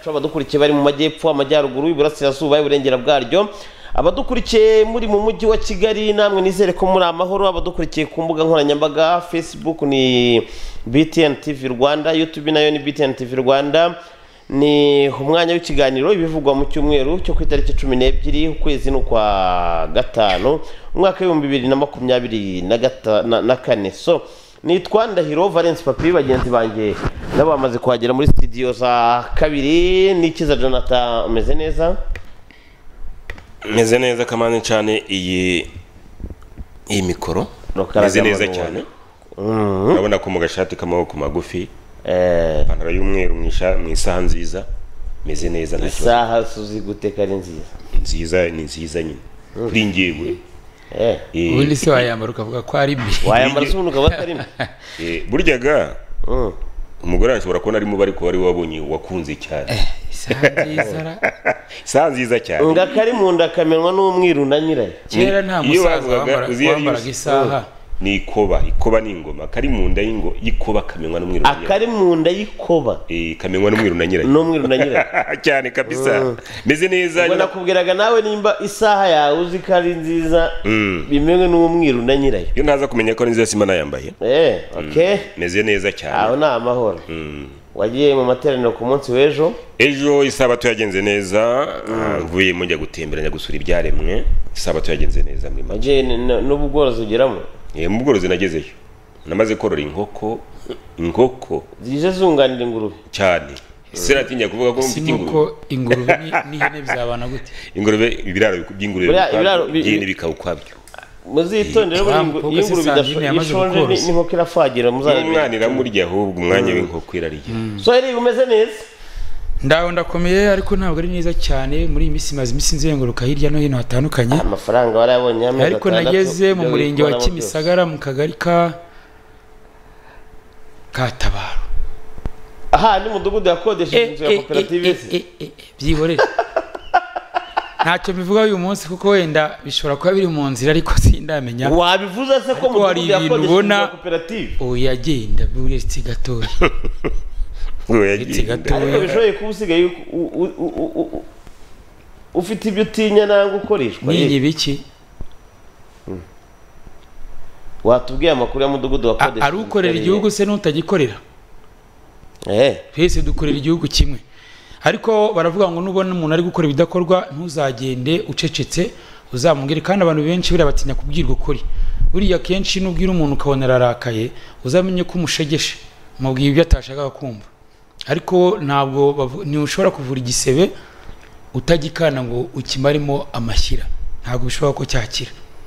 yacu abadukurikiye bari mu majyepfo amajyaruguru iburasirazuba iburengera bwaryo abadukurikiye muri mu mujyi wa Kigali namwe nizere ko muri amahoro abadukurikiye ku mbuga nkoranyambaga Facebook ni BTN TV Rwanda YouTube nayo ni BTN TV Rwanda ni umwanya w'ikiganiro ibivugwa mu cyumweru cyo ku itariki 12 ukwezi n'ukwa gatanu umwaka wa 2024 so nitwa Ndahiro Valence Papi bagenzi banjye nabo bamaze kuhagera muri studio za kabiri nikiza Jonathan umeze neza meze neza kamane cyane iyi mikoro meze neza cyane urabona ko mu gashati k'amaboko magufi pantaro y'umweru mu isaha nziza meze neza nacyo isaha suzi guteka ari nziza ni nziza nyine kuri ngewe ubundi se wayambara ukavuga ko ari mbi wayambara se unuka batari mbi buryaga umugore ashobora kubona ari mu bari ko wari wabonye wakunze cyane isaha nziza cyane ngakari mu nda kamenwa n'umwiru na nyirayo kera nta musaza wambaraga isaha ni ikoba ni ingoma kari mu nda y'ingo yikoba kamenwa n'umwiru na nyirayo akari mu nda y'ikoba kamenwa n'umwiru na nyirayo n'umwiru na nyirayo cyane kabisa meze neza ubwo nakubwiraga nawe nimba isaha yawe uzi ko ari nziza bimenwe n'umwiru na nyirayo iyo ntaza kumenya ko ari nziza simana yambaye okay meze neza cyane aho ni amahoro wagiye mu materaniro ku munsi w'ejo ejo isabato yagenze neza mvuye mujya gutembera gusura ibyaremwe isabato yagenze neza muri make n'ubworozi ugeramo mu bworozi nagezeyo namaze korora inkoko zije zunganira ingurube cyane seratinya kuvuga ko mfite ingurube n'ihene bizabana gute ingurube ibiraro by'ingurube bikawukwabyo muzitondere ingurube idashonje n'inkoko irafagira umwana iramurya ahubwo umwanya w'inkoko irariye so eri umeze neza ndaho ndakomeye ariko ntabwo ari neza cyane muri iyi minsi maze iminsi nzenguruka hirya no hino hatandukanye amafaranga warayabonye amezi ariko nageze mu murenge wa Kimisagara mu kagari ka Tabaro aha ni mudugudu yakodesheje inzu ya koperative byihorere ntacyo bivuga uyu munsi kuko wenda bishobora kuba biri mu nzira ariko sindamenya wabivuze se ko mudugudu yakodesheje inzu ya koperative yagenda buretse gatoya ariko bishoboye kuba usigaye ufite ibyo utinya nangwa ukoreshwa ni ibiki watubwiye amakuru ya mudugudu wakodesheje ari ukorera igihugu se n'utagikorera twese dukorera igihugu kimwe ariko baravuga ngo nubona umuntu ari gukora ibidakorwa ntuzagende ucecetse uzamubwire kandi abantu benshi buriya batinya kubwirwa ukuri buriya kenshi nubwira umuntu ukabona ararakaye uzamenye ko umushegeshe umubwiye ibyo atashakaga kumva ariko ntabwo ntushobora kuvura igisebe utagikana ngo ukimaremo amashyira ntabwo bishobora ko cyakira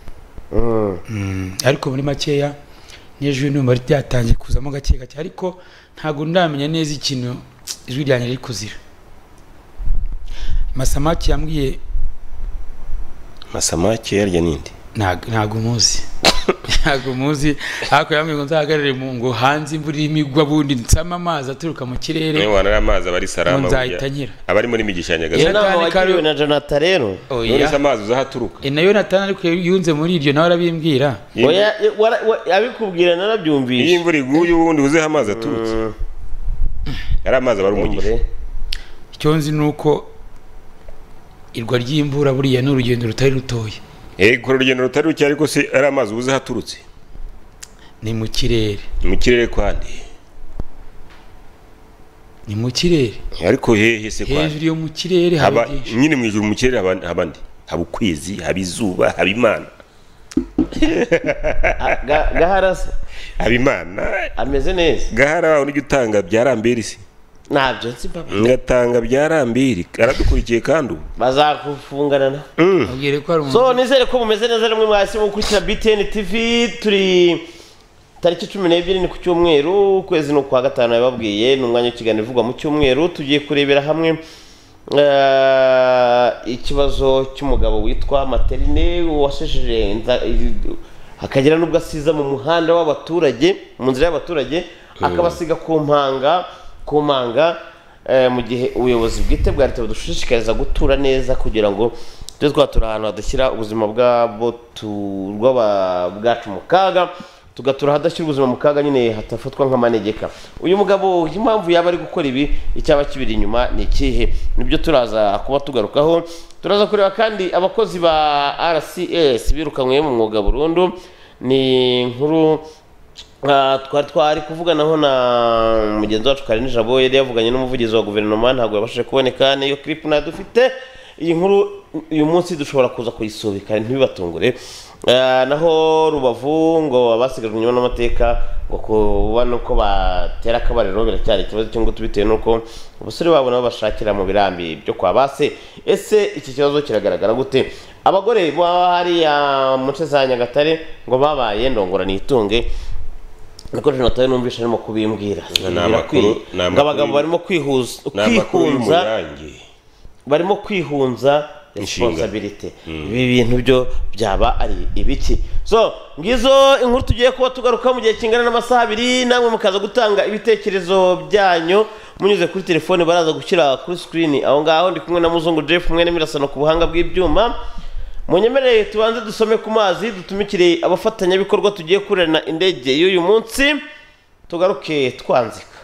ariko muri makeya n'ejo n'ubu bari byatangiye kuzamo gake gake ariko ntabwo ndamenya neza ikintu ijwi ryanjye riri kuzira Masamaki yambwiye Masamaki yarya ninde ntabwo muzi ntabwo muzi ariko yambwiye ngo nzahagarare mu ngo hanze imvura imigwa bundi nsama amazi aturuka mu kirere niba wana amazi abari salama abari muri migishanya gaso n'abakiriwe na Jonathan rero none amazi uzahaturuka na Jonathan ariko yunze muri iryo nawe arabimbwira abikubwira narabyumvise iyi imvura iguye ubundi uzeho amazi aturutse yari amazi abari umugisha icyo nzi nuko irwa ry'imvura buriya n'urugendo rutari rutoye kora urugendo rutari ruke ariko se ari amazi ubuze haturutse ni mu kirere kwande ni mu kirere ariko hehe se kwande hejuru yo mu kirere haba nyine mu ijuru mu kirere habandi haba ukwezi haba izuba haba imana gaharase haba imana ameze neza gahara wawe n'ujya utanga byarambere isi ntabyo nzi papa ngatanga byarambere aradukurikiye kandi ubu bazakufungana so nizere ko mumeze neza namwe mwasi mukurikira BTN TV turi tariki 12 ni ku cyumweru ukwezi no kwa gatanu yababwiye n'umwanya w'ikiganiro ivugwa mu cyumweru tugiye kurebera hamwe ikibazo cy'umugabo witwa Materine washejeje akagira nubwo asiza mu muhanda w'abaturage mu nzira y'abaturage akabasiga ku manga mu gihe ubuyobozi bwite bwa leta budushishikariza gutura neza kugira ngo tujye twatura ahantu hadashyira ubuzima bwacu mu kaga tugatura hadashyira ubuzima mu kaga nyine hatafatwa nk'amanegeka. Uyu mugabo impamvu yaba ari gukora ibi icyaba kibiri inyuma ni ikihe? Nibyo turaza kuba tugarukaho. Turaza kureba kandi abakozi ba RCS birukanywe mu mwuga burundu. Ni inkuru twari kuvuganaho na mugenzi wacu Karine Jabo yari yavuganye n'umuvugizi wa guverinoma ntabwo yabashije kuboneka. Niyo clip na dufite iyi nkuru uyu munsi dushobora kuza kuyisubika ntibibatungure. Naho Rubavu ngo abasigajwe inyuma n'amateka ngo kubona uko batera akabariro biracyari ikibazo cyo ngo tubitewe nuko abasore babo nabo bashakira mu birambi byo kwa base. Ese iki kibazo kiragaragara gute? Abagore hariya mu nce za Nyagatare ngo babaye ndongora nitunge niko Jonathan numvisha arimo kubimbwira. Abagabo barimo kwihunza responsibility. Ibi bintu byo byaba ari ibiki? So ngizo inkuru tugiye kuba tugaruka mu gihe kingana n'amasaha 2 namwe mukaza gutanga ibitekerezo byanyu munyuze kuri telefone baraza gushyira kuri screen aho ngaho. Ndi kumwe na Muzungu Jeff mwene Mirasano ku buhanga bw'ibyuma. Munyemereye tubanze dusome ku mazi dutumikire abafatanya bikorwa tugiye kurena indege y'uyu munsi tugaruke twanzika.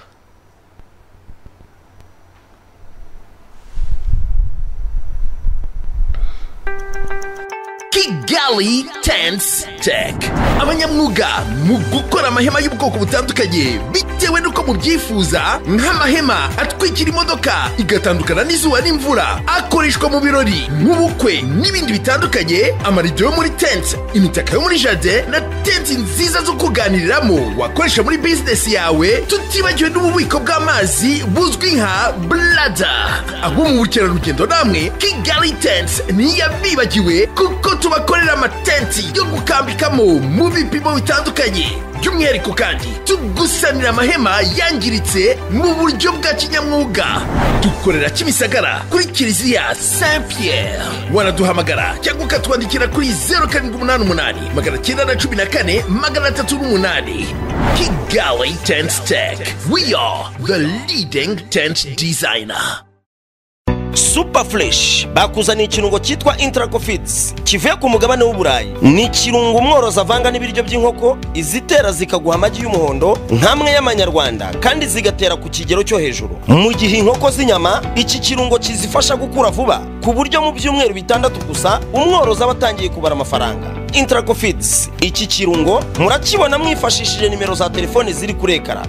Kigali Tents Tech, abanyamwuga mu gukora amahema y'ubwoko butandukanye bitewe nuko mubyifuza, nk'amahema atwikira imodoka igatandukana n'izuba n'imvura, akoreshwa mu birori mu bukwe n'ibindi bitandukanye, amarido yo muri tent, imitaka yo muri jardin na tent nziza zo kuganiriramo wakoresha muri business yawe, tutibagiwe n'ububiko bw'amazi buzwi nka bladder. Abo mu bukerarugendo namwe Kigali Tents ntiyabibagiwe kuko tubakorera amatenti yo gukambikamo mu bipimo bitandukanye. By'umwihariko kandi tugusanira amahema yangiritse mu buryo bwa kinyamwuga. Dukorera Kimisagara kuri Kiliziya Saint Pierre. Wanaduhamagara cyangwa ukatwandikira kuri 0788 914 308. Kigali Tent Tech, we are the leading tent designer. Super Fresh bakuzaniye ikirungo cyitwa Intracofits kivuye ku mugabane w'Uburayi. Ni ikirungo umworozi avanga n'ibiryo by'inkoko izitera zikaguha amagi y'umuhondo nkamwe y'amanyarwanda kandi zigatera ku kigero cyo hejuru. Mu gihe inkoko z'inyama iki kirungo kizifasha gukura vuba ku buryo mu byumweru 6 gusa umworozi abatangiye kubara amafaranga. Intracofits iki kirungo murakibona mwifashishije nimero za telefone ziri kuri ekara.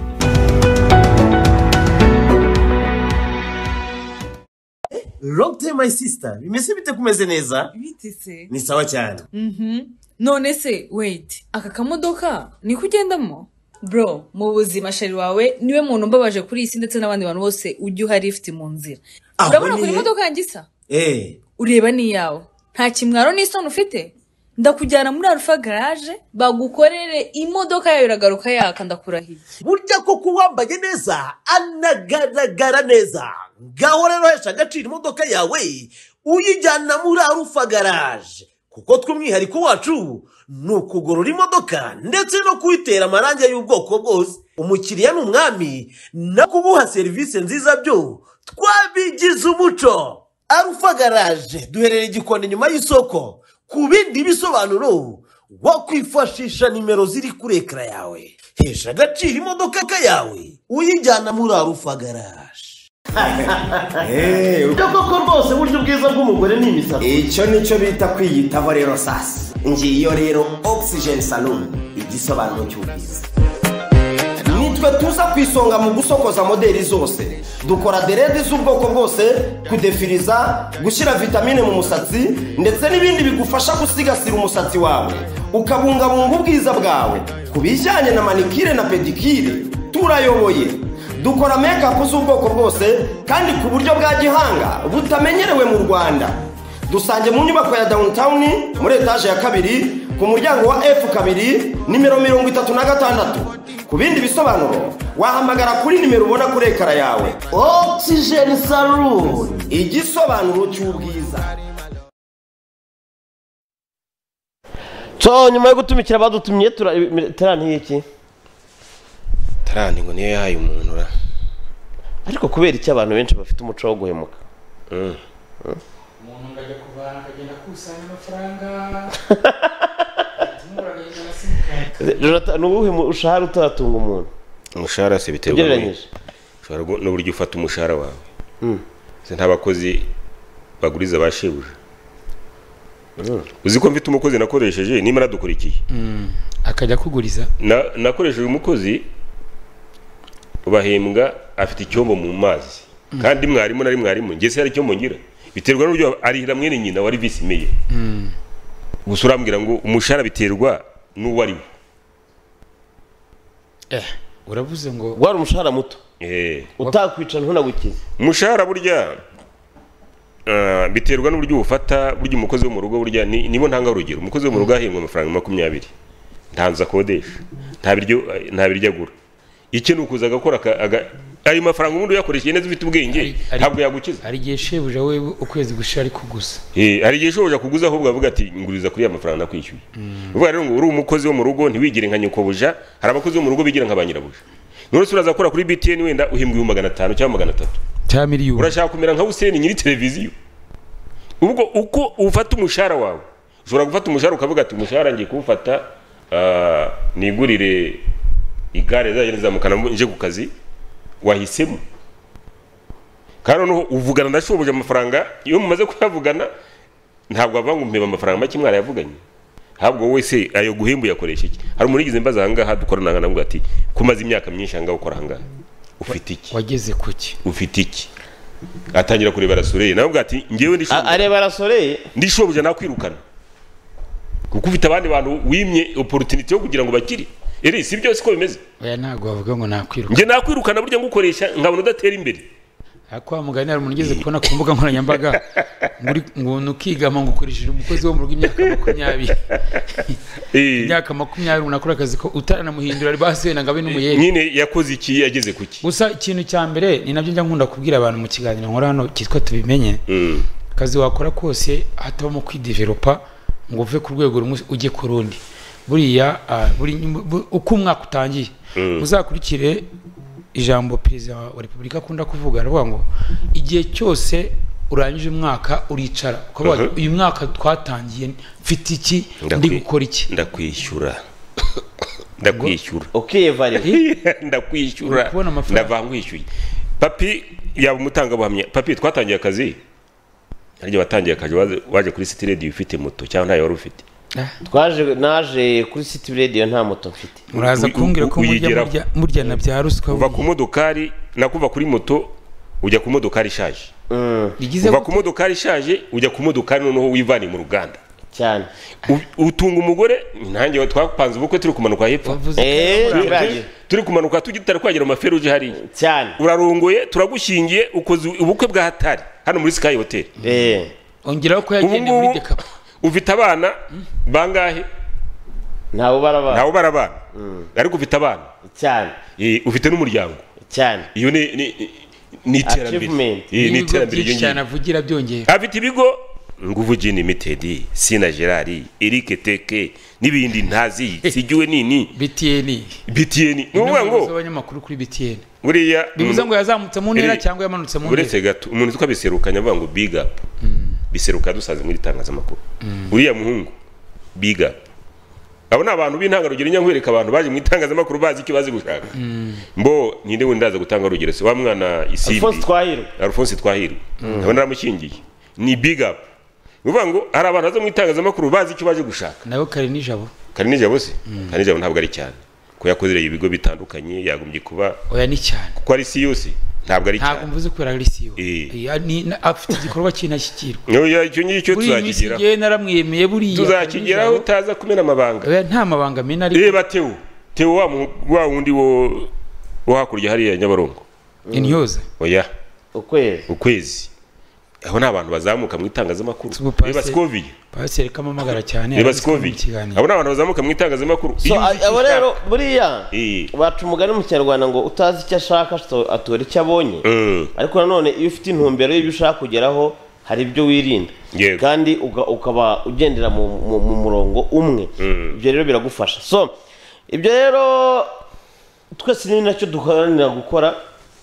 Long time my sister. Bimeze bite kumeze neza? Bite se? Ni sawa cyane. None se wait, aka kamodoka ni kugendamo? Bro, mu buzima shari wawe niwe muntu mbabaje kuri isi ndetse n'abandi bantu bose ujye uhari ifite mu nzira. Urabona kuri imodoka yangisa? Ureba ni yawe. Nta kimwaro n'isoni ufite? Ndakujyana muri Alpha Garage bagukorere imodoka yawe iragaruka yaka ndakurahiye. Burya ko kuwambaye neza anagaragara neza. Ngaho rero hesha agaciro imodoka yawe uyijyana muri Alpha Garage kuko tw'umwihariko wacu ni ukugorora imodoka ndetse no kuyitera amarangi y'ubwoko bwose. Umukiriya n'umwami no kubuha serivisi nziza byo twabigize umuco. Alpha Garage duherereye Gikondo nyuma y'isoko. Ku bindi bisobanuro wakwifashisha nimero ziri kuri ekara yawe. Hesha agaciro imodoka yawe uyijyana muri Alpha Garage. Ujya koko rwose buryo bwiza bw'umugore ni imisatsi. Icyo nicyo bita kwiyitaho rero sasa. Ngiyo rero Oxygen Salon igisobanuro cy'ubwiza. Nitwe tuza kwisonga mu gusokoza modeli zose. Dukora derede z'ubwoko bwose, kudefiriza, gushyira vitamine mu musatsi ndetse n'ibindi bigufasha gusigasira umusatsi wawe ukabungabunga ubwiza bwawe. Kubijyanye na manikire na pedikire turayoboye. Dukora makeup z'ubwoko bwose kandi ku buryo bwa gihanga butamenyerewe mu Rwanda. Dusange mu nyubako ya Downtown muri etage ya 2 ku muryango wa F2 nimero 36. Ku bindi bisobanuro wahamagara kuri nimero ubona kuri ekara yawe. Oxygen Salon igisobanuro cy'ubwiza. So nyuma yo gutumikira badutumye tarantiye iki? Tarani ngo niyo yahaye umuntu ra. Ariko kubera iki abantu benshi bafite umuco wo guhemuka? Umuntu ngajya kuvana akagenda kusanya amafaranga. ni uwuhe mushahara utatunga umuntu? Umushahara se biterwa n'uburyo ufata umushahara wawe. Se nta bakozi baguriza bashebuja. Uzi ko mfite umukozi nakoresheje nimara dukurikiye akajya kuguriza nakoresheje umukozi ubahembwa afite icyombo mu mazi kandi mwarimu ngese hari icyombo ngira biterwa n'uburyo arihira mwene nyina wari vice mayor gusa urambwira ngo umushahara biterwa n'uwo ari uravuze ngo wari umushahara muto utakwica ntunagukize umushahara burya biterwa n'uburyo ufata burya umukozi wo mu rugo burya nibo ntanga urugero umukozi wo mu rugo ahembwa amafaranga 20 ntanza kodesha nta biryo agura icyo nukuza agakora ayo mafaranga ubundi uyakoresheje neza ufite ubwenge ntabwo yagukiza hari igihe shebuja we ukwezi gushira ari kuguza hari igihe shebuja kuguza ahubwo avuga ati nguriza kuri ya mafaranga nakwishyuye uvuga rero ngo uri umukozi wo mu rugo ntiwigire nka nyokobuja hari abakozi bo mu rugo bigira nka banyirabuja none se uraza gukora kuri BTN wenda uhembwa 500 cyangwa 300 cya miliyoni urashaka kumera nka Hussein nyiri televiziyo ubwo uko ufata umushahara wawe ushobora gufata umushahara ukavuga ati umushahara ngiye kuwufata nigurire igare zazamukana nje ku kazi wahisemo kandi noneho uvugana ndashobuje amafaranga iyo mumaze kuyavugana ntabwo avanga umpeba amafaranga make mwara yavuganye habwo wese ayo guhembu yakoresha iki hari umuntu yigize mbaza hanga dukorana ngana ati kumaze imyaka myinshi hanga ukora hanga ufite iki wageze kuki ufite iki atangira kureba rasoreye nawe ati ngewe ndishobuje areba rasoreye ndishobuje nakwirukana kuko ufite abandi bantu wimye opportunity yo kugira ngo bakiri si byose ko bimeze oya ntago bavuga ngo nakwirukana nge nakwirukana burya ngukoresha nkabona udatera imbere akwa mugani hari umuntu ugeze kubona ku mbuga nkoranyambaga ngo nukigama ngo ukoresheje umukozi wo mu rugo imyaka 20 imyaka 20 unakora akazi ko utaranamuhindura ari basubira ngabe n'umuyeri nyine yakoze iki yageze kuki gusa ikintu cya mbere ni nabyo njya nkunda kubwira abantu mu kiganiro nkora hano kitwa tubimenye akazi wakora kose hatabamo kwidevelopa ngo uve ku rwego rumwe ujye ku rundi buriya uko umwaka utangiye uzakurikire ijambo perezida wa repubulika akunda kuvuga aravuga ngo igihe cyose urangije umwaka uricara ukavuga uyu mwaka twatangiye mfite iki ndi gukora iki ndakwishyura ndakwishyura ndavangwishyuye papi yaba umutangabuhamya papi twatangiye akazi harya watangiye akazi waje kuri City Radio ufite moto cyangwa ntayo wari ufite naje kuri City Radio nta moto mfite muraza kumbwira ko murya na bya ruswa uva ku modokari nakuva kuri moto ujya ku modokari ishaje uva ku modokari ishaje ujya ku modokari noneho wivani mu ruganda cyane utunga umugore nanjye twapanze ubukwe turi kumanuka hepfo turi kumanuka tugitara kwagera amaferuje hari cyane urarongoye turagushingiye ukoze ubukwe bwa hatari hano muri Sky Hotel ongeraho ko yagendeye muri Decap ufite abana bangahe ntawo barabana ariko ufite abana cyane ufite n'umuryango cyane iyo ni iterambere ni iterambere cyane avugira byongeye afite ibigo Nguvu Gin Limited Sina Gerard Eric Teke nibindi ntazi sigiwe nini BTN nuvuga ngo abanyamakuru kuri BTN buriya bivuze ngo yazamutse mu ntera cyangwa yamanutse mu ntera uretse gato umuntu tukabiserukanya avuga ngo big up biseruka dusaze muri itangazamakuru uriya muhungu big up abo nabantu b'intangarugero nyankwereka abantu baje mu itangazamakuru bazi icyo bazi gushaka mbo ninde we ndaza gutanga urugero se wa mwana Isimbi Alphonse Twahirwa abo naramushingiye ni big up uvuga ngo hari abantu baza mu itangazamakuru bazi icyo baje gushaka nayo Karinijabo se Karinijabo ntabwo ari cyane ko yakozereye ibigo bitandukanye yagumbye kuba oya ni cyane kuko ari CEOs ntabwo ari cyane ntabwo mvuze ko ari CEO ni afite igikorwa cy'inashyikirwa oya icyo ngicyo tuzakigera buriya naramwemeye buriya tuzakigeraho utaza kumena amabanga oya nta mabanga mena ari reba Theo wa wundi wo hakurya hariya Nyabarongo Intyoza oya ukwezi aho n'abantu bazamuka mu itangazamakuru reba Scovia passer kamamagara cyane reba Scovia abo n'abantu bazamuka mu itangazamakuru abo rero buriya bacu umugani mu Kinyarwanda ngo utazi icyo ashaka atora icyo abonye ariko nanone iyo ufite intumbero y'ibyo ushaka kugeraho hari ibyo wirinda kandi ukaba ugendera mu murongo umwe ibyo rero biragufasha so ibyo rero twese ni nacyo duharanira gukora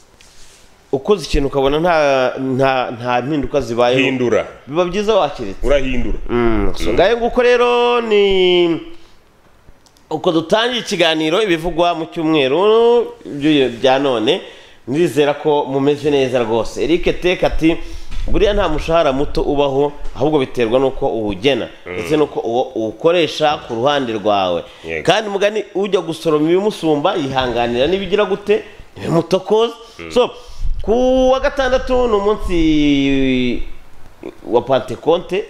ukoze ikintu ukabona nta mpinduka zibayeho hindura biba byiza wakiretse urahindura so ngaye nguko rero ni uko dutangiye ikiganiro ibivugwa mu cyumweru bya none nizera ko mumeze neza rwose. Eric Teka ati buriya nta mushahara muto ubaho ahubwo biterwa nuko uwugena ndetse nuko ukoresha ku ruhande rwawe kandi mugani ujya gusoroma ibimusumba yihanganira nibigira gute nibimutokoza. So ku wa gatandatu ni umunsi wa Pentecote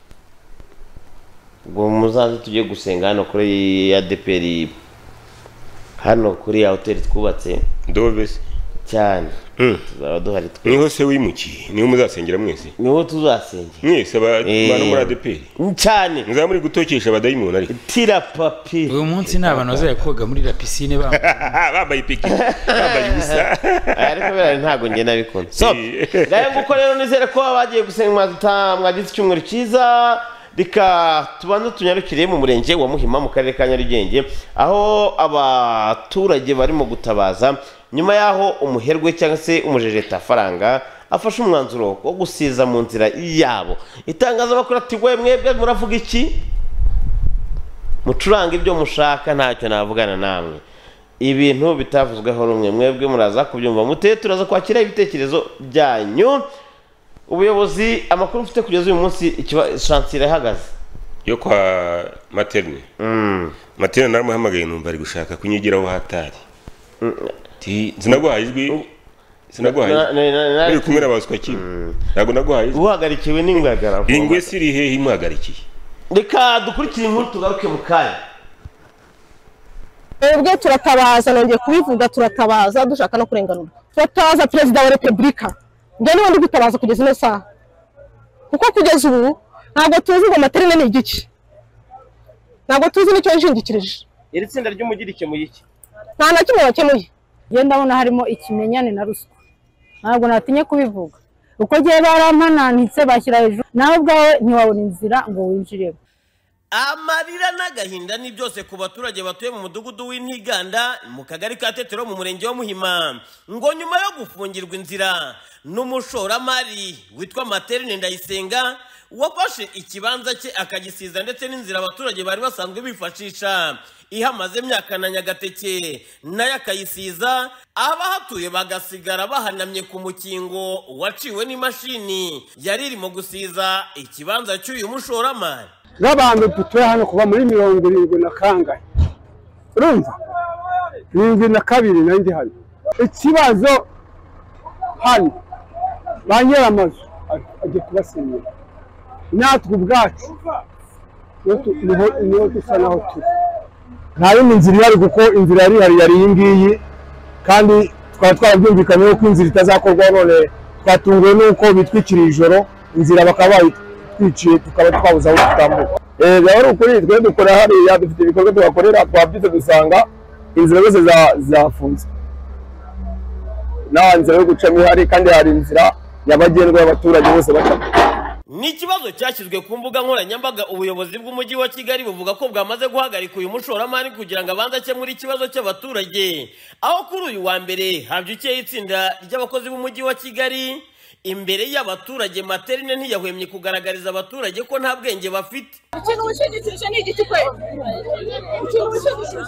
ngo muzaze tujye gusenga hano kuri ADPR hano kuri ya hoteli twubatse ndobese cyane tuzaba duhari twe niho se wimukiye niho muzasengera mwese niho tuzasengera mwese abantu muri ADPR cyane muzaba muri gutokesha abadayimoni ariko tira papi uyu munsi ni abantu bazaye koga muri la piscine bambaye ipiki bambaye ubusa ariko bera ntago nge nabikunda. So gaye nguko rero nizere ko abagiye gusenga mwagize icyumweru cyiza. Reka tubanze tunyarukire mu murenge wa Muhima mu karere ka Nyarugenge aho abaturage barimo gutabaza nyuma yaho umuherwe cyangwa se umujejeta faranga afashe umwanzuro wo gusiza mu nzira yabo. Itangazamakuru ati we mwebwe muravuga iki? Mucuranga ibyo mushaka ntacyo navugana namwe. Ibintu bitavuzweho rumwe mwebwe muraza kubyumva mute turaza kwakira ibitekerezo byanyu. Ubuyobozi amakuru mfite kugeza uyu munsi chancire ihagaze yo kwa materne materne naramuhamagaye numva ari gushaka kunyigiraho hatari sinaguhaye ijwi uri kumwe n'abaswa kimwe ntabwo naguhaye ijwi uhagarikiwe n'ingagara ingwe siri hehe imuhagarikiye. Reka dukurikire inkuru tugaruke mu kanya. Ubwe turatabaza nongeye kubivuga turatabaza dushaka no kurenganura turatabaza perezida wa repubulika ngene wandi gutabaza kugeza ino saha kuko kugeza ubu ntabwo tuzi ngo materne ni igiki ntabwo tuzi nicyo yishingikirije. Iri tsinda ry'umugirike mu yiki nta na kimwe bakemuye ye ndabona harimo ikimenyane na ruswa ntabwo natinye kubivuga uko giye barampananitse bashyira hejuru nawe ubwawe ntiwabona inzira ngo winjiremo. Amarira n'agahinda ni byose ku baturage batuye mu mudugudu w'Intiganda mu kagari ka Tetero mu murenge wa Muhima ngo nyuma yo gufungirwa inzira n'umushoramari witwa Materne Ndayisenga wafashe ikibanza cye akagisiza ndetse n'inzira abaturage bari basanzwe bifashisha ihamaze imyaka na Nyagateke nayo akayisiza abahatuye bagasigara bahanamye ku mukingo waciwe n'imashini yari irimo gusiza ikibanza cy'uyu mushoramari. N'abantu dutuye hano kuva muri 70 na kangahe urumva 72 nandi hano ikibazo hano banyera amazu agiye kubasenyera natwe ubwacu niho dusa naho turi nta yindi nzira ihari kuko inzira yari iyi ngiyi kandi twari twarabyumvikanye ko inzira itazakorwa none twatunguwe n'uko bitwikiriye ijoro inzira bakaba twiciye tukaba twabuze aho tutambuka. Rero ukuri twe dukora hariya dufite ibikorwa tubakorera twabyite dusanga inzira zose zafunze nta nzira yo gucamo ihari kandi hari inzira nyabagendwa y'abaturage bose bacamo. Ni ikibazo cyashyizwe ku mbuga nkoranyambaga ubuyobozi bw'umujyi wa Kigali buvuga ko bwamaze guhagarika uyu mushoramari kugira ngo abanze akemure ikibazo cy'abaturage aho kuri uyu wa mbere habyukiye itsinda ry'abakozi b'umujyi wa Kigali imbere y'abaturage. Materne ntiyahwemye kugaragariza abaturage ko nta bwenge bafite. Ikintu ushigikirije ni igiti kwe ikintu ushigikirije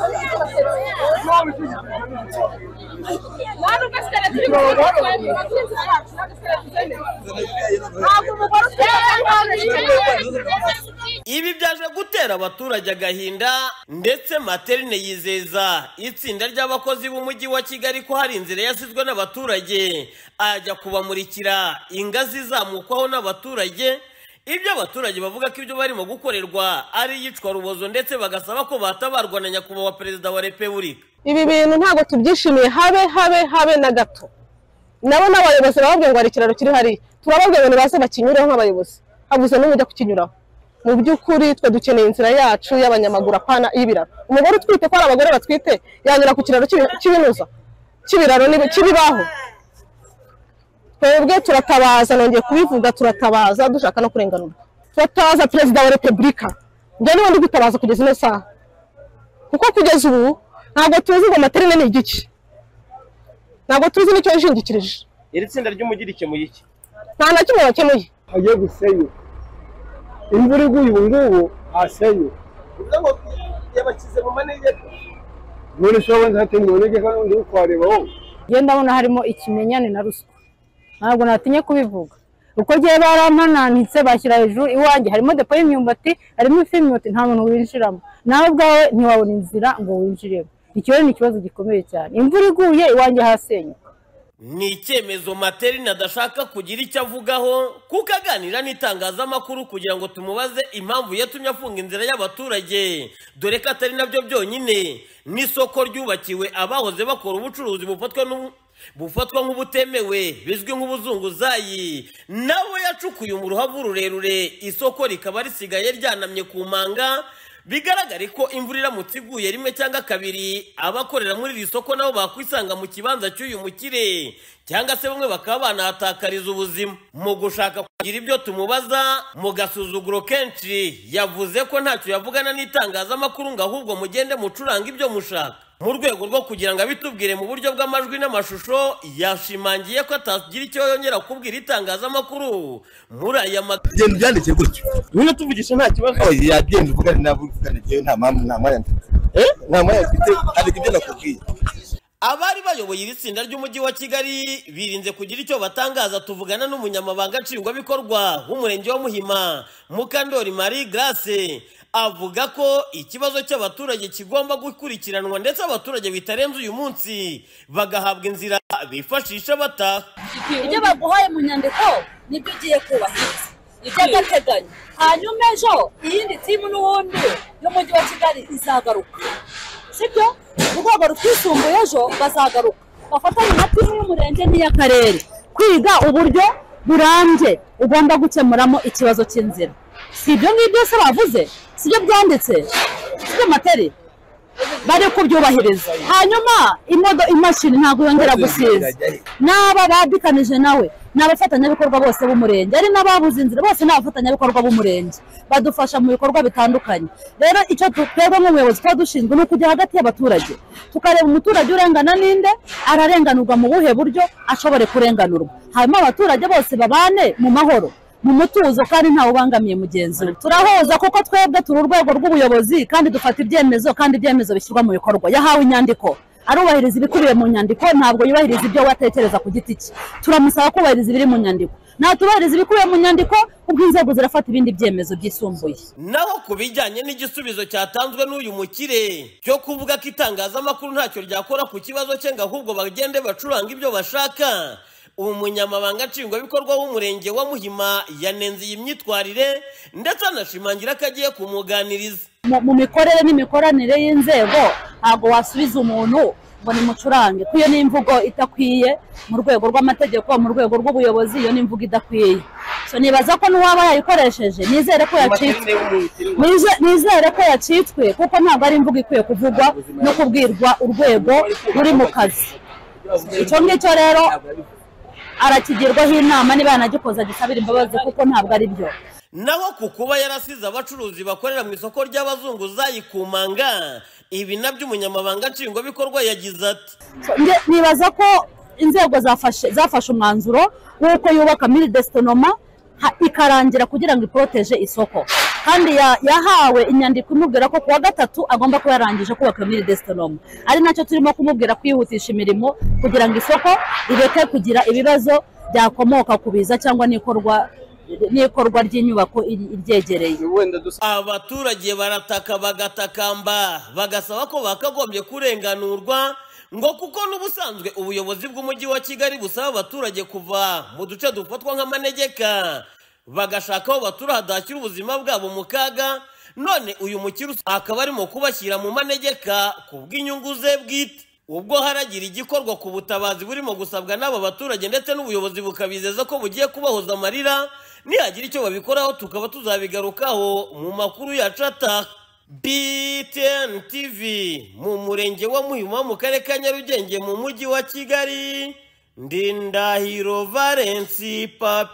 ibi byaje gutera abaturage agahinda ndetse Materne yizeza itsinda ry'abakozi b'umujyi wa Kigali ko hari inzira yasizwe n'abaturage ajya kubamurikira ingazi zamukwaho n'abaturage. Ibyo abaturage bavuga ko ibyo barimo gukorerwa ari yicwa rubozo ndetse bagasaba ko batabarwa na nyakubahwa perezida wa repubulika. Ibi bintu ntabwo tubyishimiye habe na gato. Nabo n'abayobozi bababwiye ngo hari ikiraro kiri hari turababwiye ngo nibaze bakinyureho nk'abayobozi habuze n'umujya kukinyuraho. Mu by'ukuri twe dukeneye inzira yacu y'abanyamaguru apana y'ibiraro. Umugore utwite ko ari abagore batwite yanyura ku kiraro cy'ibinuza cy'ibiraro n'ibibaho. Twebwe turatabaza nongeye kubivuga turatabaza dushaka no kurenganura. Turatabaza perezida wa repubulika ngene wandi gutabaza kugeza ino saha kuko kugeza ubu ntabwo tuzi ngo Materne ni igiki ntabwo tuzi nicyo yishingikirije. Iri tsinda ry'umugirike mu yiki nta na kimwe bakemuye hagiye gusenyuka imvura iguye ubu ngubu hasenyuka yabakize mu manegeka none se wenda hatenguwe manegeka n'undi ukwareba wowe njye ndabona harimo ikimenyane na ruswa ntabwo natinye kubivuga uko giye barampananitse bashyira hejuru iwanjye harimo depo y'imyumbati harimo ifi y'imyumbati nta muntu winjiramo nawe ubwawe ntiwabona inzira ngo winjiremo icyo ni ikibazo gikomeye cyane imvura iguye iwanjye hasenyuka ni icyemezo Materine adashaka kugira icyo avugaho kuko aganira n'itangazamakuru kugira ngo tumubaze impamvu yatumye afunga inzira y'abaturage dore ko atari nabyo byonyine n'isoko ryubakiwe abahoze bakora ubucuruzi bufatwa nk'ubutemewe bizwi nk'ubuzunguzayi nawe yacukuye umuruhavu rurerure isoko rikaba risigaye ryanamye ku manga bigaragare ko imvura iramutse iguye rimwe cyangwa kabiri abakorera muri iri soko nabo bakwisanga mu kibanza cy'uyu mukire cyangwa se bamwe bakaba banahatakariza ubuzima mu gushaka kugira ibyo tumubaza mu gasuzuguro kenshi yavuze ko ntacyo yavugana n'itangazamakuru ngo ahubwo mugende mucuranga ibyo mushaka mu rwego rwo kugira ngo abitubwire mu buryo bw'amajwi n'amashusho yashimangiye ko atagira icyo yongera kubwira itangazamakuru muri aya genda byandike gutyo niba tuvugisha nta kibazo yagenda uvugane nabo uvugane jewe nta mwanya mfite nta mwanya mfite ariko ibyo nakubwiye abari bayoboye iri tsinda ry'umujyi wa Kigali birinze kugira icyo batangaza tuvugana n'umunyamabanga nshingwabikorwa w'umurenge wa Muhima Mukandori Marie Grace avuga ko ikibazo cy'abaturage kigomba gukurikiranwa ndetse abaturage bitarenze uyu munsi bagahabwa inzira bifashisha bataha ibyo baguhaye mu nyandiko nibyo ugiye kubahiriza iby'agateganyo hanyuma ejo iyindi timu n'ubundi y'umujyi wa Kigali izagaruka sibyo urwego rutwisumbuye ejo bazagaruka bafatanye na timu y'umurenge n'iy'akarere kwiga uburyo burambye ugomba gukemuramo ikibazo cy'inzira si ibyo ngibyo se bavuze si byo byanditse si byo Materi bari kubyubahiriza hanyuma imashini ntabwo yongera gusiza n'aba badikanije nawe n'abafatanyabikorwa bose b'umurenge ari n'ababuze inzira bose n'abafatanyabikorwa b'umurenge badufasha mu bikorwa bitandukanye rero icyo twebwe nk'umuyobozi tuba dushinzwe ni ukujya hagati y'abaturage tukareba umuturage urengana ninde ararenganurwa mu buhe buryo ashobore kurenganurwa hanyuma abaturage bose babane mu mahoro mu mutuzo kandi ntawe ubangamiye mugenzi we turahoza kuko twebwe turi urwego rw'ubuyobozi kandi dufata ibyemezo kandi ibyemezo bishyirwa mu bikorwa yahawe inyandiko arubahiriza ibikubiye mu nyandiko ntabwo yubahiriza ibyo watekereza ku giti cye turamusaba kubahiriza ibiri mu nyandiko natubahiriza ibikubiye mu nyandiko ubwo inzego zirafata ibindi byemezo byisumbuye naho ku bijyanye n'igisubizo cyatanzwe n'uyu mukire cyo kuvuga ko itangazamakuru ntacyo ryakora ku kibazo cye ngo ahubwo bagende bacuranga ibyo bashaka umunyamabanga nshingwabikorwa w'umurenge wa Muhima yanenze iyi myitwarire ndetse anashimangira ko agiye kumuganiriza mu mikorere n'imikoranire y'inzego ntabwo wasubiza umuntu ngo nimucurange kuyo ni imvugo itakwiye mu rwego rw'amategeko mu rwego rw'ubuyobozi iyo ni imvugo idakwiye so nibaza ko n'uwaba yayikoresheje nizere ko yacitswe kuko ntabwo ari imvugo ikwiye kuvugwa no kubwirwa urwego ruri mu kazi icyo ngicyo rero arakigirwaho inama niba yanagikoze agisabira imbabazi kuko ntabwo ari byo naho ku kuba yarasize abacuruzi bakorera mu isoko ry'abazunguzayi ku manga ibi nabyo umunyamabanga nshingwabikorwa yagize ati nibaza ko inzego zafashe umwanzuro w'uko yubaka miri desitonoma ikarangira kugira ngo iporoteje isoko kandi yahawe inyandiko imubwira ko kuwa gatatu agomba kuba yarangije kubaka miri desitonoma ari nacyo turimo kumubwira kwihutisha imirimo kugira ngo isoko rireke kugira ibibazo byakomoka ku biza cyangwa n'ikorwa ry'inyubako iryegereye abaturage barataka bagatakamba bagasaba ko bakagombye kurenganurwa ngo kuko n'ubusanzwe ubuyobozi bw'umujyi wa Kigali busaba abaturage kuva mu duce dufatwa nk'amanegeka bagashaka aho batura hadashyira ubuzima bwabo mu kaga none uyu mukiri akaba arimo kubashyira mu manegeka ku bw'inyungu ze bwite ubwo haragira igikorwa ku butabazi burimo gusabwa n'aba baturage ndetse n'ubuyobozi bukabizeza ko bugiye kubahoza amarira nihagira icyo babikoraho tukaba tuzabigarukaho mu makuru yacu ataha BTN TV mu murenge wa Muhima mu karere ka Nyarugenge mu mujyi wa Kigali Ndindahiro Valence Papi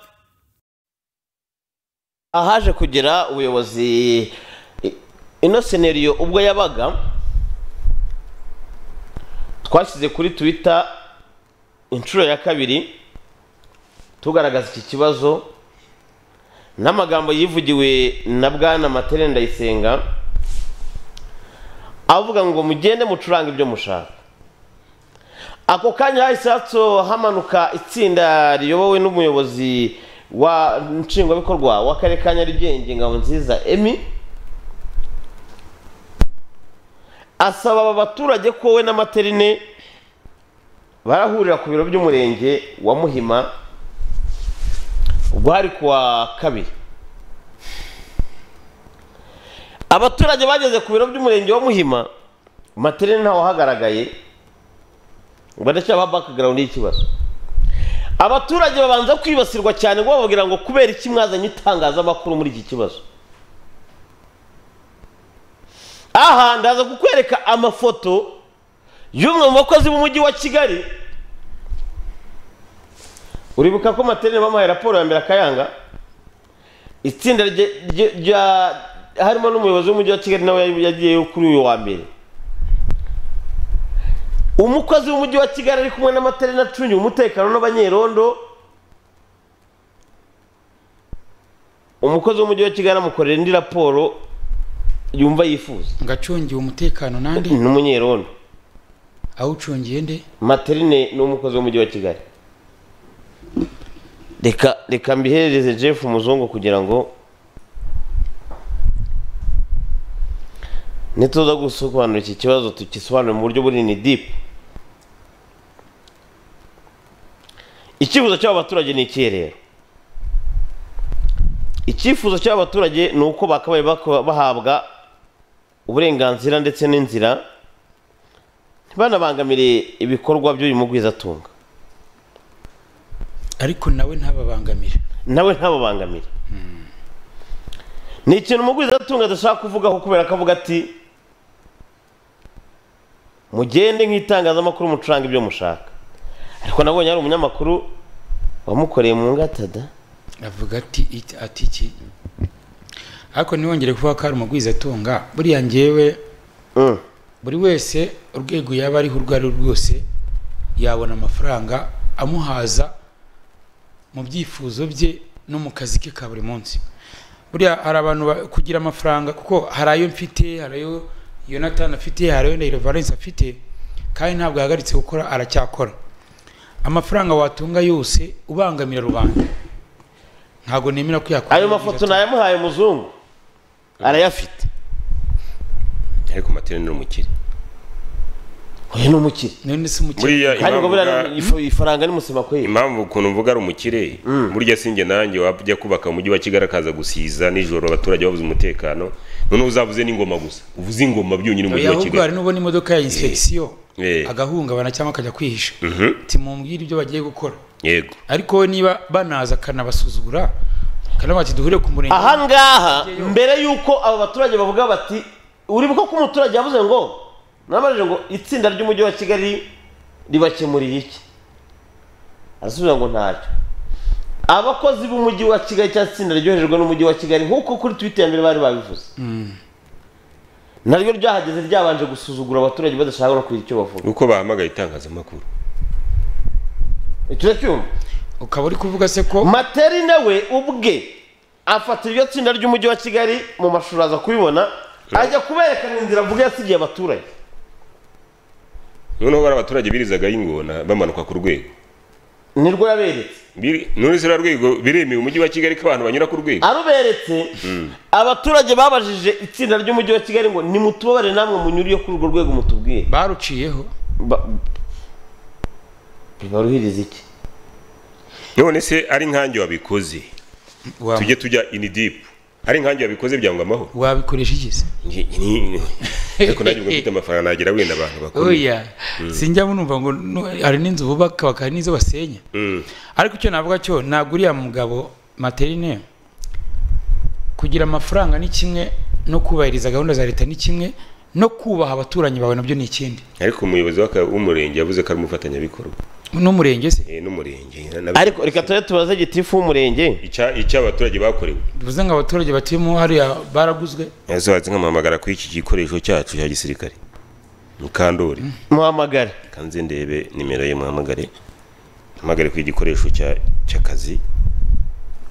ahaje kugira ubuyobozi ino scenario ubwo yabaga twashyize kuri Twitter inshuro ya kabiri tugaragaza iki kibazo n'amagambo yivugiwe na Bwana Materine Ndayisenga avuga ngo mugende mucuranga ibyo mushaka. Ako kanya hahise hamanuka itsinda riyobowe n'umuyobozi wa nshingwabikorwa w'akarere ka Nyarugenge Ngabonziza Emmy, asaba aba baturage ko we n'amaterine barahurira ku biro by'umurenge wa Muhima ubwo hari kuwa kabiri. Abaturage bageze ku biro by'umurenge wa Muhima, materine ntawe hagaragaye, badacyaha background y'ikibazo. Abaturage babanza kwibasirwa cyane ngo bababwira ngo kubera iki mwazanye itangazamakuru muri iki kibazo. Aha ndaza kukwereka amafoto y'umwe mu bakozi b'umujyi wa Kigali. Uribuka ko materine bamuhaye raporo ya mbere akayanga, itsinda harimo n'umuyobozi w'umujyi wa Kigali nawe yagiye kuri uyu wa mbere. Umukozi w'umujyi wa Kigali ari kumwe n'amaterine acungiye umutekano n'abanyerondo. Umukozi w'umujyi wa Kigali amukorera indi raporo yumva yifuza. Ngacungiye umutekano nande? N'umunyerondo. Awucungiye nde? Materine n'umukozi w'umujyi wa Kigali. Reka mbihereze Jeff Muzungu kugira ngo nituza gusobanura iki kibazo tukisobanure mu buryo bunini deep. Icyifuzo cy'abaturage ni iki rero? Icyifuzo cy'abaturage ni uko bakabaye bahabwa uburenganzira ndetse n'inzira ntibanabangamire ibikorwa by'uyu mugwizatunga. Ariko nawe ntababangamire. Ni ikintu umugwizatunga adashaka kuvugaho kubera akavuga ati mugende nk'itangazamakuru mucuranga ibyo mushaka. Ariko nabonye ari umunyamakuru wamukoreye mu ngatada avuga ati iki. Ariko niwongere kuvuga ko ari umugwizatunga, buriya ngewe buri wese urwego yaba ariho urwo ari rwose yabona amafaranga amuhaza mu byifuzo bye no mu kazi ke ka buri munsi. Buriya hari abantu kugira amafaranga kuko hari ayo mfite, hari ayo Jonathan afite, hari ayo Ndahiro Valence afite, kandi ntabwo yahagaritse gukora, aracyakora. Amafaranga watunga yose ubangamira rubanda. Ntago nemera ko yakora. Ayo mafoto nayamuhaye Muzungu arayafite. Ariko materine n'umukire. Oya n'umukire. None se umukire. Kandi ngo bura ifaranga ni musema kwe. Impamvu ukuntu mvuga ari umukire, burya singe nanjye wajya kubaka umujyi wa Kigali akaza gusiza nijoro abaturage babuze umutekano. None uzavuze n'ingoma gusa. Uvuze ingoma byonyine umujyi wa Kigali. Ahubwo hari n'ubona imodoka ya inspection agahungabana cyangwa akajya kwihisha. Timumbwira ibyo bagiye gukora. Yego. Ariko niba banaza kanabasuzugura kanaba ati duhure ku murenge. Aha ngaha mbere yuko aba baturage bavuga bati uribuka ko umuturage yavuze ngo namarije ngo itsinda ry'umujyi wa Kigali ribakemuriye iki? Asubira ngo ntacyo. Abakozi b'umujyi wa Kigali cyangwa itsinda ryoherejwe n'umujyi wa Kigali nkuko kuri Twitter mbere bari babivuze. Naryo ryahageze ryabanje gusuzugura abaturage badashaka no kugira icyo bavuga. Uko bahamagaye itangazamakuru. Turacyumva. Ukaba uri kuvuga se ko materine we ubwe afata iryo tsinda ry'umujyi wa Kigali mu mashuri aza kubibona ajya kuberekana inzira avuga yasigiye abaturage. Noneho bari abaturage birizaga y'ingona bamanuka ku rwego. Nirwo yaberetse. None se rwego biremewe umujyi wa Kigali ko abantu banyura ku rwego. Aruberetse abaturage babajije itsinda ry'umujyi wa Kigali ngo nimutubare namwe munyuriye kuri urwo rwego mutubwiye. Baruciyeho. Baruhiriza iki? None se ari nkanjye wabikoze. Tujye tujya in deep. Ari nkanjye wabikoze byangwa amahoro. Wabikoresha iki se? Ariko najye ngo mfite amafaranga nagira wenda abantu bakuru. Oya. Sinjya munumva ngo ari n'inzu bubaka bakari nizo basenya. Ariko icyo navuga cyo naguriya mugabo materine kugira amafaranga ni kimwe no kubahiriza gahunda za leta ni kimwe no kubaha abaturanyi bawe nabyo ni ikindi. Ariko umuyobozi w'umurenge yavuze ko ari umufatanya bikorwa. N'umurenge se? N'umurenge. Ariko reka tubaze gitifu w'umurenge icyo abaturage bakorewe. Bivuze ngo abaturage batuyemo hariya baraguzwe. Yazaze nkamamagara ku iki gikoresho cyacu cya gisirikare. Mukandori. Muhamagare. Kanze ndebe nimero ye muhamagare. Muhamagare ku igikoresho cy'akazi.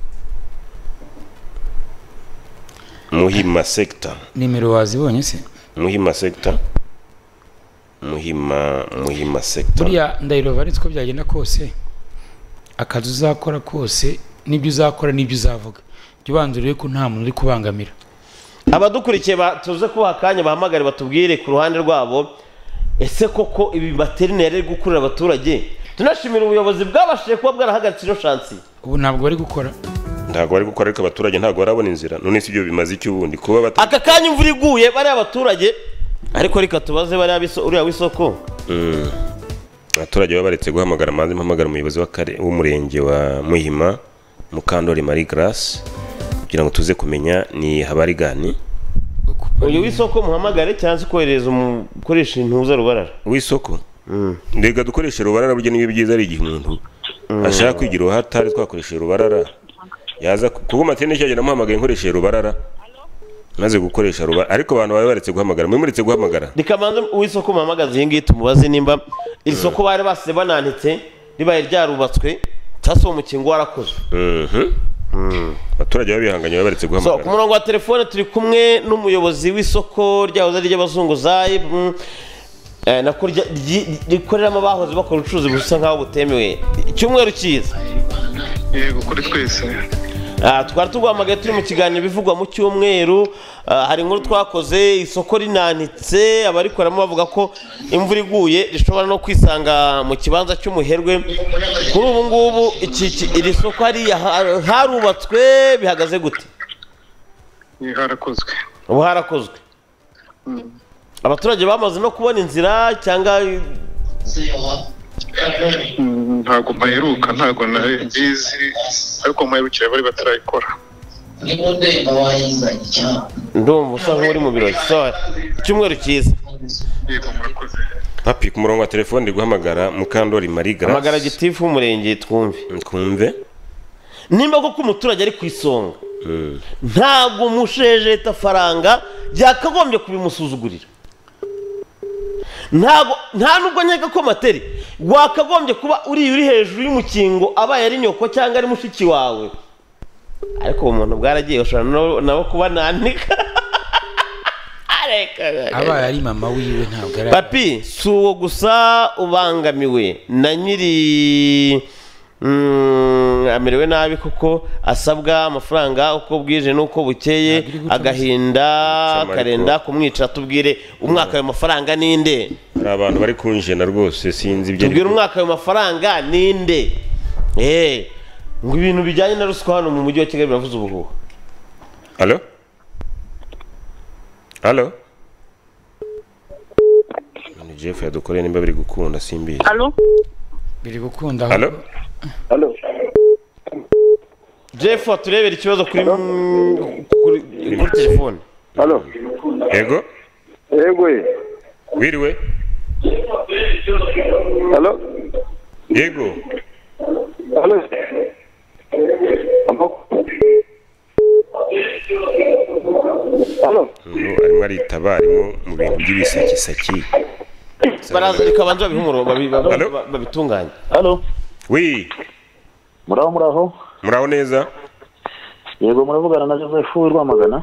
Muhima sector. Nimero wazibonye se? Muhima sector Muhima sector buriya Ndahiro Valens ko byagenda kose akazi uzakora kose n'ibyo uzakora n'ibyo uzavuga jya ubanzuriye ko nta muntu uri kubangamira. Abadukurikiye tuze kubaha akanya bahamagare batubwire ku ruhande rwabo ese koko ibi materineri ari gukurira abaturage. Tunashimira ubuyobozi bwabashije kuba bwarahagaritse ino shansi. Ubu ntabwo bari gukora ariko abaturage ntabwo barabona inzira. None si byo bimaze iki ubundi kuba aka kanya imvura iguye bari abaturage ariko reka tubaze bari uriya w'isoko. Abaturage babaretse guhamagara manzi mpamagara umuyobozi w'umurenge wa Muhima Mukandori Marie Grace kugira ngo tuze kumenya ni habarigani. Uyu w'isoko muhamagare cyangwa kohereza umukoresha intuza rubarara w'isoko. Ndega dukoresha rubarara buryo nibi byiza ari igihe umuntu ashaka kwigira uhatari twakoresha rubarara yaza kuko matene cyagenda muhamagaye nkoresha rubarara maze gukoresha rubarara ariko abantu bari baretse guhamagara muretse guhamagara. Ndikamanze uw'isoko muhamagaze iyi ngiyi tumubaze nimba iri soko bari basize bananditse ribaye ryarubatswe taso umukingo warakozwe. Abaturage babihanganye babaretse guhamagara. Ku murongo wa telefone turi kumwe n'umuyobozi w'isoko ryahoze ry'abazunguzayi nako rikoreramo abahoze bakora ubucuruzi busa nkaho butemewe. Icyumweru cyiza. Yego kuri twese. Twari tuguhamagaye turi mu kiganiro bivugwa mu cyumweru. Hari inkuru twakoze isoko rinanitse abarikoramo bavuga ko imvura iguye rishobora no kwisanga mu kibanza cy'umuherwe. Kuri ubu ngubu iri soko harubatswe bihagaze gute? Harakozwe. Ubu harakozwe. Abaturage bamaze no kubona inzira cyangwa ntabwo maheruka ntabwo nabizi ariko mahirukira bari batarayikora. Ndumva usa nk'uri mu birori. Icyumweru cyiza. Papi ku murongo wa telefone ndi guhamagara Mukandori Marie Grace. Hamagara gitifu w'umurenge twumve. Nimba koko umuturage ari ku isonga ntabwo mushejeta faranga byakagombye kubimusuzugurira. Nta nubwo nkeka ko materi wakagombye kuba uri hejuru y'umukingo abaye ari nyoko cyangwa ari mushiki wawe ariko umuntu bwaragiye ushobora nabo kuba nanika abaye ari mama wiwe ntabwo ari papi si uwo gusa ubangamiwe na nyiri amerewe nabi kuko asabwa amafaranga uko bwije n'uko bukeye agahinda karenda kumwica. Tubwire umwaka ayo mafaranga ninde? Hari abantu bari kunjena rwose sinzi ibyo. Tubwire umwaka ayo mafaranga ninde? Ngo ibintu bijyanye na ruswa hano mu mujyi wa Kigali biravuze ubuhuha. Halo ni Jeff yadukoreye nimba biri gukunda simbizi. Biri gukunda. Halo Jeff turebera ikibazo kuri telefone. Yego wiriwe. Yego arimo aritaba arimo mu bintu by'ibisakisaki. Baraza rikabanza bihumuro babitunganya. Oui. Muraho neza. Yego muravugana na Joseph Rwamagana.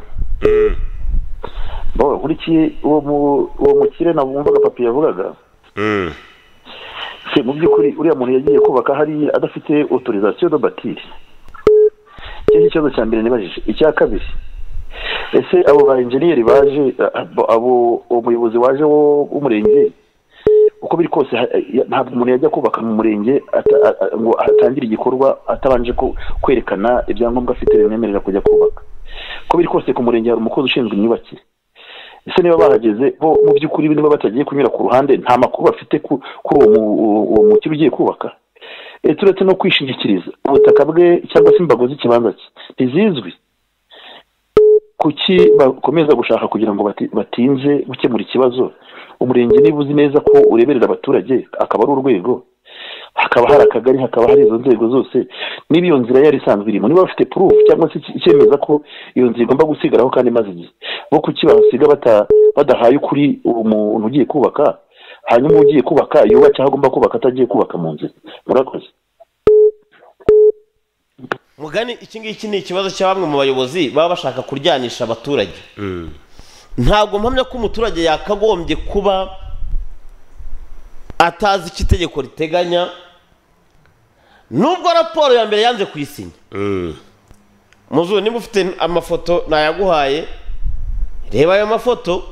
Nkurikiye uwo mukire nabumvaga papi yavugaga. Se mu by'ukuri uriya muntu yagiye kubaka hari adafite autorisation de bâtir. Iki kibazo cya mbere nibajije. Icya kabiri ese abo ba engineer baje abo umuyobozi waje w'umurenge uko biri kose ntabwo umuntu yajya kubaka mu murenge ngo atangire igikorwa atabanje kwerekana ibyangombwa afite bemerera kujya kubaka. Uko biri kose ku murenge hari umukozi ushinzwe imyubakire. Ese niba bahageze bo mu by'ukuri niba batagiye kunyura ku ruhande nta makuru bafite kuri uwo mukiri ugiye kubaka. Turetse no kwishingikiriza ubutaka bwe cyangwa se imbago z'ikibanza cye ntizizwi. Kuki bakomeza gushaka kugira ngo batinze gukemura ikibazo? Umurenge niba uzi neza ko ureberera abaturage akaba ari urwego hakaba hari akagari hakaba hari izo nzego zose niba iyo nzira yari isanzwe irimo niba bafite proof cyangwa se icyemeza ko iyo nzira igomba gusigaraho kandi maze igihe bo kuki bahasiga badahaye ukuri umuntu ugiye kubaka hanyuma ugiye kubaka yubatse aho agomba kubaka atagiye kubaka mu nzira. Murakoze. Mugani iki ngiki ni ikibazo cya bamwe mu bayobozi baba bashaka kuryanisha abaturage. ntabwo mpamya ko umuturage yakagombye kuba atazi icyo itegeko riteganya nubwo raporo ya mbere yanze kuyisinya muzuru niba ufite amafoto nayaguhaye reba ayo mafoto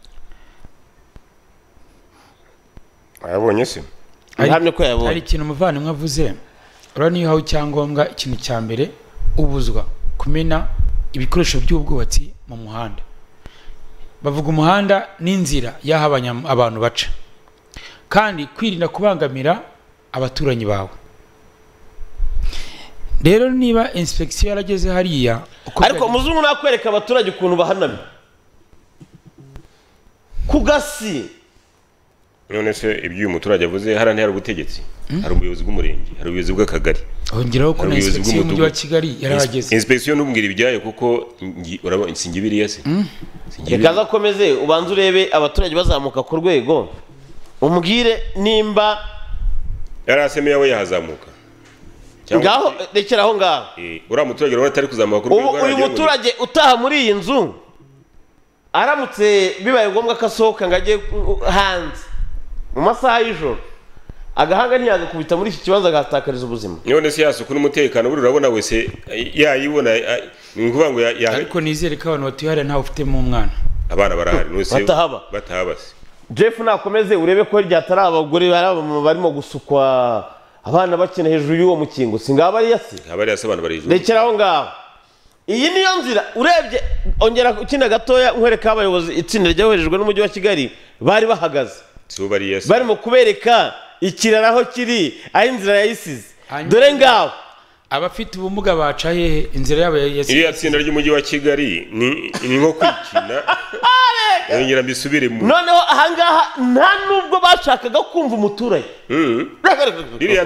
ayabonye se hari ikintu umuvandimwe avuze urabona iyo uhawe icyangombwa ikintu cya mbere ubuzwa kumena ibikoresho by'ubwubatsi mu muhanda bavuga umuhanda n'inzira y'aho abantu baca kandi kwirinda kubangamira abaturanyi bawe rero niba inspeksiyo yarageze hariya ariko muzungu nakwereka abaturage ukuntu bahanamye ku gasi none se ibyo uyu muturage avuze hariya ntihari ubutegetsi hari ubuyobozi bw'umurenge hari ubuyobozi bw'akagari hongeraho ko na inspeksiyo y'umujyi wa kigali yarahageze inspeksiyo n'ubwira ibyayo kuko singibiriya se reka zakomeze ubanze urebe abaturage bazamuka ku rwego umbwire nimba yarasemeye we yahazamuka ngaho rekera aho ngaho uriya muturage urabona atari kuzamuka ku rwego uyu muturage utaha muri iyi nzu aramutse bibaye ngombwa ko asohoka ngo ajye hanze mu masaha y'ijoro agahanga ntiyagakubita muri iki kibazo agahatakariza ubuzima none se yasuku n'umutekano buri urabona wese yayibona ni ukuvuga ngo ariko nizere ko abantu batuye hariya ntawe ufitemo umwana abana barahari batahaba se Jeff nakomeze urebe ko ryatari abagore barimo gusukwa abana bakina hejuru y'uwo mukingo singaba ari yasi abantu bari hejuru rekera aho ngaho iyi niyo nzira urebye ongera ukina gatoya nkwereka abayobozi itsinda ryahoherejwe n'umujyi wa Kigali bari bahagaze barimo kubereka ikiraro aho kiri aho inzira yayisize dore ngaho abafite ubumuga baca hehe inzira yabo yasize iriya tsinda ry'umujyi wa Kigali ni nko kwikina yongera mbisubire mu noneho ahangaha nta nubwo bashakaga kumva umuturage iriya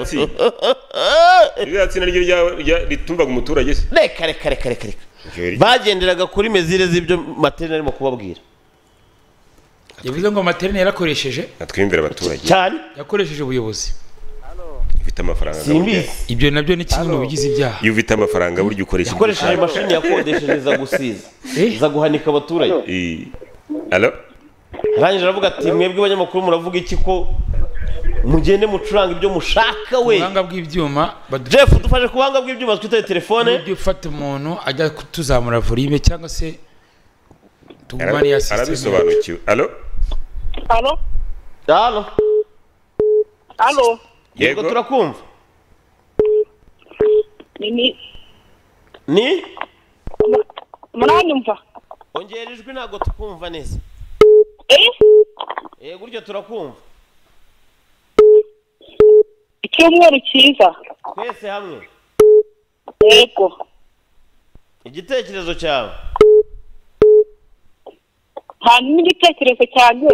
tsinda ritumvaga umuturage se reka bagenderaga kuri mezire z'ibyo materineri arimo kubabwira yavuze ngo materineri yarakoresheje atwimvira abaturage cyane yakoresheje ubuyobozi ufite amafaranga ibyo nabyo ni kimwe mu bigize ibyaha iyo ufite amafaranga burya ukoresheje imashini yakodeshereza gusiza iza guhanika abaturage alo arangije aravuga ati mwebwe abanyamakuru muravuga iki ko mugende mucuranga ibyo mushaka we ubuhanga bw'ibyuma Jeff dufashe ku buhanga bw'ibyuma twitaye telefone n'ibyo ufata umuntu ajya kutuzamura volume cyangwa se tugumane ya system arabisobanukiwe alo yego turakumva ni muranyumva ongera ijwi ntabwo tukumva neza gutyo turakumva icyumweru cyiza twese hamwe yego igitekerezo cyawe hanyuma igitekerezo cyanjye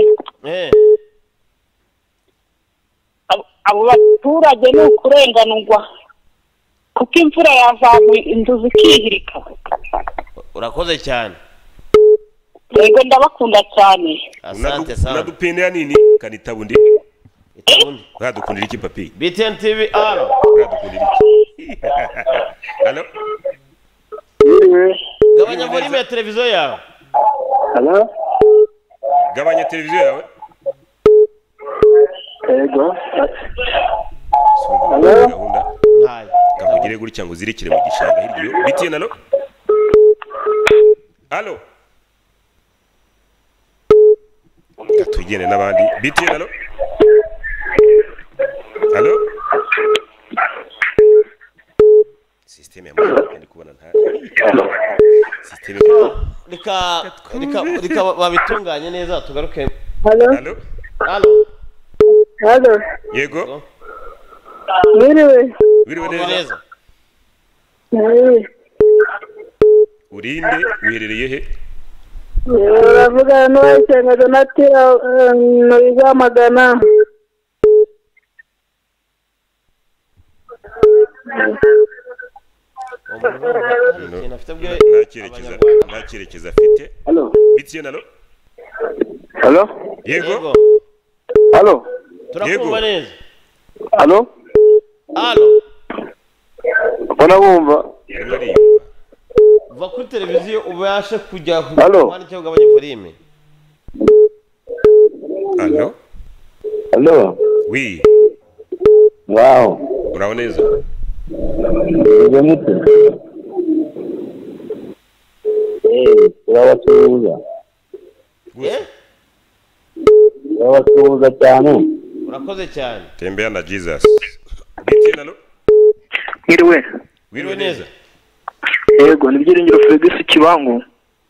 abo baturage ni ukurenganurwa kuko imvura yazamuye inzu zikihirika urakoze cyane yego ndabakunda cyane asante sana unadupendea nini kanitabundi uradukundira iki papi BTN TV alo uradukundira iki alo gabanya volume ya televiziyo yawe alo gabanya televiziyo yawe yego gahunda kakugire gutya ngo uzirikire mu gishanga hirya BTN alo alo tugende n'abandi BTN alo alo system ya ndi kubona nta system reka babitunganye neza tugaruke alo yego wiriwe neza urinde uherereye he uravuga n'uwayisenga donatira ntibizamagana nta cyerekezo afite BTN alo yego turakumva neza alo mbona bumva va kuri televiziyo ubashe kujya kumwana cyangwa ugabanya volume Allo? Allo? Oui. Wow. Uraho neza? Mute. Turabasuhuza. Turabasuhuza cyane. Urakoze cyane. Tembea na Jesus. Biti nalo? Wiriwe neza. Yego, ni Byiringiro Felix Kibangu.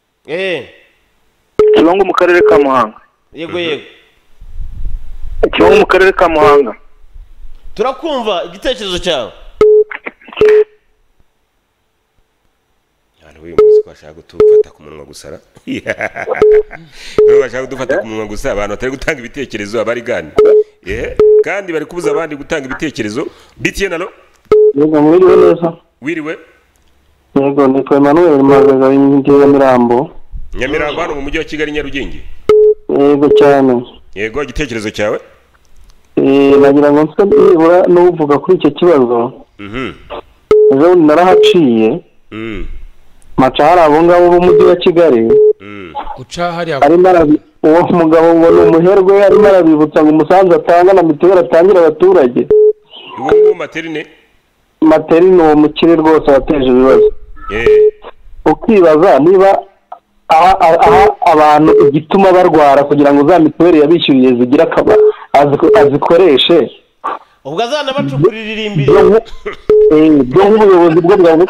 Kibangu mu karere ka Muhanga. Yego. Kibangu mu karere ka Muhanga. Turakumva igitekerezo cyawe. Uyu munsi twashaka gutufata ku munwa gusara. Bashaka gudufata ku munwa gusa abantu batari gutanga ibitekerezo abarigani. Kandi bari kubuza abandi gutanga ibitekerezo. Biti nalo? Yego, mwiriwe neza. Wiriwe? Yego, ni Emmanuel Magaga Nyamirambo. Nyamirambo hano mu mujyi wa Kigali Nyarugenge. Yego cyane. Yego, igitekerezo cyawe? Nagira ngo nse nibura n'uvuga kuri icyo kibazo. Ejo narahaciye. Maca hari abo ngabo b'umujyi wa Kigali. Uca hari uwo mugabo ngo ni umuherwe arimo arabibutsa ngo umusanzu atanga na mituweli atangira abaturage. Uwo materine? Materine uwo mukire rwose wateje ibibazo. Ukibaza niba aha abantu igituma barwara kugira ngo za mituweli yabishyuriye zigira akaba azikoreshe. Ubwo azana bacukurira irimbiri. Byo nk'ubuyobozi bwo bwawe.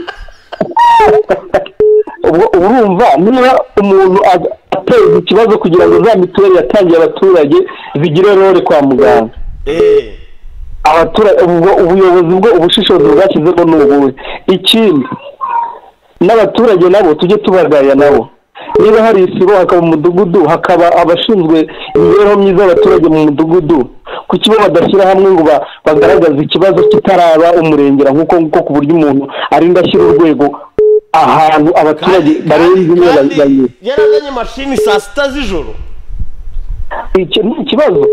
Urumva niba umuntu ateza ikibazo kugira ngo za mituweli yatangiye abaturage zigire role kwa muganga. Abaturage ubuyobozi bwo ubushishozi bwashyizemo n'ubuhe. Ikindi n'abaturage nabo tujye tubaganira nabo. Niba hari isibo hakaba umudugudu hakaba abashinzwe imibereho myiza y'abaturage mu mudugudu, kuki bo badashyira hamwe ngo bagaragaze ikibazo kitaraba umurengera nk'uko ku buryo umuntu arinda ashyira urwego ahantu abaturage barenze neza. Yarazanye mashini saa sita z'ijoro. Icyo ni ikibazo.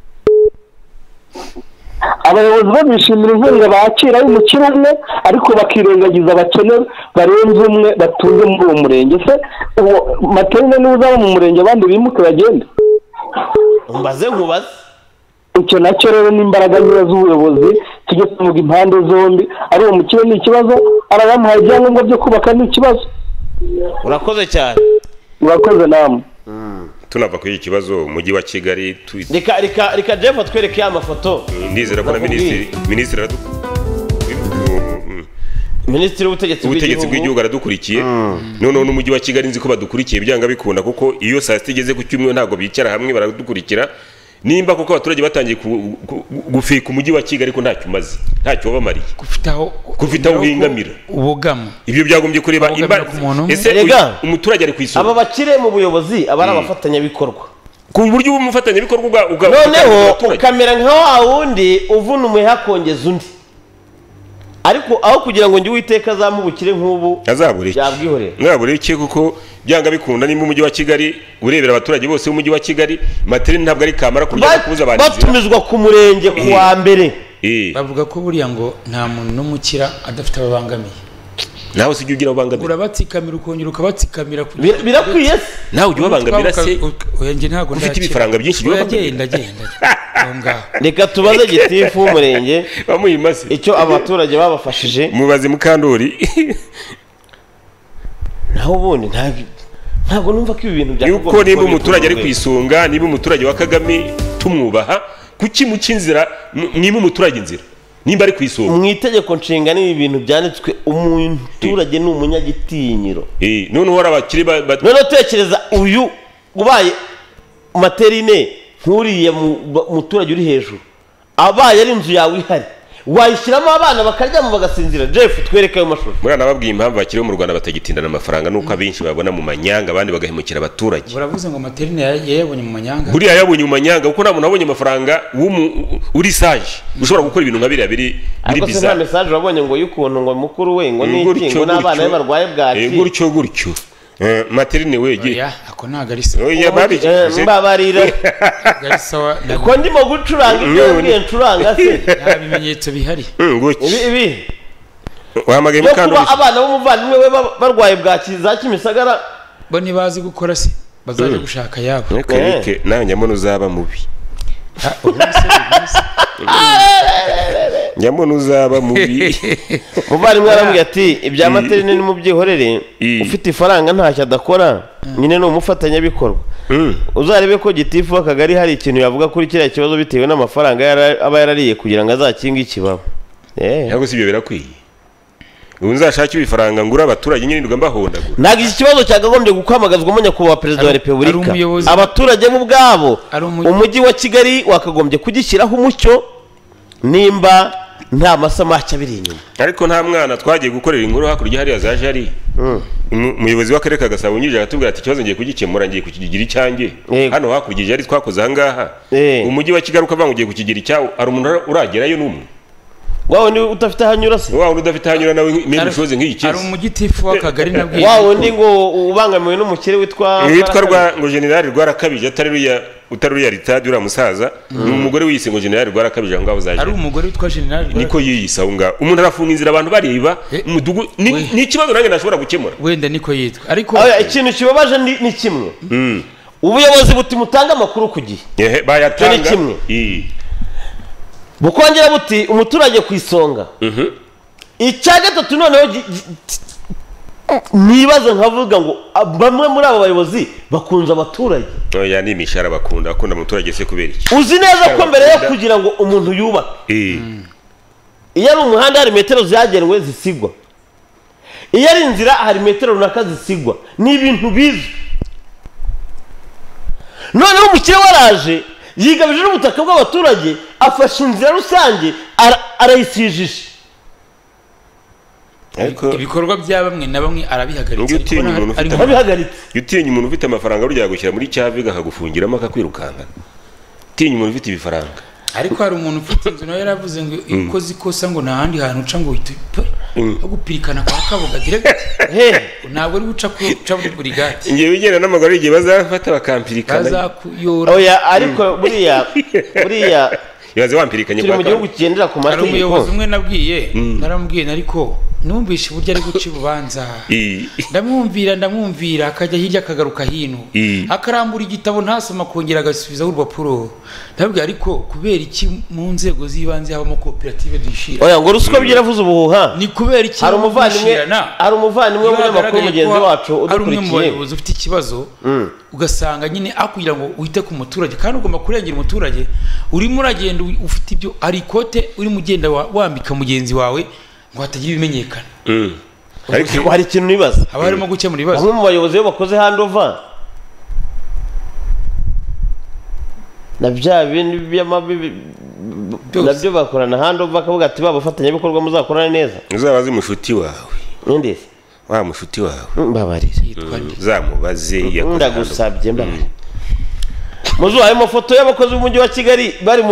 Abayobozi babishimira inkunga bakira y'umukire umwe ariko bakirengagiza abakene barenze umwe batunze muri uwo murenge. Se uwo materine n'uzaba mu murenge abandi bimuke bagenda. Mbaze nkubaze. Icyo nacyo rero n'imbaraga nkeya z'ubuyobozi tujye tuvuga impande zombi. Ari uwo mukire ni ikibazo, arabamuhaye ibyangombwa byo kubaka ni ikibazo. Urakoze cyane. Urakoze namwe. Tunava kuri iki kibazo umujyi wa Kigali. Reka Jeff atwereke ya mafoto. Ndizera ko na minisitiri w'ubutegetsi bw'igihugu aradukurikiye. Noneho n'umujyi wa Kigali nzi ko badukurikiye byanga bikunda kuko iyo saa sita igeze ku cyumweru ntabwo bicara hamwe baradukurikira. Nimba kuko abaturage batangiye gufika umujyi wa Kigali ko ntacyo umaze, ntacyo wabamariye. Kufitaho uhingamira. Ubugamo. Ibyo byagombye kureba ese umuturage ari kwisura. Aba bakire mu buyobozi abari abafatanyabikorwa. Ku buryo umufatanyabikorwa noneho ukamera nka wa wundi uvuna umuheha akongeza undi. Ariko aho kugira ngo njye Uwiteka azamubukire nk'ubu yabwihorera iki kuko byanga bikunda nimba umujyi wa Kigali urebera abaturage bose b'umujyi wa Kigali materine ntabwo ari kamara kurya kubuza abantu batumizwa ku murenge ku wa mbere. Bavuga ko buriya ngo nta muntu n'umukira adafite ababangamiye. Nawe sijye ugira ababangamiye. Urabatsikamira ukongera ukabatsikamira birakwiye se. Nawe ujye ubabangamira se. Oyange ntago ufite ibifaranga byinshi genda. Reka tubaze gitifu w'umurenge bamuhimase icyo abaturage babafashije. Mubaze Mukandori. Naho ubundi ntabwo numva ko ibi bintu byakugomba. Yuko niba umuturage ari kwisonga, niba umuturage wa Kagame tumwubaha, kuki mukinzira niba umuturage inzira nimba ari kwisonga. Mu itegeko nshinga ni ibintu byanditswe umuturage ni umunyagitinyiro. Noneho warabakire none tekereza uyu ubaye materine nkuriye muturage uri hejuru abaye ari inzu yawe ihari wayishyiramo abana bakaryama bagasinzira. Jeff twereke ayo mashusho. Mwana babwiye impamvu bakiriho mu Rwanda batagitindana amafaranga nuko abenshi babona mu manyanga abandi bagahemukira abaturage. Uravuze ngo materine yayabonye mu manyanga. Buriya yabonye mu manyanga kuko nta muntu abonye amafaranga uri sage ushobora gukora ibintu nka biri bizarre. Ariko message wabonye ngo y'ukuntu ngo mukuru we ngo n'iki ngo n'abana be barwaye bwaki. Gutyo materine wege ako ntago ari sawa. Oya babi mbabarira gari sawa ko ndimo gucuranga ibyo ngiye ncuranga se nta bimenyetso bihari. Ibi wamagaye Mukandori abana b'umuvandimwe we barwaye bwaki za Kimisagara bo ntibazi gukora se. bazaje gushaka yabo Eric nawe njyamo uzaba mubi njyamo uzaba mubi muvandimwe arambwira ati ibya materinite nimubyihorere ufite ifaranga ntacyo adakora nyine ni umufatanyabikorwa uzarebe ko gitifu w'akagari hari ikintu yavuga kuri kiriya kibazo bitewe n'amafaranga aba yarariye kugira ngo azakinge ikibaba ntabwo si ibyo birakwiye ubu nzashake ibifaranga ngura abaturage nyine mbahondagura ntabwo iki kibazo cyakagombye gukwamagazwamo nyakubahwa perezida wa repubulika abaturage bo ubwabo umujyi wa kigali wakagombye kugishyiraho umucyo nimba nta masamake abiri inyuma ariko nta mwana twagiye gukorera inkuru hakurya hariya zaje hari umuyobozi w'akarere ka Gasabo unyije agatubwira ati ikibazo ngiye kugikemura ngiye kukigira icyanjye hano hakurya yari twakoze ahangaha umujyi wa kigali ukavanga ugiye kukigira icyawo hari umuntu uragerayo n'umwe wawe ni udafite ahanyura se wawe udafite ahanyura nawe imwe mushoze nk'iyi kese ari umugitifu w'akagari nabwiye wawe ndi ngo ubangamiwe n'umukire witwa ngo generali Rwarakabije utari ritadi uriya musaza ni umugore wiyise ngo generali Rwarakabije aho ngaho zaje ari umugore witwa generali niko yiyise aho ngaho umuntu arafunga inzira abantu bareba umudugu ni ikibazo nanjye nashobora gukemura wenda niko yitwa ariko ikintu kibabaje ni kimwe ubuyobozi buti mutanga amakuru ku gihe bayatanga ni kimwe bukongera buti umuturage ku isonga icya gatatu noneho nibaza nkavuga ngo bamwe muri abo bayobozi bakunze abaturage oya ni imishara bakunda umuturage se kubera iki uzi neza ko mbere yo kugira ngo umuntu yubake iyo ari umuhanda hari metero zagenwe zisigwa iyo ari inzira hari metero runaka zisigwa ni ibintu bizwi noneho umukire waraje yigabije n'ubutaka bw'abaturage afashe inzira rusange arayisijije ibikorwa bya bamwe na bamwe arabihagaritse iyo utinya umuntu ufite amafaranga burya yagushyira muri cyaviga akagufungiramo akakwirukanka utinya umuntu ufite ibifaranga ariko hari umuntu ufite inzu nawe yaravuze ngo iyo ukoze ikosa ngo nta handi hantu uca ngo uhite gupirikana kwa kabuga ntabwo ari guca muri burigade ngiye bigenda n'amaguru igihe bazafata bakampirikana bazakuyora oya ariko buriya yaze wampirikanye kwa mu gihugu kigendera ku mategeko hari umuyobozi umwe nabwiye naramubwiye ariko numvishe uburyo ari guca urubanza ndamwumvira akajya hirya akagaruka hino akarambura igitabo ntasoma akongera agasubizaho urupapuro ndabwira ariko kubera iki mu nzego z'ibanze habamo koperative dushyira oya ngo ruswa byaravuze ubuhuha ni kubera iki hari umuvandimwe w'umunyamakuru mugenzi wacu udukurikiye ari umwe mu bayobozi ufite ikibazo ugasanga nyine akugira ngo uhite ku muturage kandi ugomba kurengera umuturage urimo uragenda ufite ibyo hari ikote urimo ugenda wambika mugenzi wawe ngo hatagira ibimenyekana ariko hari ikintu nibaza haba harimo gukemura ibibazo bamwe mu bayobozi iyo bakoze handova na bya bindi nabyo bakorana handova bakavuga ati babafatanyabikorwa muzakorana neza uzabaze mushuti wawe ninde wa mushuti wawe mbabarira uzamubaze ndagusabye mbabarira muzuhaye amafoto y'abakozi b'umujyi wa kigali bari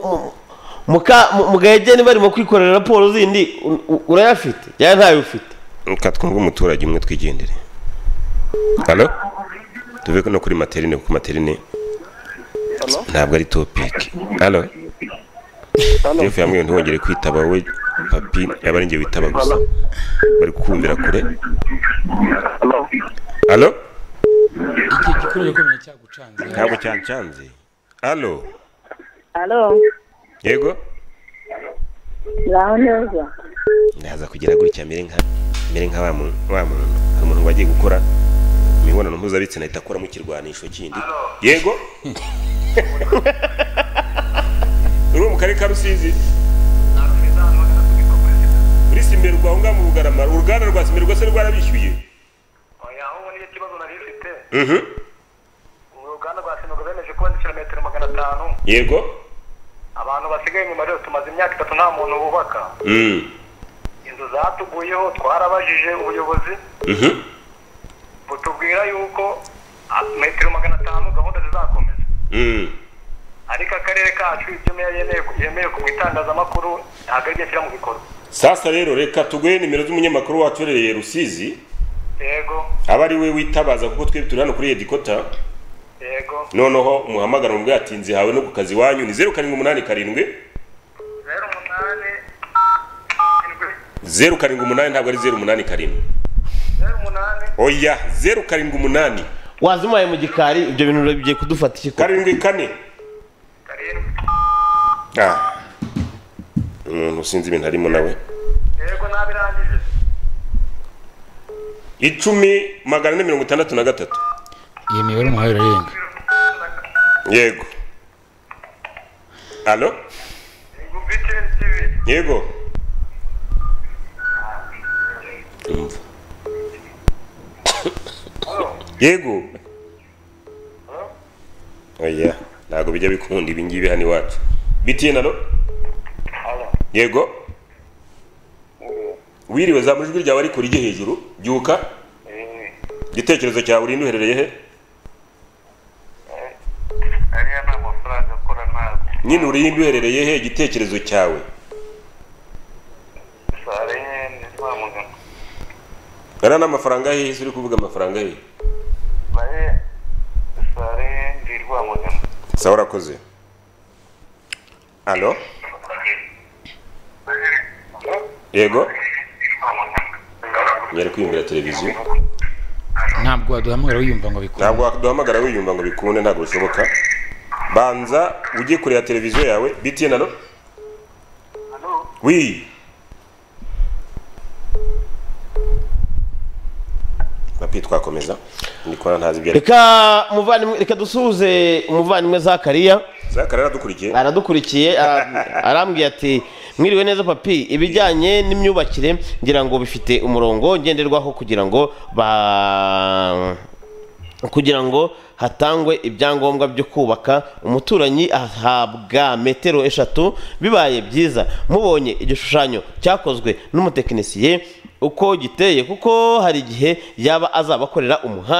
mu gahegeni barimo kwikorera raporo zindi urayafite cyangwa ntayo ufite twumva umuturage umwe twigendere halo tuve no kuri materine kuko materine ntabwo ari topiki halo jeff yambwiye ntiwongere kwitaba we papi yaba ari njye witaba gusa bari kukumvira kure halo iki gikorero komeye cyagucanze ntabwo cyancanze halo yego ngaho neza ndaza kugira gutya mere nka wa muntu hari umuntu wagiye gukora imibonano mpuzabitsina ahita akora mu kirwanisho kindi yego uri mu karere ka Rusizi uri Simerwa aho ngaho mu Bugarama uruganda rwa Simerwa se rwarabishyuye oya aho niyo kibazo nari mfite uruganda rwa Simerwa bemeje kuba kilometero 500 yego abantu basigaye mu marero tumaze imyaka 3 nta muntu bubaka inzu zatuguyeho twarabajije ubuyobozi butubwira yuko metero 500 gahunda zizakomeza ariko akarere kacu ibyo yemeye ku itangazamakuru ntabwo ari byo mu bikorwa sasa rero reka tuguhe nimero z'umunyamakuru wacu urereye Rusizi yego aba ari we witabaza kuko twebwe turi hano kuri Edikota yego noneho umuhamagara mu bwatinzi hawe no ku kazi wanyu ni 0787 078 ntabwo ari 087 oya 078 wazimuhaye mu gikari ibyo bintu bigiye kudufata iki koko 7 umuntu usinzi ibintu harimo nawe yego nabirangije 10,463 iyo mibare muhaye irarenga yego alo yego yego oya ntabwo bijya bikunda ibi ngibi hano iwacu BTN alo yego wiriwe za mujwi ryawe ariko rijye hejuru byuka igitekerezo cyawe urinde uherereye he ariya nta mafaranga akora ntabwo nyine urinde uherereye he igitekerezo cyawe ara n'amafaranga he uri kuvuga amafaranga he sawa urakoze alo yego nyere kwiyumvira televiziyo ntabwo waduhamagara wiyumva ngo bikunde ntabwo waduhamagara wiyumva ngo bikunde ntabwo bishoboka banza ujye kureba televiziyo yawe BTN alo wi papi twakomeza ndikora ntazi ibyo reka dusuhuze umuvandimwe Zakariya aradukurikiye arambwiye ati mwiriwe neza papi ibijyanye n'imyubakire ngira ngo bifite umurongo ngenderwaho kugira ngo hatangwe ibyangombwa byo kubaka umuturanyi ahabwa metero 3 bibaye byiza mubonye igishushanyo cyakozwe n'umutekinisiye uko giteye kuko hari igihe yaba azabakorera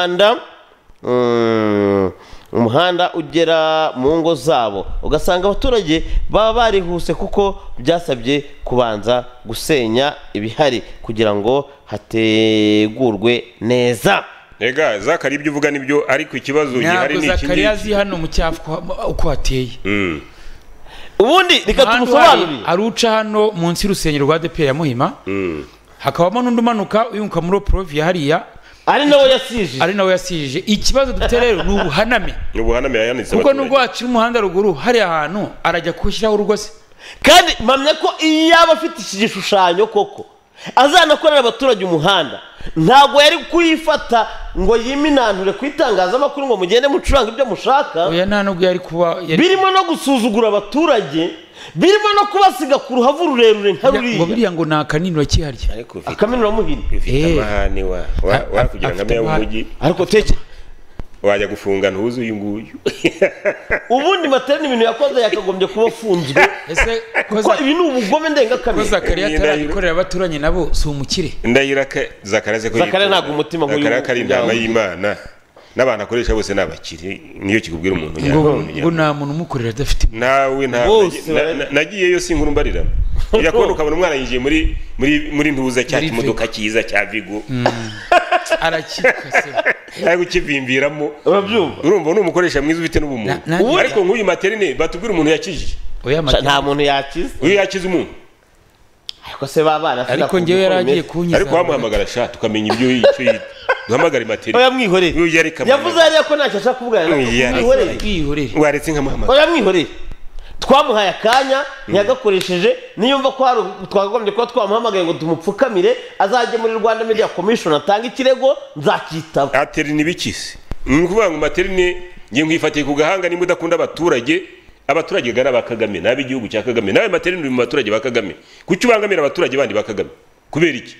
umuhanda ugera mu ngo zabo ugasanga abaturage baba barihuse kuko byasabye kubanza gusenya ibihari kugira ngo hategurwe neza Ega Zakari ibyo uvuga nibyo ariko ikibazo gihari ni iki Zakari azi hano mu cyafu uko hateye ubundi reka tumusobanurire aruca hano munsi y'urusengero rwa DP ya Muhima hakabamo n'undi umanuka uyunka muri Provia hariya ari nawe yasije ikibazo dufite rero ni ubuhaname yayanitse kuko nubwo wacira umuhanda ruguru hari ahantu arajya kushyiraho urugo se kandi mpamya ko iyo yaba afite iki gishushanyo koko azanakorera abaturage umuhanda ntabwo yari kuyifata ngo yiminanture ku itangazamakuru ngo mugende mucuranga ibyo mushaka oya nta nubwo yari kuba birimo no gusuzugura abaturage birimo no kubasiga ku ruhavu rurerure nka ruriya ngo biriya ngo ni akaniniro kiharya akaniniro muhiri ufite amahane wa kugira ngo amenye umujyi ariko teke wajya gufunga ntuzi uyu nguyu ubundi materne ibintu yakoze yakagombye kuba afunzwe kuko ibi ni ubugome ndengakamere Zakari atarabikorera abaturanye nabo si umukire ndahira Zakari ntabwo umutima nk'uyu Zakari intama y'Imana n'abantu akoresha bose n'abakire niyo kikubwira umuntu ngo nta muntu umukorera adafite nawe nagiyeyo sinkuru mbarira yakubona ukabona umwana yinjiye muri ntuza cya kimodoka cyiza cya Vigo arakikase ariko kivimviramo urumva n'umukoresha mwiza ufite n'ubumuntu ariko nk'uyu materne batubwira umuntu yakijije nta muntu yakize uyu yakize umuntu ariko se babana ariko ngewe yaragiye kunyiza ariko wamuhamagara sha tukamenya ibyo icyo duhamagara materne oya mwihorere yavuze hariya ko ntacyo ashaka kuvugana mwihorere waretse nkamuhamagara oya mwihorere twamuhaye akanya ntiyagakoresheje niyumva ko hari twakagombye kuba twamuhamagaye ngo tumupfukamire azajye muri Rwanda Media Commission atanga ikirego nzakitaba ateri nibikisi ukuvuga ngo materne ngiye nkwifatiye ku gahanga nimba udakunda abaturage gana bakagame nabi igihugu cya Kagame nawe materne uri mu baturage ba Kagame kuki ubangamira abaturage bandi ba Kagame kubera iki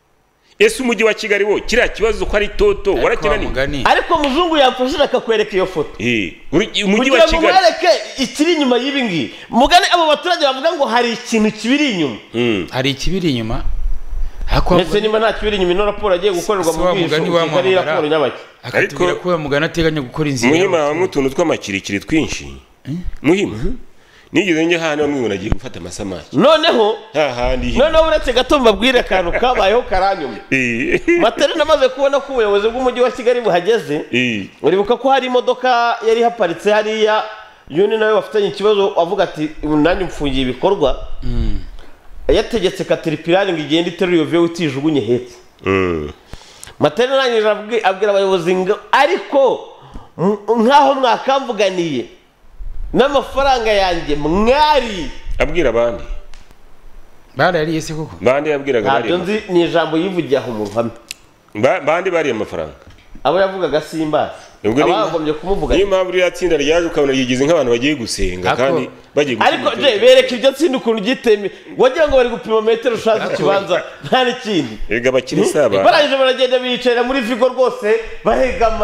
ese umujyi wa Kigali wo kiriya kibazo ko ari toto warakinani ariko muzungu yamfashije akakwereka iyo foto umujyi wa Kigali mwereke ikiri inyuma y'ibi ngibi mugane abo baturage bavuga ngo hari ikintu kibiri inyuma hari ikibiri inyuma ndetse niba nta kibiri inyuma ino raporo agiye gukorerwa mu bwisho ari raporo nyabaki akatubwira ko mugana ateganya gukora inzira muhima bamwe utuntu tw'amakirikiri twinshi muhima nigeze njye hano mwibona agiye gufata amasamaki noneho uretse gato mbabwire akantu kabayeho karanyuma materne namaze kubona ko ubuyobozi bw'umujyi wa Kigali buhageze uribuka ko hari imodoka yari haparitse hariya yuni nawe bafitanye ikibazo avuga ati nanjye mfungiye ibikorwa yategetse Caterpillar ngo igende iteruye iyo viyo utijugunye hepfo matene arangije abwira abayobozi ngo ariko nkaho mwakamvuganiye n'amafaranga yanjye mwari abwira abandi bari yariye se koko bandi yabwiraga ntabyo nzi ni ijambo yivugiye aho mu ruhame bandi bariye amafaranga abo yavugaga simba abagombye kumuvuga niyo mpamvu iriya tsinda ryaje ukabona yigize nk'abantu bagiye gusenga kandi bagiye ariko je bereka iryo tsinda ukuntu giteme wagira ngo bari gupima metero ushaje ikibanza nta n'ikindi ega bakiri saba barangije baragenda bicara muri vigo rwose bahegama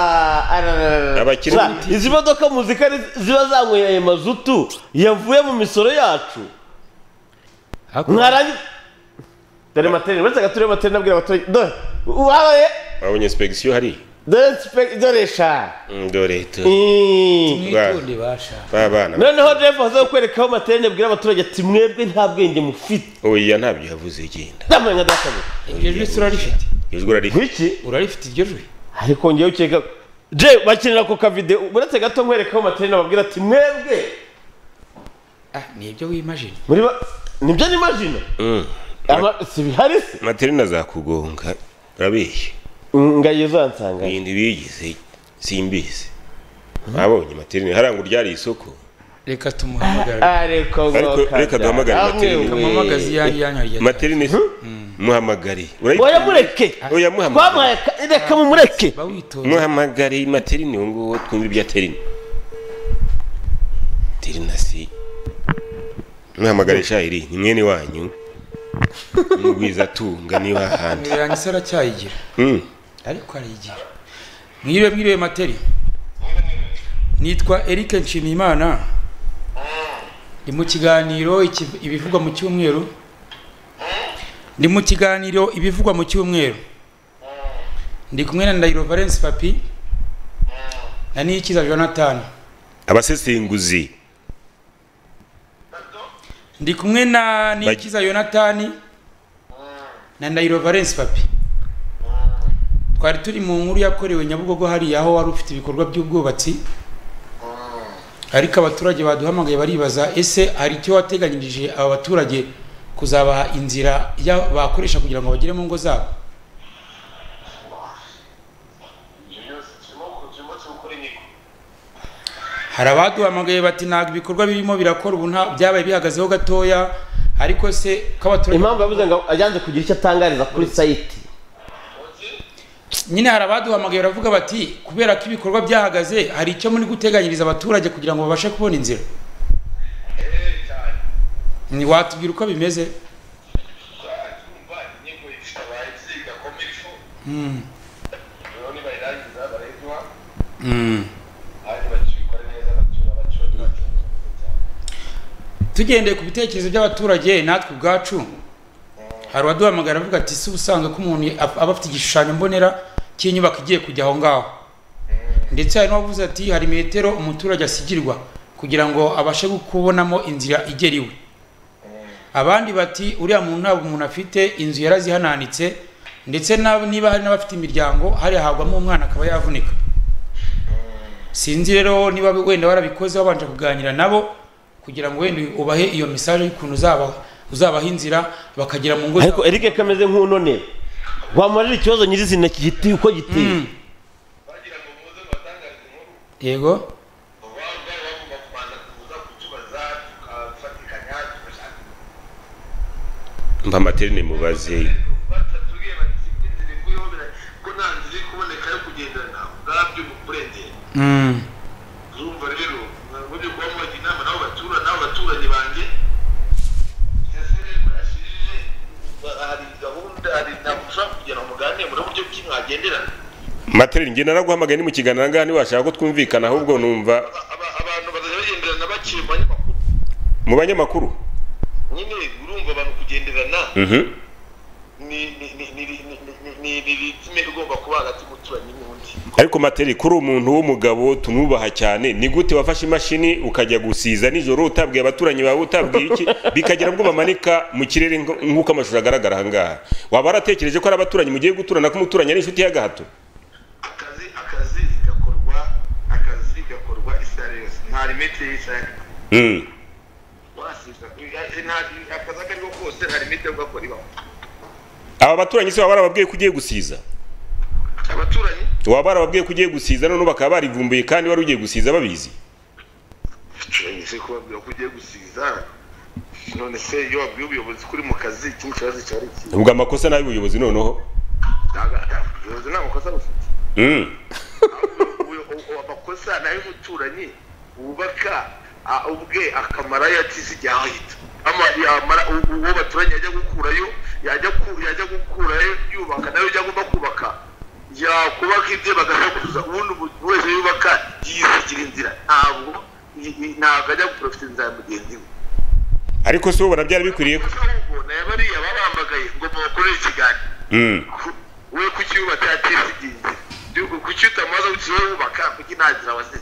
izi modoka muzika ziba zanyweye ayo mazutu yavuye mu misoro yacu mwarangiza dore materi uretse gature materi nabwira abaturage dore uhabaye wabonye inspection hari dore sha dore tu mwitonde basha babana noneho Jeff aza kwereka aho materi nabwira abaturage ati mwebwe nta bwenge mufite oya ntabyo yavuze igenda ndamwe nka dakabe iryo jwi urarifite ijwi urarifite iki urarifite iryo jwi ariko ngiye ukeka je bakinira ku ka video uretse gato nkwereka aho materi nababwira ati mwebwe nibyo wimagine muri nibyo nimagine si bihari se materina zakugonga urabeshye ngayizo ansanga ibindi bigize simbizi abonye materina haranga uryari isoko reka tumuhamagare ariko reka duhamagare materina kamamagazi yanyu materina muhamagare oya mureke oya muhamagare reka mumureke muhamagare materina ngo twumve ibya terina terina si muhamagare shayiri ni mwene wanyu mugwiza tunga niba handi yanise aracyayigira ariko arayigira mwiriwe materi nitwa Eric Nshimiyimana ndi mu kiganiro ibivugwa mu cyumweru ndi kumwe na Ndahiro Valence Papi na Niyikiza Jonathan abasesenguzi ndi kumwe na Niyikiza Jonathan na Ndahiro Valence Papi twari turi mu nkuru yakorewe Nyabugogo hari aho wari ufite ibikorwa by'ubwubatsi ariko abaturage baduhamagaye baribaza ese hari icyo wateganyirije aba baturage kuzabaha inzira bakoresha kugira ngo bagere mu ngo zabo hari abaduhamagaye bati ntabwo ibikorwa birimo birakora ubu byabaye bihagazeho gatoya ariko se k'abaturage impamvu yavuze ngo ajyanze kugira icyo atangariza kuri site nyine hari abaduhamagaye baravuga bati kubera ko ibikorwa byahagaze hari icyo muri guteganyiriza abaturage kugira ngo babashe kubona inzira ni watubwira uko bimeze tugendeye ku bitekerezo by'abaturage natwe ubwacu hari uwaduhamagara avuga ati si usanga ko umuntu aba afite igishushanyo mbonera cy'inyubako igiye kujya aho ngaho ndetse hari n'uwavuze ati hari metero umuturage asigirwa kugira ngo abashe kubonamo inzira igera iwe abandi bati uriya muntu ntabwo umuntu afite inzu yarazihananitse ndetse niba hari n'abafite imiryango hari hagwamo umwana akaba yavunika sinzi rero niba wenda warabikoze wabanje kuganira nabo kugira ngo wenda ubahe iyo message y'ukuntu uzabaha inzira bakagera mu ngo ariko Eric kameze nk'unone wamarira ikibazo nyirizina kigiti uko giteye yego mba materine mubaze urumva rero nabonye kuba mwagira inama n'abaturage banjye hari gahunda hari ntabwo ushobora kugera muganire muri buryo ki mwagenderana materine ngenda naguhamagaye ni mu kiganiro ngaha niwashaka ko twumvikana ahubwo numva abantu bazajya bagenderana baciye mu banyamakuru nyine urumva abantu kugenderana ni ritime igomba kuba hagati y'umuturanyi n'undi ariko materi kuri umuntu w'umugabo tumwubaha cyane ni gute wafashe imashini ukajya gusiza nijoro utabwiye abaturanyi bawe utabwiye iki bikagera ubwo bamanika mu kirere nk'uko amashusho agaragara aha ngaha waba waratekereje ko ari abaturanyi mugiye guturana ko umuturanyi ari inshuti y'agahato akazi gakorwa isaha yose nta limite y'isaha wasiza akazi ako ari ko kose nta limite yo gukora ibamo aba baturanyi se waba warababwiye ko ugiye gusiza waba barababwiye ko ugiye gusiza none bakaba barivumbuye kandi wari ugiye gusiza babizi ese kubabwira ko ugiye gusiza none se iyo wabwiye ubuyobozi kuri mu kazi ikindi kibazo cyari iki ubwo amakosa nabi ubuyobozi noneho ubuyobozi nta makosa bufite amakosa nayo umuturanyi wubaka ubwe akamara yatize ibyahita yamara uwo baturanye yajya gukurayo yajya gukurayo yubaka nayo ujya agomba kubaka yakubaka ibye bagasakuza ubundi wese yubaka yisigira inzira ntabwo ajya guprofita inzira ya mugenzi we ariko se ubona byari bikwiriye ko nayo bariya babambagaye ngo mubakorere ikiganiro we kuki yubatse yatisigiye inzira kuki utamaze ukiwe wubaka kuki nta nzira wasize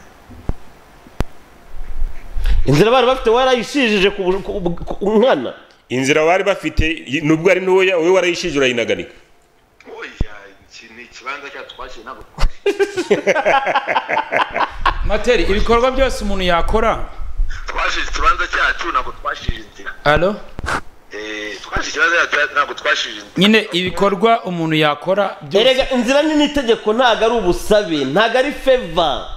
inzira bari bafite warayishijije ku nkana inzira bari bafite nubwo ari ntoya wowe warayishije urayinaganika oya ni ikibanza cyacu twashyira ntabwo Materi ibikorwa byose umuntu yakora twashije ikibanza cyacu ntabwo twashije inzira Allo twashije ikibanza cyacu ntabwo twashije inzira nyine ibikorwa umuntu yakora byose erega inzira ni itegeko ntago ari ubusabe ntago ari favor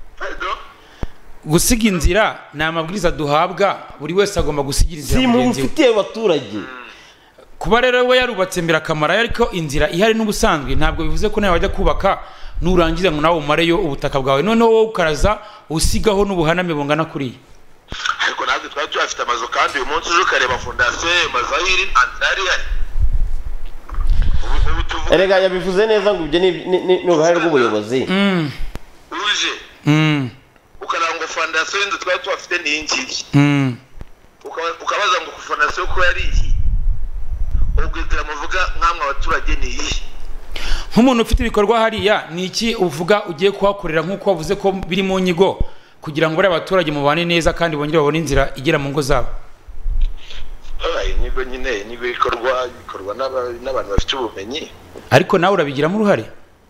gusiga inzira ni amabwiriza duhabwa buri wese agomba gusigira inzira mugenzi we si mufitiye abaturage kuba rero we yarubatse mbere akamara ariko inzira ihari n'ubusanzwe ntabwo bivuze ko nawe wajya kubaka nurangiza ngo nawe umareyo ubutaka bwawe noneho wowe ukaraza usigaho n'ubuhaname bungana kuriya ariko natwe twari tuyafite amazu kandi uyu munsi uje ukareba fondasiyo y'amazu aho iri antari ihari erega yabivuze neza ngo ibyo ni uruhare rw'ubuyobozi uje ukaranga fondasiyo y'inzu twari tuhafite ni iyi ngiyi ukabaza ngo fondasiyo ko yari iyi ubwitira muvuga nk'amwe abaturage ni iyi nk'umuntu ufite ibikorwa hariya ni iki uvuga ugiye kuhakorera nk'uko wavuze ko biri mu nyigo kugira ngo bariya abaturage mubane neza kandi bongere babone inzira igera mu ngo zabo inyigo nyine inyigo ikorwa n'abantu bafite ubumenyi ariko nawe urabigiramo uruhare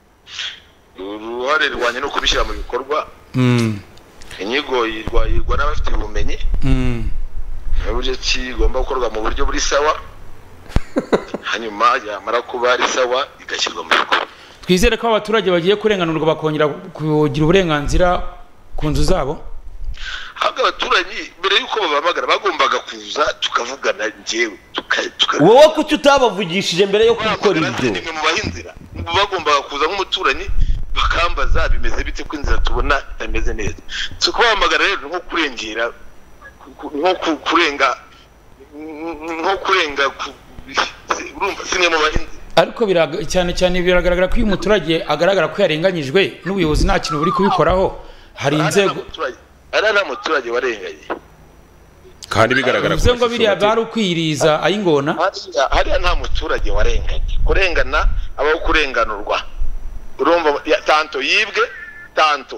rwanjye no kubishyira mu bikorwa inyigo yirwa n'abafite ubumenyi n'uburyo ki igomba gukorwa mu buryo buri sawa hanyuma yamara kuba ari sawa igashyirwa mu bikorwa twizere ko abaturage bagiye kurenganurwa bakongera kugira uburenganzira ku nzu zabo ahubwo abaturanyi mbere y'uko babamagara bagombaga kuza tukavugana njyewe wowe kuki utabavugishije mbere yo gukora ibyo mu bahinzira bagombaga kuza nk'umuturanyi bakambaza bimeze bite ko inzira tubona itameze neza si kubahamagara rero nko kurengera nko kurenga urumva simwe mu bahinzi ariko cyane cyane biragaragara ko uyu muturage agaragara ko yarenganyijwe n'ubuyobozi nta kintu buri kubikoraho hari inzego ari nta muturage warenganye kandi bigaragara ko ngo biriya bari ukwiriza ayingona hariya nta muturage warenganye kurengana abaho kurenganurwa urumva tanto yibwe tanto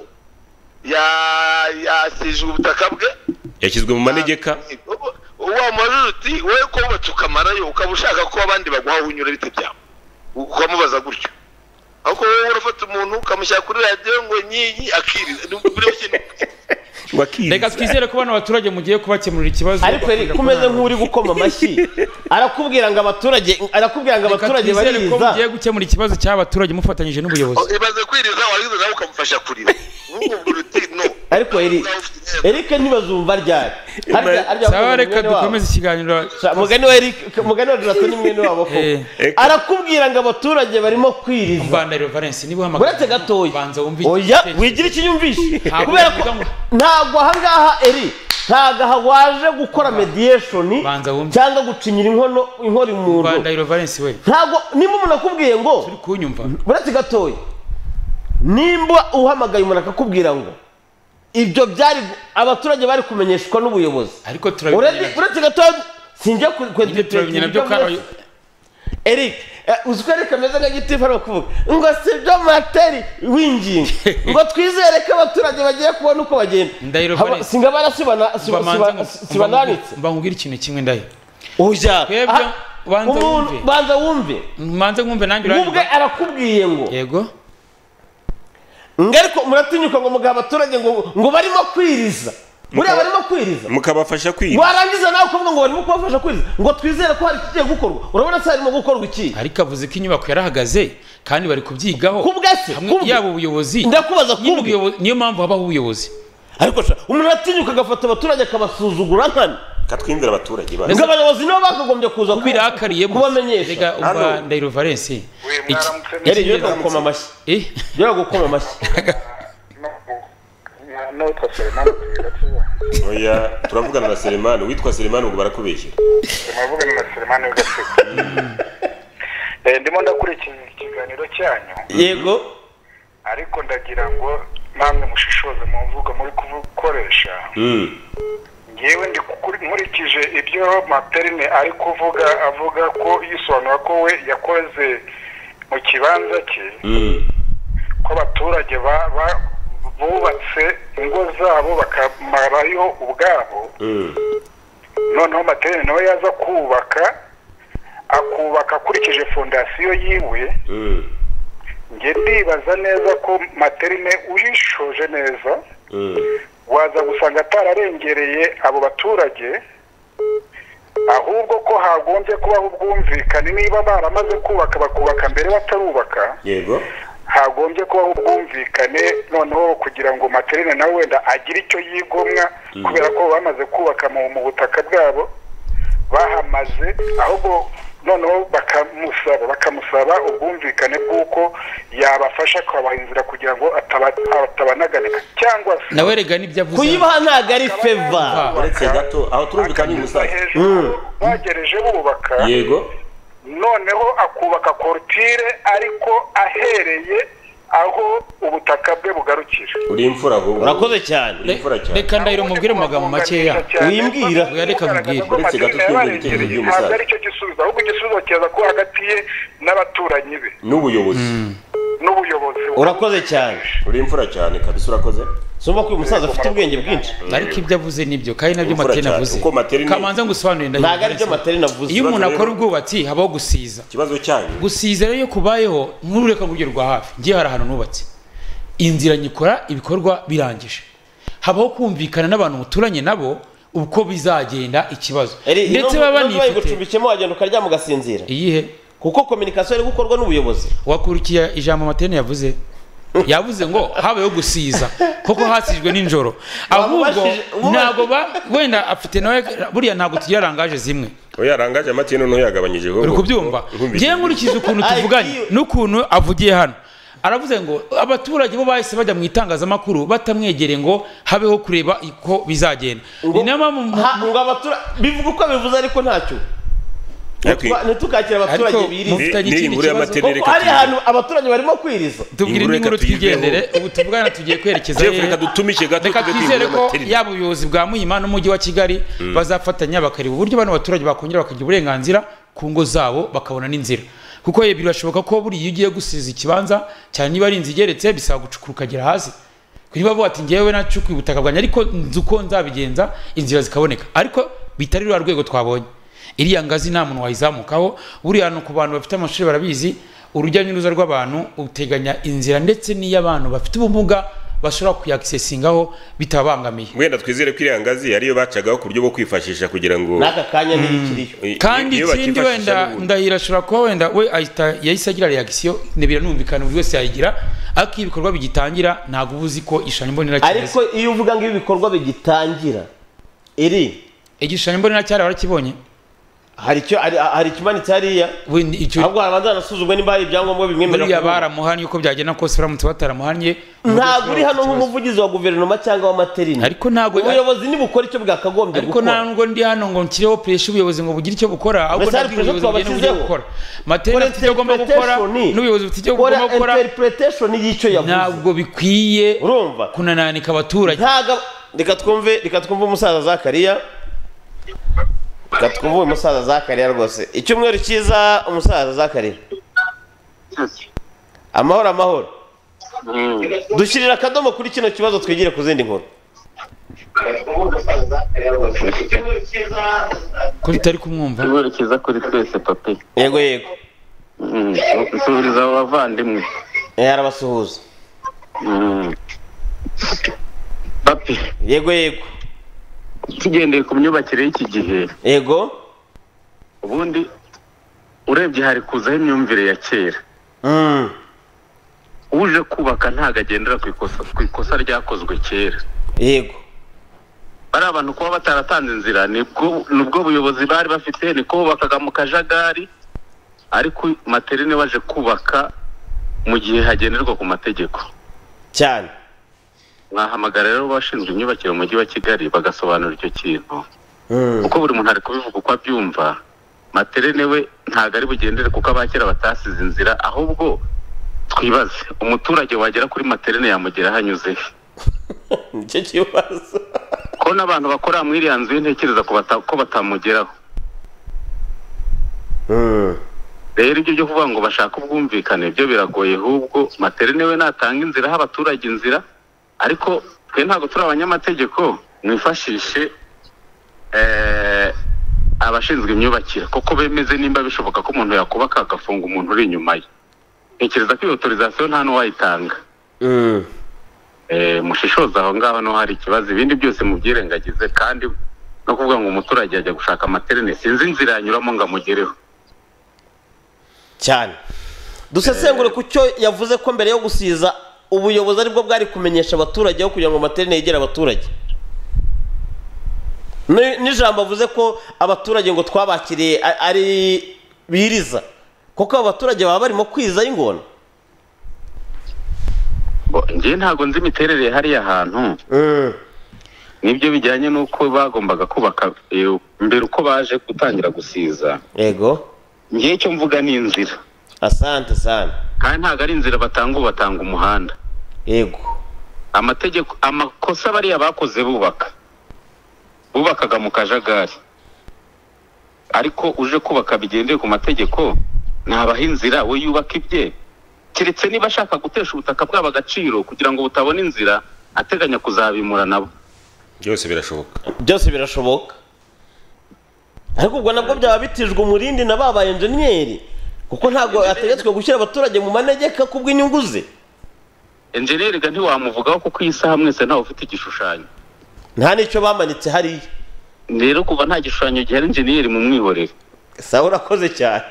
yasijwe ubutaka bwe yashyizwe mu manegeka wamara uti wowe ko wubatse ukamarayo ukaba ushaka ko abandi baguha unyura bite byawe ukamubaza gutyo ariko wowe urafata umuntu ukamushyira kuri radiyo ngo nyiyi akiriza reka twizere ko bano baturage mugiye kubakemurira ikibazo ariko kumeze nk'uri gukoma amashyi arakubwira ngo abaturage bariza ko mugiye gukemura ikibazo cy'abaturage mufatanyije n'ubuyobozi ibaze kwiriza wariza nawe ukamufasha kurira ariko Eric ntibazumva ryari sawa reka dukomeze ikiganiro mugani wa Jonathan ni mwene wabo ko arakubwira ngo abaturage barimo kwiriza Mbandaro Valence niba uhamagara uretse gatoya banza wumve oya wigira ikinyumvishe kubera ko ntago ahangaha ntago waje gukora mediation cyangwa gucinyira inkoro umuntu Mbandaro Valence we ntago nimba umuntu akubwiye ngo turi kunyumva uretse gatoya nimba uhamagaye umuntu akakubwira ngo ibyo byari abaturage bari kumenyeshwa n'ubuyobozi ariko turabimenya uretse gato sinjye turabimenya nabyo kandi Eric uziko Eric ameze nk'igiti fara kuvuga ngo sibyo Materi winginga ngo twizere ko abaturage bagiye kubona uko bagenda singa barasibananitse mbangubwira ikintu kimwe ndaye oya banza wumve nanjye ubwe arakubwiye ngo yego ngariko muratinyuka ngo mugaha abaturage ngo barimo kwiriza buriya barimo kwiriza mukabafasha kwiriza warangiza nawe ukavuga ngo barimo kubafasha kwiriza ngo twizere ko hari ikigiye gukorwa urabona se harimo gukorwa iki ariko avuze ko inyubako yarahagaze kandi bari kubyigaho kubwese yaba ubuyobozi ndakubaza niyo mpamvu habaho ubuyobozi ariko umuntu atinyuka agafata abaturage akabasuzugura nkana katwindira abaturage bazi ngo abayobozi nabo bakagombye kuza kubirakariyemo kubamenyesha umva Ndahiro Valence yari yo gukoma amashyi yo gukoma amashyi oya turavugana na Selemani witwa Selemani ubwo barakubeshyira turavugana na Selemani w'Gatsiko ndimo ndakurikira ikiganiro cyanyu yego ariko ndagira ngo namwe mushishoze mu mvugo muri kuvukoresha ngewe nkurikije ibyo Materine ari kuvuga avuga ko yisobanura ko we yakoze mu kibanza cye ko abaturage bubatse ingo zabo bakamarayo ubwabo noneho Materine nawe yaza kubaka akubaka akurikije fondasiyo yiwe nge ndibaza neza ko Materine uyishoje neza waza gusanga atararengereye abo baturage ahubwo ko hagombye kubaho ubwumvikane niba baramaze kubaka bakubaka mbere batarubaka yego hagombye kubaho ubwumvikane noneho kugira ngo Materine nawe wenda agire icyo yigomwa kubera ko bamaze kubaka mu butaka bwabo bahamaze ahubwo noneho bakamusaba ubwumvikane bw'uko yabafasha kubaha inzira kugira ngo atabanaganika cyangwa se nawe rega nibyo avuze kuyibaha ntago ari feva uretse gato aho turumvikanye umusaza bagereje bubaka yego noneho akubaka korutire ariko ahereye aho ubutaka bwe bugarukira uri imfura ahubwo urakoze cyane reka Ndahiro mubwire mu magambo makeya wimbwira reka mubwire uretse gato twumvira ibitekerezo by'umusaza ntabwo aricyo gisubizo ahubwo igisubizo kiza ko hagati ye n'abaturanyi be n'ubuyobozi urakoze cyane uri imfura cyane kabisa urakoze sumva ko uyu musaza afite ubwenge bwinshi ariko ibyo avuze nibyo kandi nabyo Materine avuze kamanza ngusobanurire ntabwo aribyo Materine avuze iyo umuntu akora ubwubatsi habaho gusiza ikibazo cyanyu gusiza rero iyo kubayeho nkurureka urugero rwa hafi ngiye hari ahantu nubatse inzira nyikora ibikorwa birangije habaho kumvikana n'abantu muturanye nabo uko bizagenda ikibazo ndetse baba gucumbikemo wagenda ukaryama ugasinzira iyihe kuko communication iri gukorwa n'ubuyobozi wakurikiye ijambo Materine yavuze ngo habayeho gusiza kuko hasijwe n'injoro ahubwo ntago wenda afite nawe buriya ntago tugira rangaje zimwe oya rangaje Materine no yagabanyije ho uri kubyumva ngiye nkurikije ukuntu tuvuganye n'ukuntu avugiye hano aravuze ngo abaturage bo bahise bajya mu itangazamakuru batamwegereye ngo habeho kureba uko bizagenda ni nayo mpamvu bivuga uko bivuze ariko ntacyo ntitukakire abaturage biriza kuko hari ahantu abaturage barimo kwiriza tubwire n'inkuru twigendere ubu tuvugana tugiye kwerekeza reka dutumishe gato reka twizere ko yaba ubuyobozi bwa Muhima n'umujyi wa Kigali bazafatanya bakareba uburyo bano baturage bakongera bakagira uburenganzira ku ngo zabo bakabona n'inzira kuko birashoboka ko buriya ugiye gusiza ikibanza cyane niba ari inzu igeretse bisaba gucukura ukagera hasi niba bavuga ati ngewe nacukuye ubutaka bwanjye ariko nzi uko nzabigenza inzira zikaboneka ariko bitari rwa rwego twabonye iriya ngazi nta muntu wayizamukaho buriya no ku bantu bafite amashuri barabizi urujya n'uruza rw'abantu uteganya inzira ndetse n'iy'abantu bafite ubumuga bashobora kuyakisesingaho bitabangamiye wenda twizere ko iriya ngazi ariyo bacagaho ku buryo bwo kwifashisha kugira ngo n'aka kanya ntirikiriyo kandi ikindi wenda Ndahiro ashobora kuba wenda we yahise agira reaction biranumvikana buri wese yayigira ariko iyo ibikorwa bigitangira ntabwo uba uzi ko igishushanyo mbonera kimeze ariko iyo uvuga ngo ibikorwa bigitangira igishushanyo mbonera cyari warakibonye hari ikimanitse hariya ahubwo harabanza hanasuzumwe niba hari ibyangombwa bimwemerera buriya baramuhanye uko byagenda kose baramutse bataramuhanye ntabwo uri hano nk'umuvugizi wa guverinoma cyangwa wa Materine ariko ntabwo ubuyobozi nibukora icyo bwakagombye gukora ariko ntabwo ndi hano ngo nshyireho pressure ubuyobozi ngo bugire icyo bukora ahubwo ntabwo ubuyobozi bugenda bugiye gukora Materine afite icyo agomba gukora n'ubuyobozi bufite icyo bugomba gukora interpretation y'icyo yavuze ntabwo bikwiye urumva kunananika abaturage reka twumve umusaza Zakariya twumva uyu musaza Zakariya rwose icyumweru cyiza umusaza Zakariya amahoro dushyirira akadomo kuri kino kibazo twigire ku zindi nkuru ko bitari kumwumva icyumweru cyiza kuri twese papi yego usubiriza abo bavandimwe arabasuhuza papi yego tugendeye ku myubakire y'iki gihe yego ubundi urebye hari kuzaho imyumvire ya kera uje kubaka ntago agendera ku ikosa ryakozwe kera yego bari abantu kuba bataratanze inzira nubwo buyobozi bari bafite niko bubakaga mu kajagari ariko materine baje kubaka mu gihe hagenderwa ku mategeko cyane mwahamagara rero bashinzwe imyubakire mu mujyi wa Kigali bagasobanura icyo kintu kuko buri muntu ari kubivuga uko abyumva materine we ntago ari bugendere kuko abakera batasize inzira ahubwo twibaze umuturage wagera kuri materine yamugera hanyuze nicyo kibazo ko n'abantu bakora muri iriya nzu ntekereza ko batamugeraho rero ibyo byo kuvuga ngo bashaka ubwumvikane byo biragoye ahubwo materine we natanga inzira aho abaturage inzira ariko twe ntabwo turi abanyamategeko mwifashishe abashinzwe imyubakire kuko bemeze nimba bishoboka ko umuntu yakubaka agafunga umuntu uri inyuma ye ntekereza ko iyo autorisation nta n'uwayitanga mushishoza aho ngaho no hari ikibazo ibindi byose mubyirengagize kandi no kuvuga ngo umuturage ajya gushaka materine sinzi inzira yanyuramo ngo amugereho cyane dusesengure ku cyo yavuze ko mbere yo gusiza ubuyobozi aribwo bwari kumenyesha abaturage kugira ngo materine yegere abaturage n'ijambo avuze ko abaturage ngo twabakiriye ari biriza kuko abaturage baba barimo kwiza y'ingona ngiye ntago nzi imiterere hariya hantu nibyo bijyanye n'uko bagombaga kubaka mbere uko baje gutangira gusiza yego ngiye cyo mvuga ni inzira asante sana kandi ntago ari inzira batanga umuhanda yego amategeko amakosa bariya bakoze bubakaga mu kajagari ariko uje kubaka bigendeye ku mategeko ntabaha inzira we yubaka ibye keretse niba ashaka gutesha ubutaka bwabo agaciro kugira ngo butabona inzira ateganya kuzabimura nabo byose birashoboka ariko ubwo nabwo byaba bitijwe umurindi na ba enjeniyeri kuko ntabwo ategetswe gushyira abaturage mu manegeka kubw'inyungu ze enjeniyeri ga ntiwamuvugaho kuko iyi saha mwese ntawe ufite igishushanyo nta n'icyo bamanitse hariya rero kuva nta gishushanyo gihari enjeniyeri mu mwihorere sawa urakoze cyane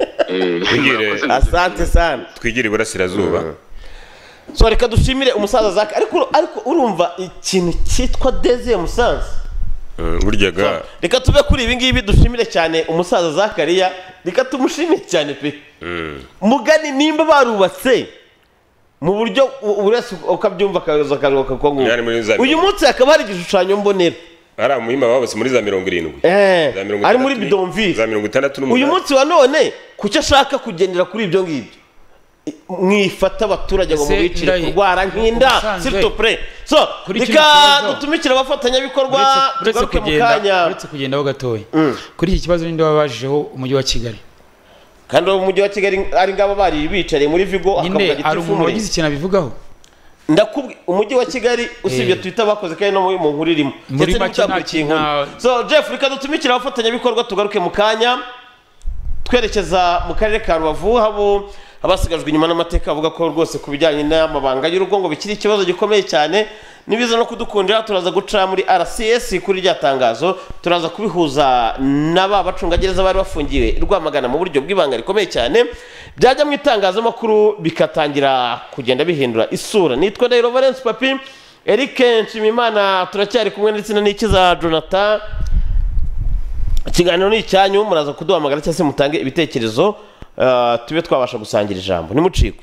asante sana twigire iburasirazuba so reka dushimire umusaza Zaka ariko urumva ikintu cyitwa deze musanze buryaga reka tuve kuri ibi ngibi dushimire cyane umusaza Zakariya reka tumushimire cyane pe mugani nimba barubatse mu buryo urese ukabyumva akaza akaruka ko uyu munsi hakaba hari igishushanyo mbonera ara muhimba babose muri za 70 ari muri bidonville za 68 uyu munsi wa none kucyo ashaka kugendera kuri ibyo ngibyo mwifata abaturage ngo mubicire kurwara nk'inda s'il te plaît so reka dutumikira abafatanyabikorwa tugaruke mu kanya uretse kugendaho gatoya kuri iki kibazo ninde wabajijeho umujyi wa Kigali kandi umujyi wa Kigali ari ngabo bari bicariye muri Vigo akavuga giti fumure yagize ikintu abivugaho ndakubwi umujyi wa Kigali usibye twita bakoze kandi no mu nkuru irimo ndetse n'icyakintu so Jeff reka dutumikira abafatanyabikorwa tugaruke mu kanya twerekeza mu karere ka Rubavu habo abasigajwe inyuma n'amateka avuga ko rwose kubijyanye n'amabanga y'urugo ngo bikiri ikibazo gikomeye cyane nibiza no kudukundira turaza guca muri RCS kuri rya tangazo turaza kubihuza n'aba bacungagereza bari bafungiwe Rwamagana mu buryo bw'ibanga rikomeye cyane byajya mu itangazamakuru bikatangira kugenda bihindura isura nitwa Dairo Valence Papi Eric Nshimimana turacyari kumwe ndetse na Nikiza Jonathan ikiganiro ni icyanyu muraza kuduhamagara cyangwa se mutange ibitekerezo tube twabasha gusangira ijambo nimucikwe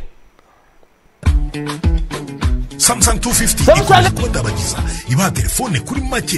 Samsung 250 ikodabagiza iba telefone kuri make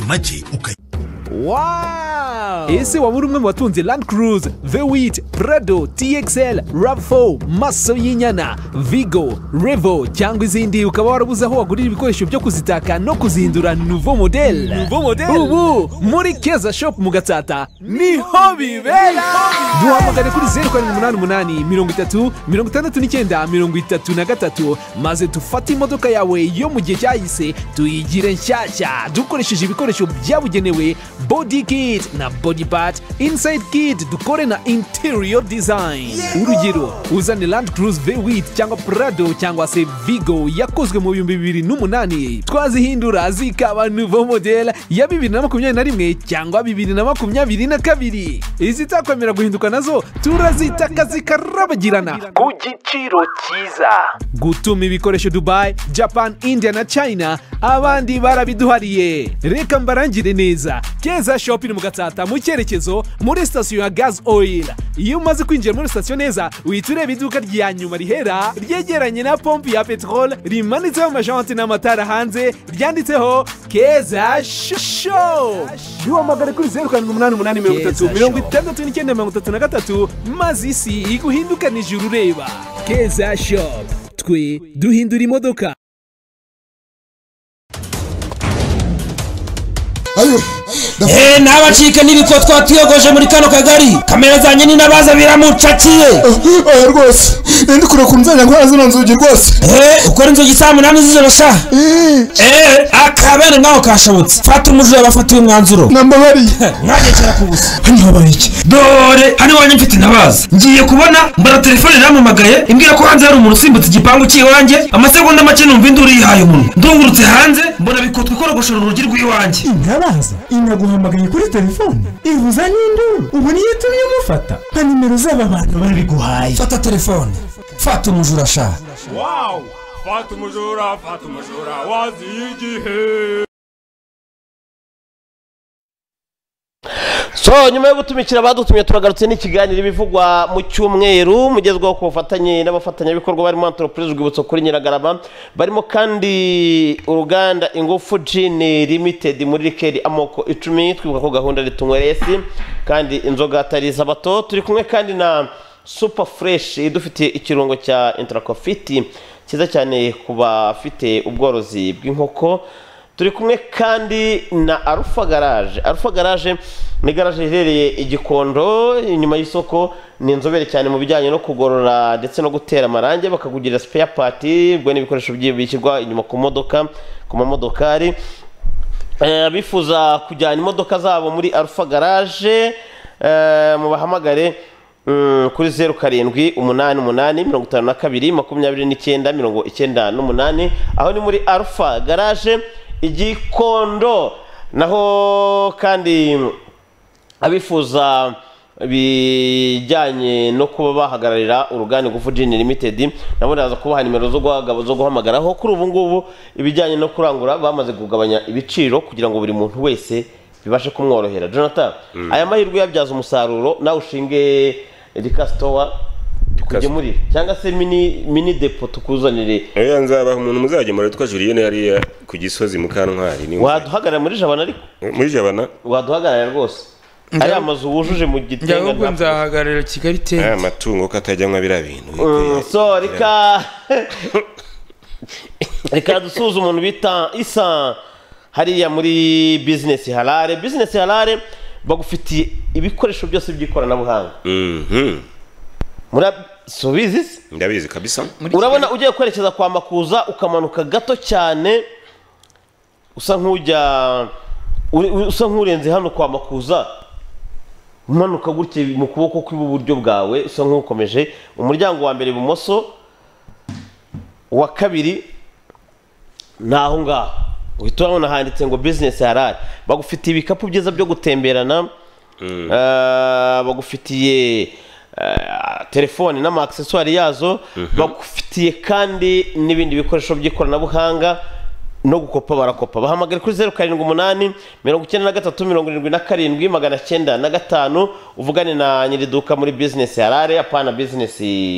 Wow! Ese waba uri umwe mu batunze Land Cruiser, V8, Prado, TXL, RAV4, Maso y'inyana, Vigo, Revo cyangwa izindi ukaba warabuze aho wagurira ibikoresho byo kuzitaka no kuzihindura nouveau model. Ubu muri Keza Shop mu Gatsata niho bibera. Duhamagare kuri 0788 30 69 33 maze tufate imodoka yawe yo mu gihe cyahise tuyigire nshyashya dukoresheje ibikoresho byabugenewe body kit na body part inside kit dukore na interior design urugero uzane Land Cruise V8 cyangwa Prado cyangwa se Vigo yakozwe mu 2008 twazihindura zikaba nouveau model ya 2021 cyangwa 2022 izitakwemera guhinduka nazo turazitaka zikarabagirana ku giciro cyiza. Gutuma ibikoresho Dubai, Japan, India na China abandi barabiduhariye. Reka mbarangire neza. Keza Shop iri mu Gatsata mu cyerekezo muri station ya Gas Oil. Iyo umaze kwinjira muri station neza uhita ureba iduka rya nyuma rihera ryegeranye na pompe ya petrol rimanitseho amajante n'amatara hanze ryanditseho Keza Shop. Duhamagare kuri 0788 maze isi iguhinduka nijuru ureba. Keza Shop, twe duhindura imodoka. Nabacike n'ibiko twatuyogoje muri kano kagari kamera zanye ni nabaza biramucakiye oya rwose ndi kure kunzanya ngo zino nzugi rwose ukora inzugi saa 8 z'ijoro sha akabere naho kashobotse fata umujura bafatiye umwanzuro nambabari mwagekera kubusa ntabaye iki dore hani wanye mfite nabaza ngiye kubona mbara telefone ramumagaye imbwira ko hanze hari umuntu usimbutse igipangu cy'iwanjye amasegonda make numva induru yihaye umuntu ndungurutse hanze mbona bikotwe korogoshora urugi rw'iwanjye ntabaza inaguhamagaye kuri telefone ivuza n'induru ubu niyo itumye umufata nka nimero z'aba bantu bari guhaye fata telefone fata umujura sha fata umujura waziye igihe. So nyuma yo gutumikira abadutumye turagarutse n'ikiganiro ibivugwa mu cyumweru mugezweho ku bufatanye n'abafatanyabikorwa barimo Entreprise Rwibutso kuri Nyiragarama barimo kandi uruganda Ingufu Gin Limited muri Rikeri amoko 10 twibuka ko gahunda ritungweresi kandi inzoga atari zabato turi kumwe kandi na Super Fresh idufitiye ikirungo cya Intracofit kiza cyane kuba afite ubworozi bw'inkoko. Turi kumwe kandi na Alpha Garage ni garage iherereye Igikondo inyuma y'isoko ni inzobere cyane mu bijyanye no kugorora ndetse no gutera amarange bakakugira spare part bwo n'ibikoresho byibikirwa inyuma ku modoka ku mamodokari bifuza kujyana imodoka zabo muri Alpha Garage mu bahamagare kuri 0788522998 aho ni muri Alpha Garage Igikondo. Naho kandi abifuza bijyanye no kuba bahagararira uruganda Ingufu Gin Limited nabo ndaza kubaha nimero zo guhamagaraho kuri ubu ngubu ibijyanye no kurangura bamaze kugabanya ibiciro kugira ngo buri muntu wese bibashe kumworohera. Jonathan aya mahirwe yabyaza umusaruro nawe ushinge Rikastore tukugemurire cyangwa se mini depot tukuzanire. Nzabaha umuntu muzagemura twa Julienne yari ku Gisozi mu Kantwari ni waduhagarara muri Jabana ariko muri Jabana waduhagarara rwose ari amazu wujuje mu Gitenga njya nzahagarara Kigali tent amatungo katajyamwa birabintu so reka dusuza umuntu bita Isa hariya muri business halale bagufitiye ibikoresho byose by'ikoranabuhanga. Murabizi ndabizi kabisa. Urabona ugiye kwerekeza kwa Makuza ukamanuka gato cyane usa nk'urenze hano kwa Makuza umanuka gutye mu kuboko kw'iburyo bwawe usa nk'ukomeje umuryango wa mbere ibumoso wa kabiri naho ngaho uhita urabona handitse ngo business halal bagufitiye ibikapu byiza byo gutemberana bagufitiye telefone n'ama accessoires yazo bagufitiye kandi n'ibindi bikoresho by'ikoranabuhanga no gukopa barakopa. Bahamagara kuri 0788 uvugane na nyiriduka muri business halal apana business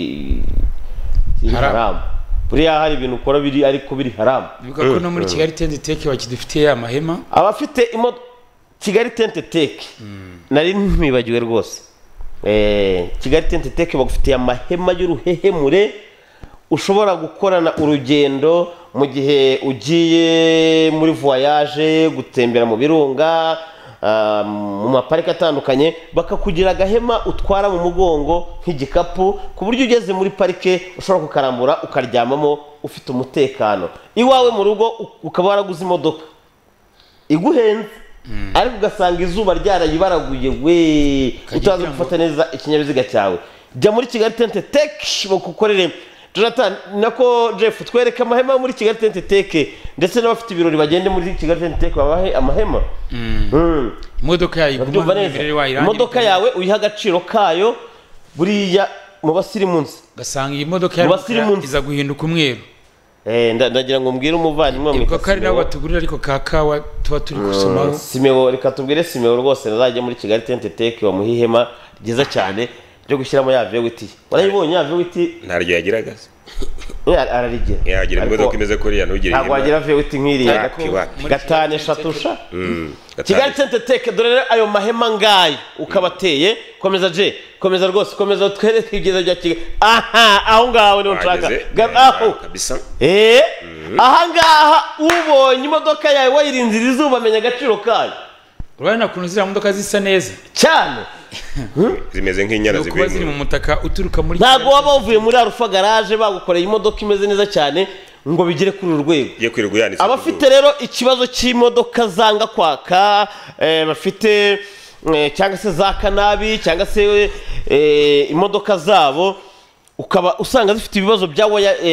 haram. Buriya hari ibintu ukora biri ariko biri haram. Bivuga ko no muri Kigali Tent Tech bakidufitiye ya mahema abafite Kigali Tent Tech nari ntibagiwe rwose. Kigali Tent Tech bagufitiye amahema y'uruhehemure ushobora gukorana urugendo mu gihe ugiye muri voyage gutembera mu birunga mu maparike atandukanye bakakugira agahema utwara mu mugongo nk'igikapu ku buryo ugeze muri parike ushobora kukarambura ukaryamamo ufite umutekano iwawe mu rugo ukaba waraguze imodoka iguhenze ariko ugasanga izuba ryarayibaraguye we utazi gufata neza ikinyabiziga cyawe jya muri Kigali Tente Tech bakukorere Jonathan nako Jeff twereke amahema muri Kigali Tente Tech ndetse n'abafite ibirori bagende muri Kigali Tente Tech babahe amahema imodoka yawe iguma imbere wayirangira imodoka yawe uyiha agaciro kayo buriya mu basiri munsi gasanga iyi modoka yawe iza guhinduka umweru ndagira ngo mbwire umuvandimwe mwita kari nawe batugurira ariko kakawa tuba turi gusomaho Simeo reka tubwire Simeo rwose nazajya muri Kigali Tente Tech bamuhihema ryiza cyane ryo gushyiramo ya vewiti warayibonye ya vewiti ntaryo yagiraga ararigira yagira imodoka imeze kuriya ntugire ntabwo wagira vewiti nk'iriya gatanu eshatu Kigali Tente Tech dore ayo mahema ngayo ukabateye komeza rwose komeza twereke ibyiza bya Kigali aho ngaho niho nshaka aho kabisa aha ngaha ubonye imodoka yawe wayirinzira izuba amenya agaciro kayo urabona ukuntu ziriya modoka zisa neza cyane zimeze nk'inyana kuba ziri mu mutaka uturuka muri ntabwo waba wavuye muri Alpha Garage bagukoreye imodoka imeze neza cyane ngo bigere kuri uru rwego abafite rero ikibazo cy'imodoka zanga kwaka bafite cyangwa se za kanabi cyangwa se imodoka zabo ukaba usanga zifite ibibazo bya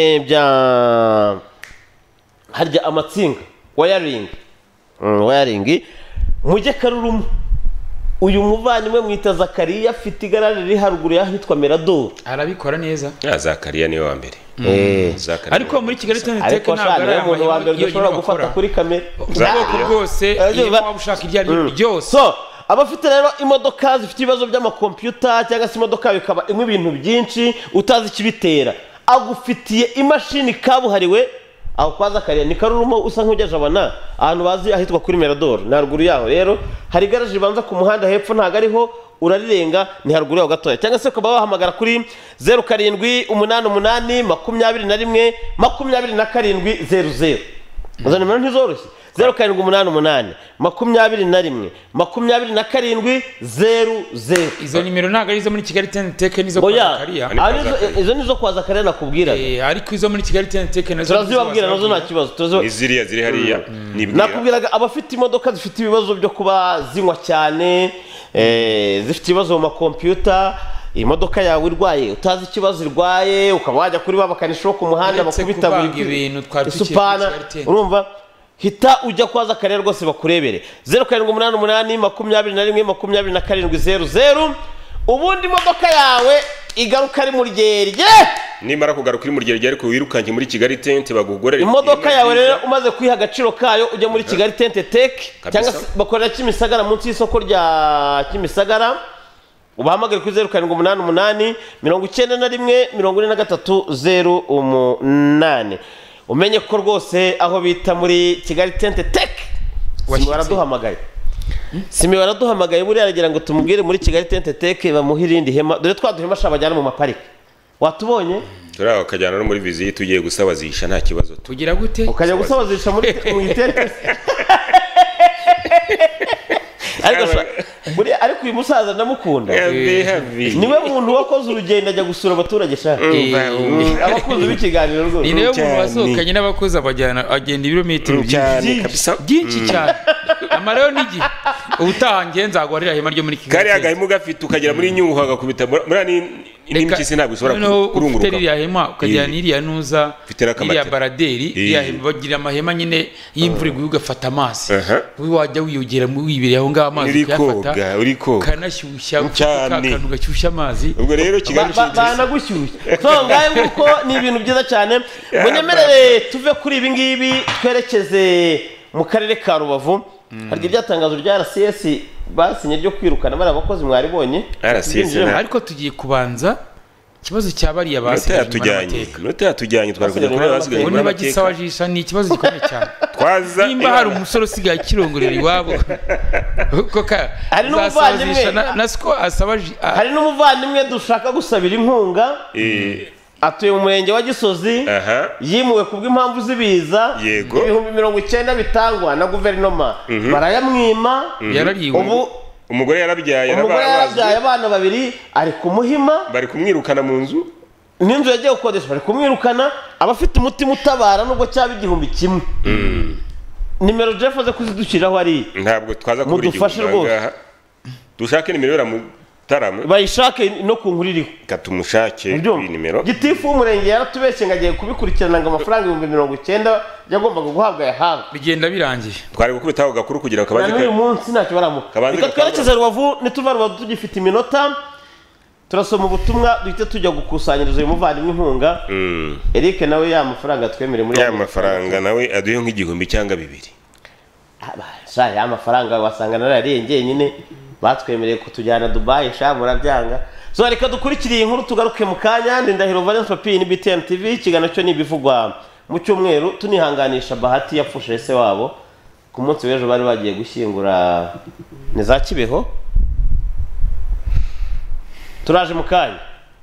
harya amatsinga wayaringi mujye Karurumu uyu muvandimwe mwita Zakariya afite igaraje riri haruguru y'ahitwa Merador arabikora neza Zakariya niwe wa mbere ariko muri Kigali Tente Tech ntabwo ari umuntu wa mbere ushobora gufata kuri kamera ubwoko bwose iyo waba ushaka iryo ari ryo ryose so abafite rero imodoka zifite ibibazo by'amakompiyuta cyangwa se imodoka bikaba imwe ibintu byinshi utazi ikibitera agufitiye imashini kabuhariwe aho kwa Zakariya ni Karurumo usa nk'ujyaje abana ahantu bazi ahitwa kuri Merador na haruguru yaho rero hari garaje banza ku muhanda hepfo ntago ariho urarirenga ni haruguru yaho gatoya cyangwa se ukaba wahamagara kuri 0788 21 izo nimero ntizoroshye 0788 izo nimero ntabwo ari izo muri Kigali Tente Tech nizo kwa Zakariya izo nizo kwa Zakariya nakubwira ariko izo muri Kigali Tente Tech nazo turazibabwira nazo nta kibazo iziriya ziri hariya nakubwiraga abafite imodoka zifite ibibazo byo kuba zinywa cyane zifite ibibazo mu makompiyuta imodoka yawe irwaye utazi ikibazo irwaye ukaba wajya kuri babakanisha ku muhanda bakubita ibintu isupana urumva hita ujya kwa Zakariya rwose bakurebere 0788 ubundi imodoka yawe igaruka ari mu ryerye nimara kugaruka uri mu ryerye ariko wirukanye muri Kigali Tente bagugorera imodoka yawe rero umaze kwiha agaciro kayo ujya muri Kigali Tente Tech cyangwa bakorera Kimisagara munsi y'isoko rya Kimisagara ubahamagare kuri 0788 91 43 umenye ko rwose aho bita muri Kigali Tente Tech Simi waraduhamagaye buriya aragira ngo tumubwire muri Kigali Tente Tech bamuhe irindi hema dore twaduhema shabajyana mu maparike watubonye turaho akajyana no muri visit tugiye gusabazisha nta kibazo tugira gute ukajya gusabazisha muri Tente ariko uyu musaza ndamukunda niwe muntu wakoze urugendo ajya gusura abaturage shaka abakunzi b'ikiganiro rwose ni niwe muntu wasohokanye n'abakozi agenda ibirometero byinshi cyane amareo n'igi ubutaha ngiye nzagwarira hema ryo muri Kigali kari agahemu gafite ukagera muri Nyungwe hagakubita muri n'impyisi ntabwo ishobora kurunguruka ufite iriya hema ukajyana n'iriya nuza iriya baraderi iriya hema bagira amahema nyine y'imvura iguye ugafata amazi wajya wiyogera wibereye aho ngaho amazi ukayafata ukanashyushya akantu gashyushya amazi ubwo rero Kigali banagushyushya so ngaye nguko ni ibintu byiza cyane munyemerere tuve kuri ibi ngibi twerekeze mu karere ka Rubavu hari ibyatangazo rya RCS basinye ryo kwirukana bari abakozi mwaribonye ariko tugiye kubanza ikibazo cyabariye basigaye yatujyanye twakujya kuri basigaye muri bagisawajisha ni ikibazo gikomeye cyane nimba hari umusore usigaye kirongorera iwabo hari n'umuvandimwe dushaka gusabira inkunga atuye mu murenge wa Gisozi yimuwe kubw'impamvu zibiza ibihumbi 90 bitangwa na guverinoma barayamwima ubu umugore yarabyaye abana babiri ari kumuhima bari kumwirukana mu nzu n'inzu yagiye gukodesha bari kumwirukana abafite umutima utabara nubwo cyaba igihumbi kimwe nimero Jeff aze kuzidushyiraho ari ntabwo twaza kubura igihe dushake nimero ya Mutarama bayishake no ku nkuru iriho katumushake kuri nimero gitifu w'umurenge yaratubeshye ngo agiye kubikurikirana ngo amafaranga 90,000 yagombaga guhabwa yahabwa bigenda birangiye twari gukubitaho gakuru kugira ngo kabanze uyu munsi ntacyo baramuka reka twerekeze Rubavu nituva Rubavu tugifite iminota turasoma ubutumwa duhite tujya gukusanyiriza uyu muvandimwe inkunga Eric nawe ya mafaranga twemere muri ya mafaranga nawe aduhe nk'igihumbi cyangwa 2 sha ya mafaranga wasanga nararengeye nyine batwemereye kutujyana Dubai sha murabyanga so reka dukurikiriye inkuru tugaruke mu kanya Ndahiro Valence Papi ni BTN TV kigana cyo nibivugwa mu cyumweru tunihanganisha Bahati yapfushe se wabo ku munsi w'ejo bari bagiye gushyingura ni za Kibeho turaje mu kanya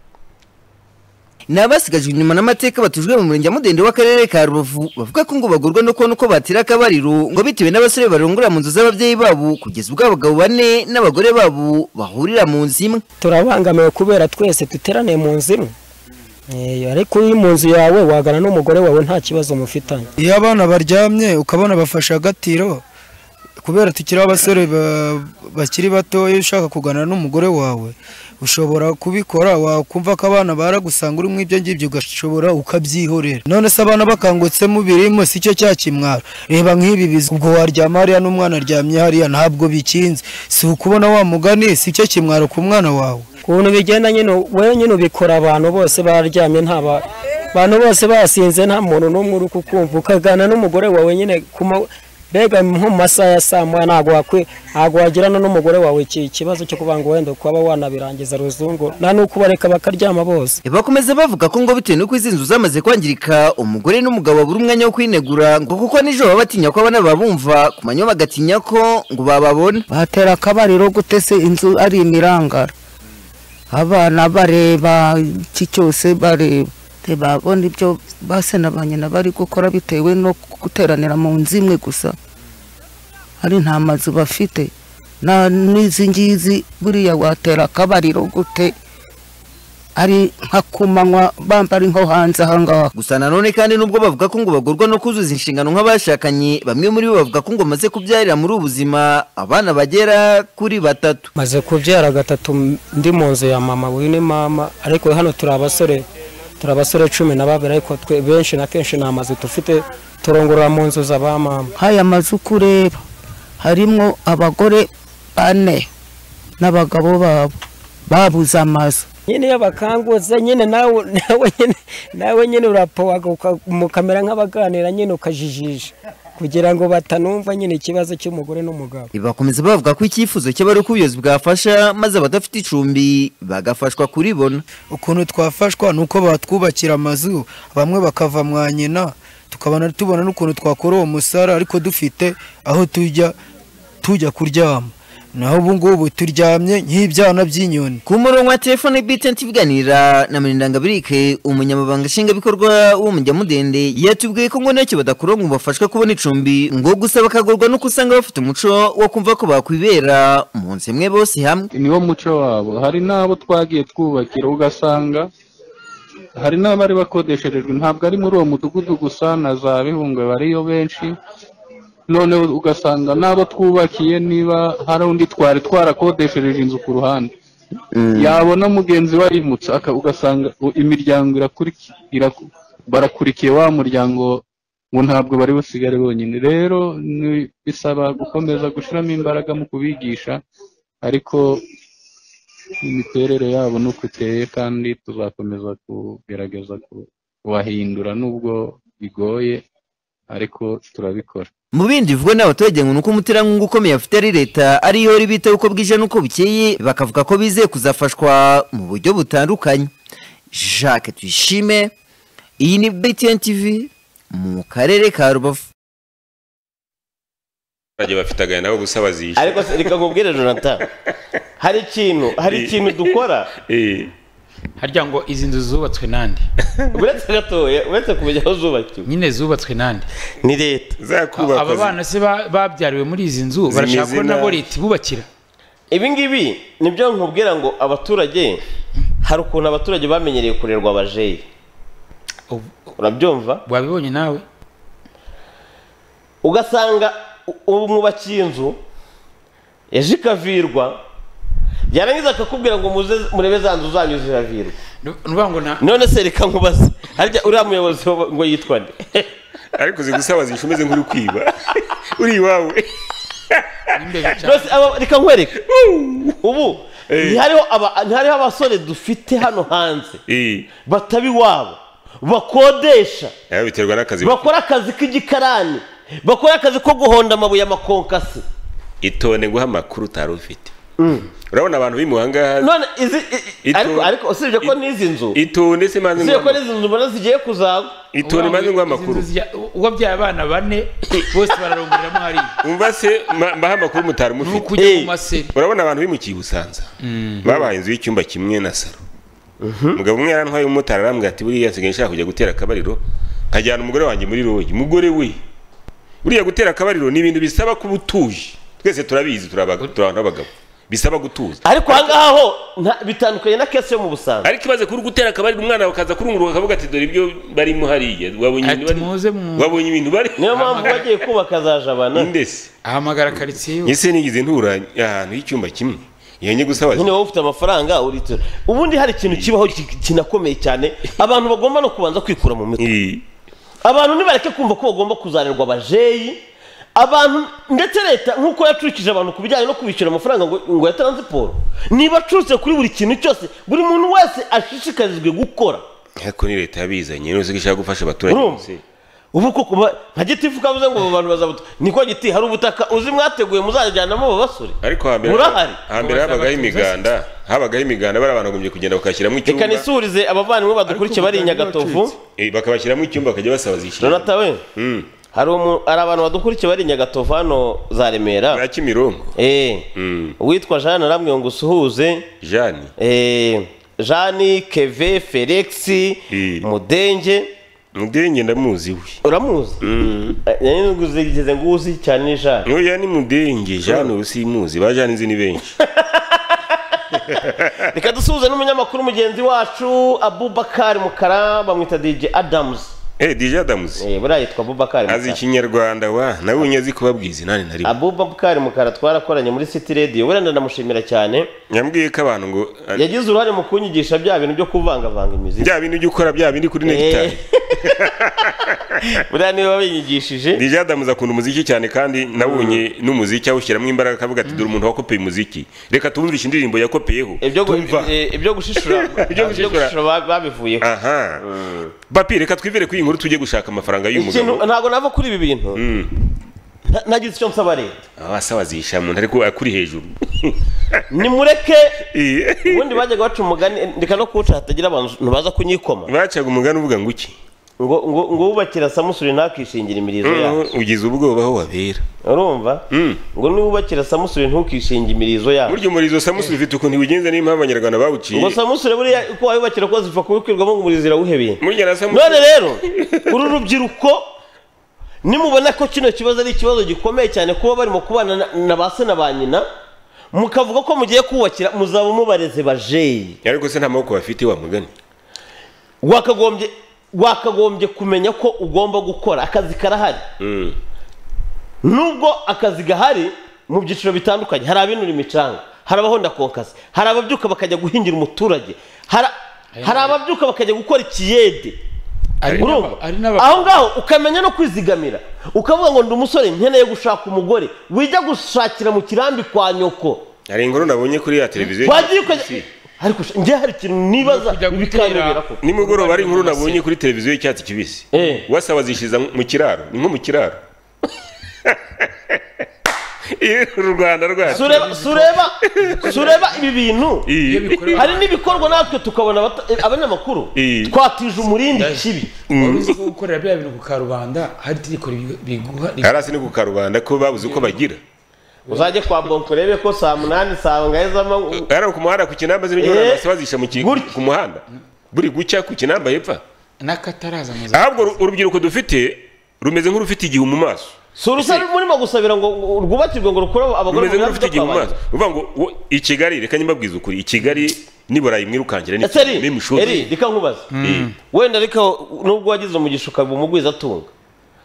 nabasigajwe inyuma n'amateka batujwe mu murenge mudende w'akarere ka Rubavu bavuga ko ngo bagurwa no kubona uko batira akabariro ngo bitiwe n'abasore barongora mu nzu z'ababyeyi babo kugeza ubwo abagabo bane n'abagore babo bahurira mu nzu imwe turabangamiwe kubera twese duteraniye mu nzu imwe ariko uri mu nzu yawe wagana n'umugore wawe nta kibazo mufitanye iyo abana baryamye ukabona bafashe agatiro kubera tukiri abasore bakiri bato iyo ushaka kuganira n'umugore wawe ushobora kubikora wakumva ko abana baragusanga uri mu ibyo ngibyo ugashobora ukabyihorera none se abana bakangutse mu birimo si cyo cyakimwara reba nk'ibi bizi ubwo waryama hariya n'umwana aryamye hariya ntabwo bikinze si ukubona wa mugani si cyo kimwaro ku mwana wawe ukuntu bigenda nyine wewe nyine ubikora abantu bose bararyamye abantu bose basinze nta muntu n'umwe uri kukumva ukagana n'umugore wawe nyine bega mu masaha ya saa moya ntabwo wagirana n'umugore wawe ikibazo cyo kuvuga ngo wenda kuba wanabirangiza ruzungu nta n'uko bareka bakaryama bose bakomeza bavuga ko ngo bitewe n'uko izi nzu zamaze kwangirika umugore n'umugabo babura umwanya wo kwinegura ngo kuko nijoro baba batinya ko abana babumva ku manywa bagatinya ko ngo bababona batera akabariro gute se inzu ari imirangara abana bareba iki cyose bareba babona ibyo base na ba nyina bari gukora bitewe no guteranira mu nzu imwe gusa hari nta mazu bafite n'izi ngizi buriya watera akabariro gute ari nka kumanywa bambara nko hanze ahangaha gusa nanone kandi nubwo bavuga ko ngo bagurwa no kuzuza inshingano nk'abashakanye bamwe muri bo bavuga ko ngo maze kubyarira muri ubuzima abana bagera kuri 3 maze kubyara 3 ndi mu nzu ya mama wine mama ariko hano turi abasore 12 ariko twe benshi na kenshi namaze dufite turongorora mu nzu z'abamama haya mazu kureba harimo abagore 4 n'abagabo babo babuze amazu nyine yabakanguza nyine nawe nyine urapowaga mukamera nk'abaganira nyine ukajijisha kugira ngo batanumva nyine ikibazo cy'umugore n'umugabo bakomeza bavuga ko icyifuzo cy'abari ku buyobozi bwafasha maze abadafite icumbi bagafashwa kuribona ukuntu twafashwa nuko batwubakira amazu bamwe bakava mwanyina tubona n'ukuntu twakora uwo musara ariko dufite aho tujya kuryama naho ubu ngubu turyamye nk'ibyana by'inyoni ku murongo wa telefone BTN tuganira na Murindangabirike umunyamabanga nshingwabikorwa w'umujya mudende yatubwiye ko ngo ntacyo badakora ngo bafashwe kubona icumbi ngo gusa bakagurwa no kusanga bafite umuco wo kumva ko bakwibera mu nzu imwe bose hamwe niwo muco wabo hari n'abo twagiye twubakira ugasanga hari n'abari bakodesherejwe ntabwo ari muri uwo mudugudu gusa na za Bihungwe bariyo benshi none ugasanga nabo twubakiye niba hari undi twari twarakodeshereje inzu ku ruhande yabona mugenzi warimutse ugasanga imiryango barakurikiye wa muryango ngo ntabwo bari busigare bonyine rero bisaba gukomeza gushiramo imbaraga mu kubigisha ariko imiterere yabo nuko iteye kandi tuzakomeza kugerageza kubahindura nubwo bigoye ariko turabikora mu bindi bivugwa n'abaturage ngo nuko umuterankunga ukomeye afite ari leta ariyo bita uko bwije nuko bukeye bakavuga ko bizeye kuzafashwa mu buryo butandukanye Jacques Tuyishime iyi ni BTN TV mu karere ka Rubavu bafite agaya nabo gusaba zishe ariko reka nkubwire Jonathan hari ikintu dukora harya ngo izi nzu zubatswe nande uretse gatoya uretse kumenya aho zubatswe nyine zubatswe nande ni leta aba bana se babyariwe muri izi nzu barashaka ko nabo leta ibubakira ibi ngibi nibyo nkubwira ngo abaturage hari ukuntu abaturage bamenyereye kurerwa abajeyi urabyumva wabibonye nawe ugasanga umwubakiye inzu ejo ikavirwa yarangiza akakubwira ngo muze murebe za nzu zanyu ziravirwa none se reka nkubaze harya uriya muyobozi ngo yitwa nde ariko zigusabazisha umeze nk'uri kwiba uri iwawe reka nkwereke ubu ntihariho abasore dufite hano hanze bataba iwabo bakodesha biterwa n'akazi bakora akazi k'igikarani bakora akazi ko guhonda amabuye amakonkasi itone guha amakuru utari ufite urabona abantu bimuhangaha none ariko usibye ko n'izi nzu itone se manzi usibye ko n'izi nzu mbona zigiye kuzagwa itone manzi ngo amakuru wabyaye abana 4 bose bararongeramo hariya umva se mbaha amakuru mutari mufite kujya mu maseri urabona abantu bimukiye Busanza babaye inzu y'icyumba kimwe na saro umugabo umwe yarantwaye umumotari arambwira ati buriya nsigaye nshaka kujya gutera akabariro nkajyana umugore wanjye muri rogi umugore we buriya gutera akabariro ni ibintu bisaba kuba utuje twese turabizi turabagabo bisaba gutuza ariko ahangaha ho bitandukanye na kese yo mu Busanza ariko ibaze kuri gutera akabariro umwana bakaza kurunguruka akavuga ati dore ibyo barimo hariya wabonye ibintu bari niyo mpamvu bagiye kubaka za jabana ndese ahamagara karitsiye ese nigize ntura ahantu y'icyumba kimwe yenye gusaba nyine wowe ufite amafaranga uritura ubundi hari ikintu kibaho kinakomeye cyane abantu bagomba no kubanza kwikura mu mitwe abantu nibareke kumva ko bagomba kuzanirwa abajeyi abantu ndetse leta nk'uko yacurikije abantu ku bijyanye no kubishyura amafaranga ngo ya taransiporo niba acurutse kuri buri kintu cyose buri muntu wese ashishikarizwe gukora ariko ni leta yabizanye niyo ishaka gufasha abaturage ubu koko nka giti ifuka avuze ngo abo bantu bazabuta niko giti hari ubutaka uzi mwateguye muzajyanamo abo basore ariko hambere habagaho imiganda bari abantu bagombye kugenda bakashyiramo icyumba reka nisurize abavandimwe badukurikiye bari i Nyagatovu bakabashyiramo icyumba bakajya basabazishyira Donata we hari abantu badukurikiye bari i Nyagatovu hano za Remera na Kimironko uwitwa Jeanne aramwe ngo usuhuze Jeanne Keve Felix Mudenge ndamuzi we uramuzi nguzigeze nguzi cyane ni Jeanne oya ni Mudenge Jeanne usimuzi ba Jeanne nzi ni benshi reka dusuhuze n'umunyamakuru mugenzi wacu Abubakar Mukara bamwita DJ Adams DJ Adams buriya yitwa Abubakar Mukara azi ikinyarwanda wa nawe unyazi kubabwiza nani nari Abubakar Mukara twarakoranye muri City Radio wenda ndamushimira cyane yambwiye ko abantu ngo yagize uruhare mu kunyigisha bya bintu byo kuvangavanga imiziki bya bintu byo ukora bya bindi kuri Nectar buriya niwe wabinyigishije DJ Adams akunda umuziki cyane kandi nabonye n'umuziki awushyiramo imbaraga akavuga ati dore umuntu wakopeye umuziki reka tumvishe indirimbo yakopeyeho ibyo gushishura babivuyeho aha bapi reka twivere ku inkuru tujye gushaka amafaranga y'umugabo ntabwo nava kuri ibi bintu nagize icyo nsaba leta wasabazisha umuntu ariko akuri hejuru nimureke ubundi bajyaga baca umugani reka no kuwuca hatagira abantu baza kunyikoma bacaga umugani uvuga ngo iki ngo wubakira samusuri ntakishingira imirizo yawe ugize ubwoba aho wabera urumva ngo niwubakira samusuri ntukishingira imirizo yawe burya umurizo samusuri ufite ukuntu wigenza n'impamvu abanyarwanda bawuciye ngo samusuri buriya uko wayubakira ko zipfa kubikwirwamo ngo umurizo irawuhebeye none rero uru rubyiruko nimubona ko kino kibazo ari ikibazo gikomeye cyane kuba barimo kubana na ba se na ba nyina mukavuga ko mugiye kubakira muzaba mubareze bajeyi ariko se nta maboko bafite wa mugani wakagombye kumenya ko ugomba gukora akazi karahari nubwo akazi gahari mu byiciro bitandukanye hari abinura imicanga hari abahonda konkasi hari ababyuka bakajya guhingira umuturage hari ababyuka bakajya gukora ikiyede aho ngaho ukamenya no kwizigamira ukavuga ngo ndi umusore nkeneye gushaka umugore wijya gushakira mu kirambi kwa nyoko hari inkuru nabonye kuri ya televiziyo ariko njye hari ikintu nibaza bikanyobera ko nimugoroba ari inkuru nabonye kuri televiziyo y'icyatsi kibisi wasabazishiza mu kiraro ni nko mu kiraro u Rwanda rwacu sureba ibi bintu hari n'ibikorwa natwe tukabona abanyamakuru twatije umurindi kibi uzi ko gukorera bya bintu ku karubanda hari itegeko biguha harasi ni ku karubanda ko babuze uko bagira uzajye kwa bonko urebe ko saa 8 saa ngahezamo ari ku muhanda ku kinamba z'ibyo basabazisha ku muhanda buri gucya ku kinamba hepfa n'akataraza ahubwo urubyiruko dufite rumeze nk'urufite igihu mu maso surusa murimo gusabira ngo rwubakirwe ngo rukore abagore rumeze nk'urufite igihu mu maso uvuga ngo i Kigali reka nyibabwiza ukuri i Kigali niburayi mwirukankira ni reka nkubaza wenda reka nubwo wagize umugisha ukaba umugwiza atunga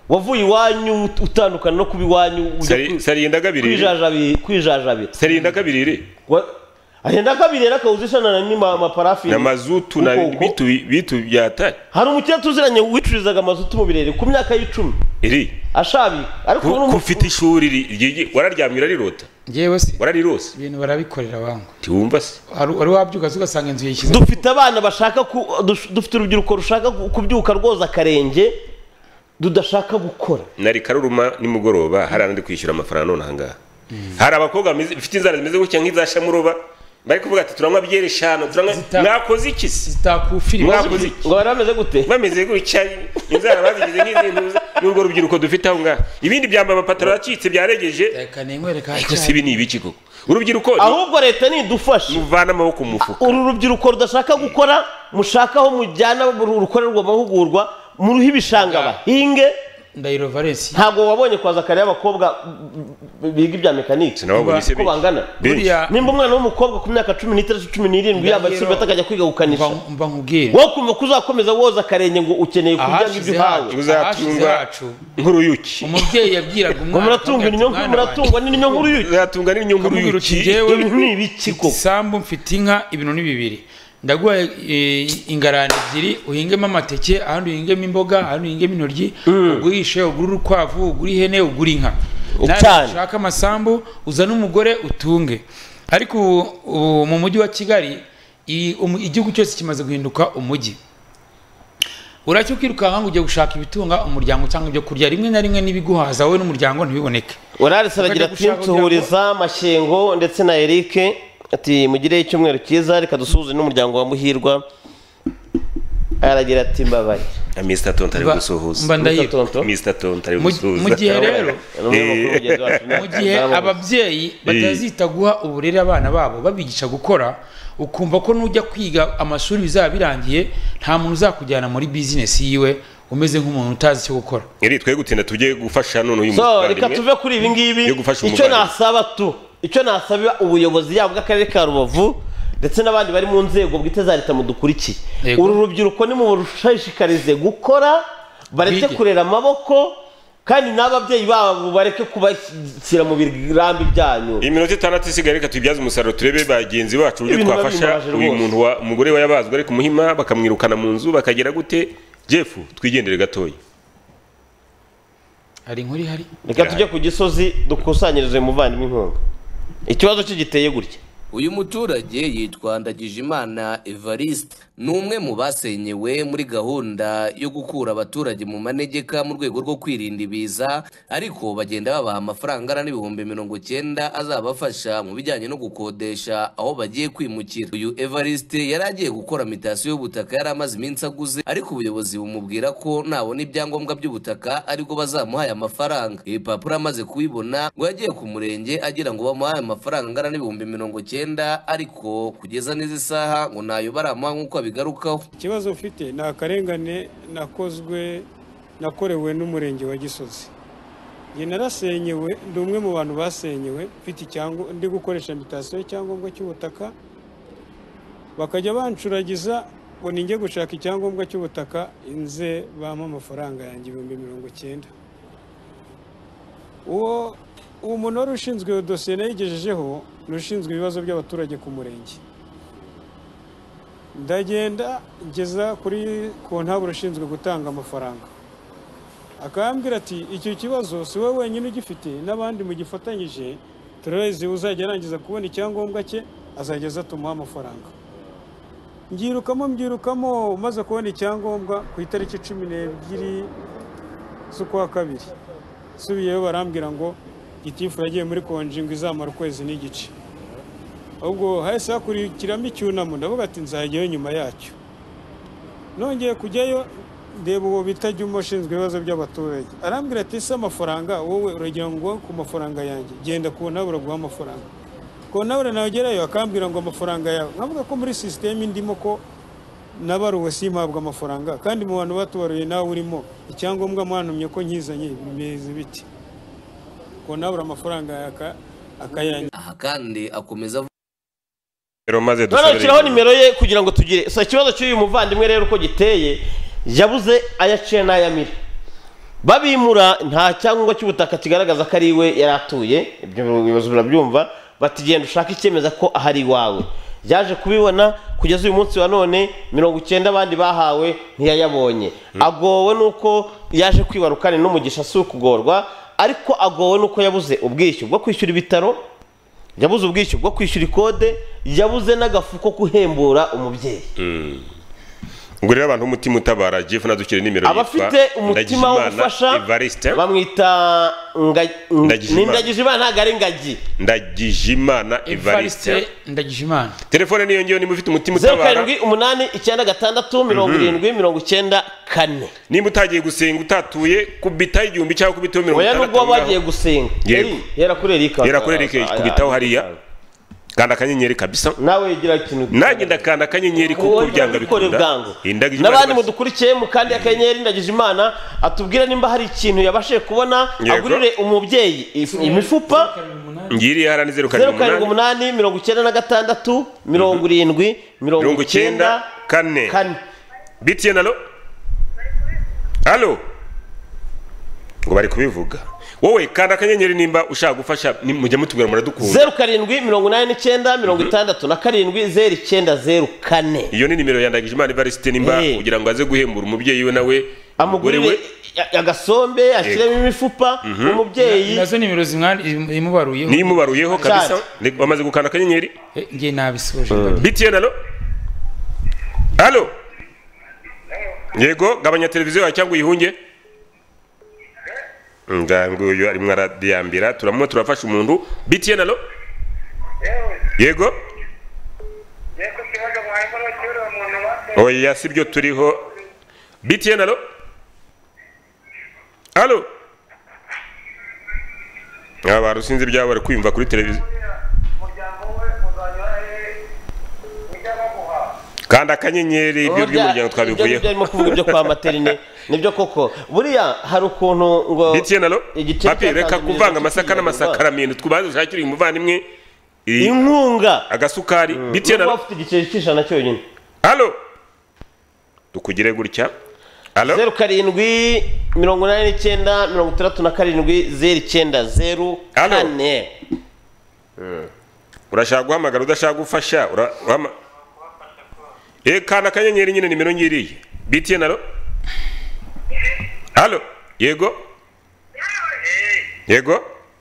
wavuye iwanyu utandukana no kuba iwanyu Sarinda kabiri kwijajabira Sarinda kabiri ahenda kabiri rakawuzishana n'amaparafini n'amazutu na bitu byatari hari umukire tuziranye wicurizaga amazutu mu birere ku myaka y'10 iri ashabi ariko ufite ishuri wararyamira rirota ngewe se wararirose ibintu barabikorera bangu tiwumva se wari wabyuka ugasanga inzu yishyize dufite abana bashaka dufite urubyiruko rushaka kubyuka rwoza akarenge dudashaka gukora nari karuruma nimugoroba hari anandi kwishyura amafaranga none ahangaha hari abakobwa bafite inzara zimeze gutya nk'izasha muroba bari kuvuga ati turanywa byeri 5 turanywa mwakoze iki zitakufiri mwakoze iki ngo barameze gute bameze gutya inzara bazigize nk'izintu n'urwo rubyiruko dufite aho ngaha ibindi byamba amapataro yacitse byaregeje reka ninkwereka ariko sibi ni ibiki koko urubyiruko ahubwo leta nidufashe muvana amaboko mu mufuka uru rubyiruko rudashaka gukora mushakaho mujyana rukorerwa amahugurwa muruhi ibishanga bahinge Ndahiro Valence ntago wabonye kwaza kare y'abakobwa biga ibya mekanike ko bangana nimba umwana w'umukobwa ku myaka 13 17 yabashije batakajya kwiga gukanisha mba nkubwire wo kumva kuzakomeza woza karenge ngo ukeneye kurya ibyo hawe uzatunga nk'uruyuki umubyeyi yabwiraga umwana muratungwa n'inyo nk'uruyuki uzatunga n'inyo nk'uruyuki ni ibiki ko sambu mfite inka ibintu ni bibiri ndaguha ingarani ebyiri uhingemo amateke ahandi uhingemo imboga ahandi uhingemo intoryi ugurishe ugura urukwavu ugura ihene ugura inka nawe ushaka amasambu uzana umugore utunge ariko mu mujyi wa Kigali igihugu cyose kimaze guhinduka umujyi uracyo kwirukanka ngo ujye gushaka ibitunga umuryango cyangwa ibyo kurya rimwe na rimwe n'ibiguhaza wowe n'umuryango ntibiboneke urarasaragira twinsuhuriza Mashyengo ndetse na Eric ati mugire icyumweru cyiza reka dusuhuze n'umuryango wa Muhirwa aragira ati mbabaye Mr. Tonto ari gusuhuza Mr. Tonto ari gusuhuza mu gihe rero mu gihe ababyeyi batazita guha uburere abana babo babigisha gukora ukumva ko nujya kwiga amashuri bizaba birangiye nta muntu uzakujyana muri business yiwe umeze nk'umuntu utazi icyo gukora iri twe gutinda tujye gufasha none uyu mutwari reka tuve kuri ibi ngibi icyo nasaba icyo nasaba ubuyobozi yabo bw'akarere ka Rubavu ndetse n'abandi bari mu nzego bwite za leta mudukurikiye uru rubyiruko ni mu rushishikarize gukora bareke kurera amaboko kandi n'ababyeyi babo bareke kubashyira mu birambi byanyu iminota 6 isigaye reka tubyaze umusaruro turebe bagenzi bacu uburyo twafasha uyu muntu wa umugore we yabazwe ariko muhima bakamwirukana mu nzu bakagera gute Jeff twigendere gatoya hari inkuru ihari reka tujye ku Gisozi dukusanyirize muvandimwe inkunga ikibazo cy'igiteye gutya uyu muturage yitwa Ndagijimana Evariste ni umwe mu basenyewe muri gahunda yo gukura abaturage mu manegeka mu rwego rwo kwirinda ibiza ariko bagenda babaha amafaranga n'ibihumbi 90 azabafasha mu bijyanye no gukodesha aho bagiye kwimukira. Uyu Evariste yari agiye gukora mitasiyo y'ubutaka yari amaze iminsi aguze ariko ubuyobozi bumubwira ko nabona ibyangombwa by'ubutaka aribwo bazamuhaye amafaranga. Ibipapuro amaze kubibona ngo yagiye ku murenge agira ngo bamuhaye amafaranga n'ibihumbi 90 ariko kugeza n'izi saha ngo nayo baramuha nk'uko bigarukaho. Ikibazo ufite ni akarengane nakorewe n'umurenge wa Gisozi. Njye narasenyewe, ndi umwe mu bantu basenyewe, mfite icyango ndi gukoresha mitasiyo y'icyangombwa cy'ubutaka, bakajya bancuragiza ngo ninjye gushaka icyangombwa cy'ubutaka inze bampa amafaranga yanjye 90. Uwo umuntu wari ushinzwe dosiye nayigejejeho n'ushinzwe ibibazo by'abaturage ku murenge. Ndagenda ngeza kuri kontaburo ushinzwe gutanga amafaranga, akambwira ati icyo kibazo si wowe wenyine ugifite n'abandi mugifatanyije, turarezi uzajya arangiza kubona icyangombwa cye azageza tumuha amafaranga. Mbyirukamo maze kubona icyangombwa ku itariki 12 z'ukwa kabiri, subiyeyo barambwira ngo gitifu yagiye muri konji ngo izamara ukwezi n'igice. Ubwo hahise hakurikiramo icyunamo, ndavuga ati nzajyayo nyuma yacyo. Nongeye kujyayo ndeba uwo bita Juma ushinzwe ibibazo by'abaturage, arambwira ati se amafaranga wowe uragira ngo ku mafaranga yanjye genda kontabura guha amafaranga. Kontabura nagerayo akambwira ngo amafaranga yawe, nkavuga ko muri system ndimo ko nabaruwe simpabwa amafaranga, kandi mu bantu batubaruye nawe urimo, icyangombwa mwantumye ko nkizanye bimeze biti. Kontabura amafaranga akayanya. Aha kandi akomeza None nimero ye kugira ngo tugire so ikibazo cy'uyu muvandimwe rero uko giteye yabuze ayaciye n'ayamira. babimura nta cyangombwa cy'ubutaka kigaragaza ko ari iwe yari atuye ibyo bibazo birabyumva bati genda ushaka icyemeza ko ahari iwawe yaje kubibona kugeza uyu munsi wa none 90 abandi bahawe ntiyayabonye agowe nuko yaje kwibarukana n'umugisha si ukugorwa ariko agowe nuko yabuze ubwishyu bwo kwishyura ibitaro yabuze ubwishyu bwo kwishyura ikode yabuze n'agafuko kuhembura umubyeyi ngo rero abantu umutima utabara Jeff nadukire nimero abafite umutima wo gufasha bamwita Ndagijimana ntago ari ngagi Ndagijimana Evariste Ndagijimana telefone niyo ngiyo nimufite umutima utabara 0789 nimba utagiye gusenga utatuye kubita igihumbi cyangwa kubitaho 50 oya nubwo bagiye gusenga yera kuri Erika kubitaho hariya kanda akanyenyeri kabisa nawe yigira ikintu nanjye ndakanda akanyenyeri kuko byanga bikunda n'abandi mudukurikiye mu kandi akanyenyeri Ndagijimana atubwira nimba hari ikintu yabashe kubona agurire umubyeyi imifupa ngiri yarani 078 bitiye nalo halo ngo bari kubivuga wowe kanda akanyenyeri nimba ushaka gufasha mujye mutubwira muradukunda 0789070904 iyo ni nimero ya Ndagijimana Evariste nimba kugira ngo aze guhembura umubyeyi we nawe amugurire agasombe ashyiremo imifupa umubyeyi nazo nimero imubaruyeho nimubaruyeho kabisa bamaze gukanda akanyenyeri ngiye nabisoje bitiye nalo halo yego gabanya televiziyo yawe cyangwa uyihunge nguyu arimo aradiyambira turafasha umuntu bitiye nalo yego oya sibyo turiho bitiye nalo halo abantu sinzi ibyabo bari kwiyumva kuri televiziyo kandi akanyenyeri ibyo by'umuryango twabivuyeho byarimo kuvuga ibyo kwa materne nibyo koko buriya hari ukuntu ngo bitiye nalo papi reka kuvanga amasaka n'amasakaramentu twubanze ushakire umuvandimwe inkunga agasukari bitiye nalo bafite igiceri cy'ijana cyonyine halo tukugire gutya halo 0789670904 urashaka guhamagara udashaka gufasha kana akanyenyeri nyine nimero ngiriye bitiye nalo halo yego yego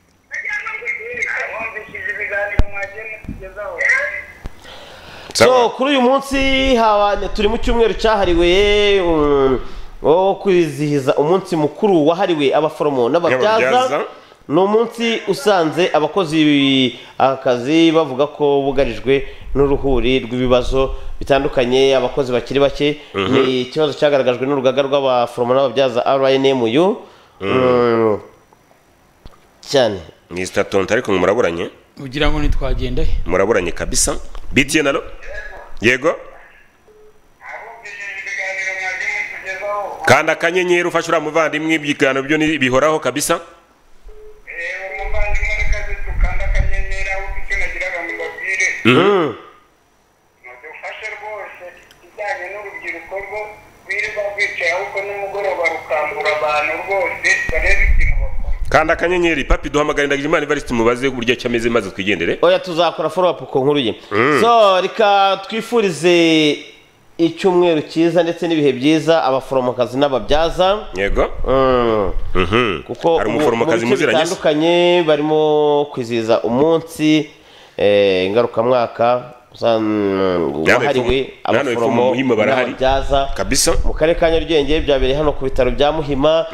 so kuri uyu munsi turi mu cyumweru cyahariwe wo kwizihiza umunsi mukuru wahariwe abaforomo n'ababyaza ni umunsi usanze abakozi akazi bavuga ko bugarijwe n'uruhuri rw'ibibazo bitandukanye abakozi bakiri bake ni ikibazo cyagaragajwe n'urugaga rw'abaforomo n'ababyaza RNMU cyane Mr. Tonta ariko muraburanye ugira ngo nitwagenda muraburanye kabisa bitiye nalo yego kanda akanyenyeri ufashe uriya muvandimwe ibyigano byo bihoraho kabisa dufashe rwose ibijyanye n'urubyiruko rwo birirwa rwicaye ahubwo nimugoroba rukangura abantu rwose barebe ikintu bakora kanda akanyenyeri papi duhamagara Ndagijimana Evariste mubaze uburyo cyameze maze twigendere oya tuzakora follow up ku nkuru ye so reka twifurize icyumweru cyiza ndetse n'ibihe byiza abaforomokazi n'ababyaza yego kuko hari umuforomokazi muziranye bitandukanye barimo kwizihiza umunsi ngarukamwaka wahariwe abaforomo n'ababyaza kabisa mu karere ka Nyarugenge byabereye hano ku bitaro bya Muhima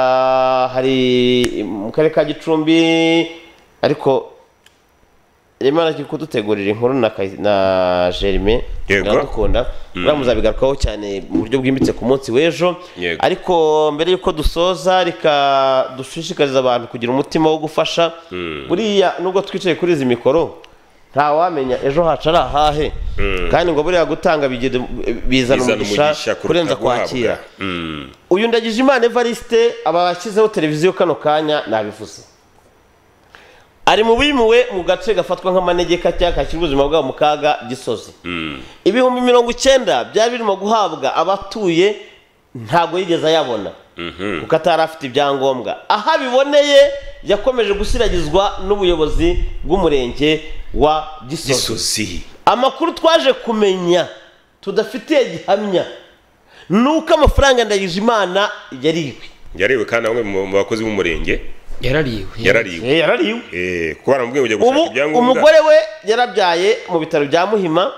hari mu karere ka Gicumbi ariko Imana iri kudutegurira inkuru na Jerime ndakunda muramuzabigarukaho cyane mu buryo bwimbitse ku munsi w'ejo ariko mbere yuko dusoza reka dushishikariza abantu kugira umutima wo gufasha buriya nubwo twicaye kuri izi mikoro nta wamenya ejo haca ari ahahe kandi ngo buriya gutanga bizana umugisha kurenza kwakira uyu Ndagijimana Evariste aba yashyizeho televiziyo kano kanya nabivuze ari mu bimuwe mu gace gafatwa nk'amanegeka cyangwa kashyira ubuzima bwabo mu kaga Gisozi ibihumbi 90 byari birimo guhabwa abatuye ntago yigeze ayabona kuko atari afite ibyangombwa. Aho abiboneye yakomeje gusiragizwa n'ubuyobozi bw'umurenge wa Gisozi. Amakuru twaje kumenya tudafitiye gihamya nuko amafaranga Ndagijimana yariwe kandi bamwe mu bakozi b'umurenge yarariwe kuko baramubwiye ujya gushaka ibyangombwa. Umugore we yarabyaye mu bitaro bya Muhima.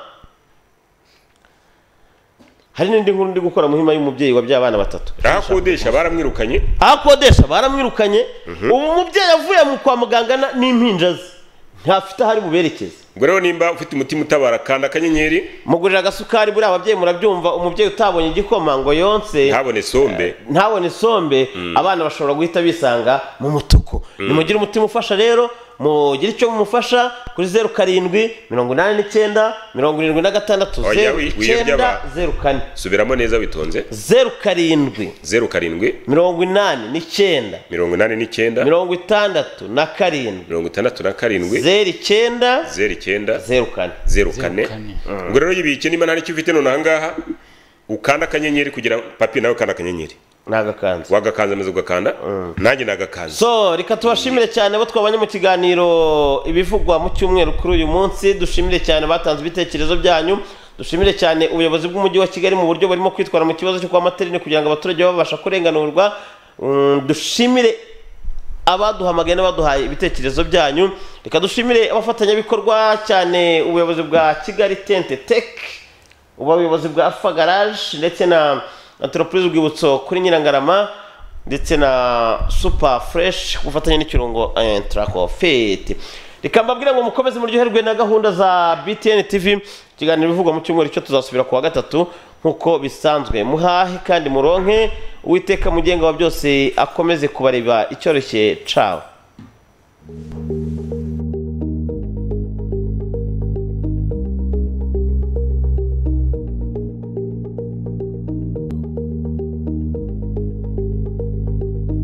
Hari n'indi nkuru ndi gukora Muhima y'umubyeyi wabyaye abana 3. Ahakodesha baramwirukanye. Ubu umubyeyi avuye mu kwa muganga n'impinja ze ntafite hari buberekeze. Ubwo rero nimba ufite umutima utabara kandi akanyenyeri mugurira agasukari buri ababyeyi murabyumva. Umubyeyi utabonye igikoma ngo yonse ntabone sombe abana bashobora guhita bisanga mu mutuku. Nimugire umutima ufasha rero mugire icyo mumufasha kuri 0789 76 subiramo neza witonze 07 89 87 04 ubwo rero yibike niba nta nicyo ufite none ahangaha ukanda akanyenyeri kugira papi nawe ukanda akanyenyeri nagakanze wagakanze amaze ugakanda nanjye nagakanze. So reka tubashimire cyane abo twabanye mu kiganiro ibivugwa mu cyumweru kuri uyu munsi. Dushimire cyane batanze ibitekerezo byanyu. Dushimire cyane ubuyobozi bw'umujyi wa Kigali mu buryo barimo kwitwara mu kibazo cyo kwa Materine kugira ngo abaturage babasha kurenganurwa. Dushimire abaduhamagaye n'abaduhaye ibitekerezo byanyu. Reka dushimire abafatanyabikorwa cyane ubuyobozi bwa Kigali Tente Tech, ubuyobozi bwa Alpha Garage ndetse na Entreprise Rwibutso kuri Nyirangarama ndetse na Super Fresh gufatanya n'ikirungo Intracofit. Reka mbabwira ngo mukomeze muryoherwe na gahunda za BTN TV. Ikiganiro bivugwa mu cyumweru cyo tuzasubira ku wa gatatu nkuko bisanzwe. Muhahe kandi muronke Uwiteka mugenga wa byose akomeze kubareba icyoroshye. Ciao.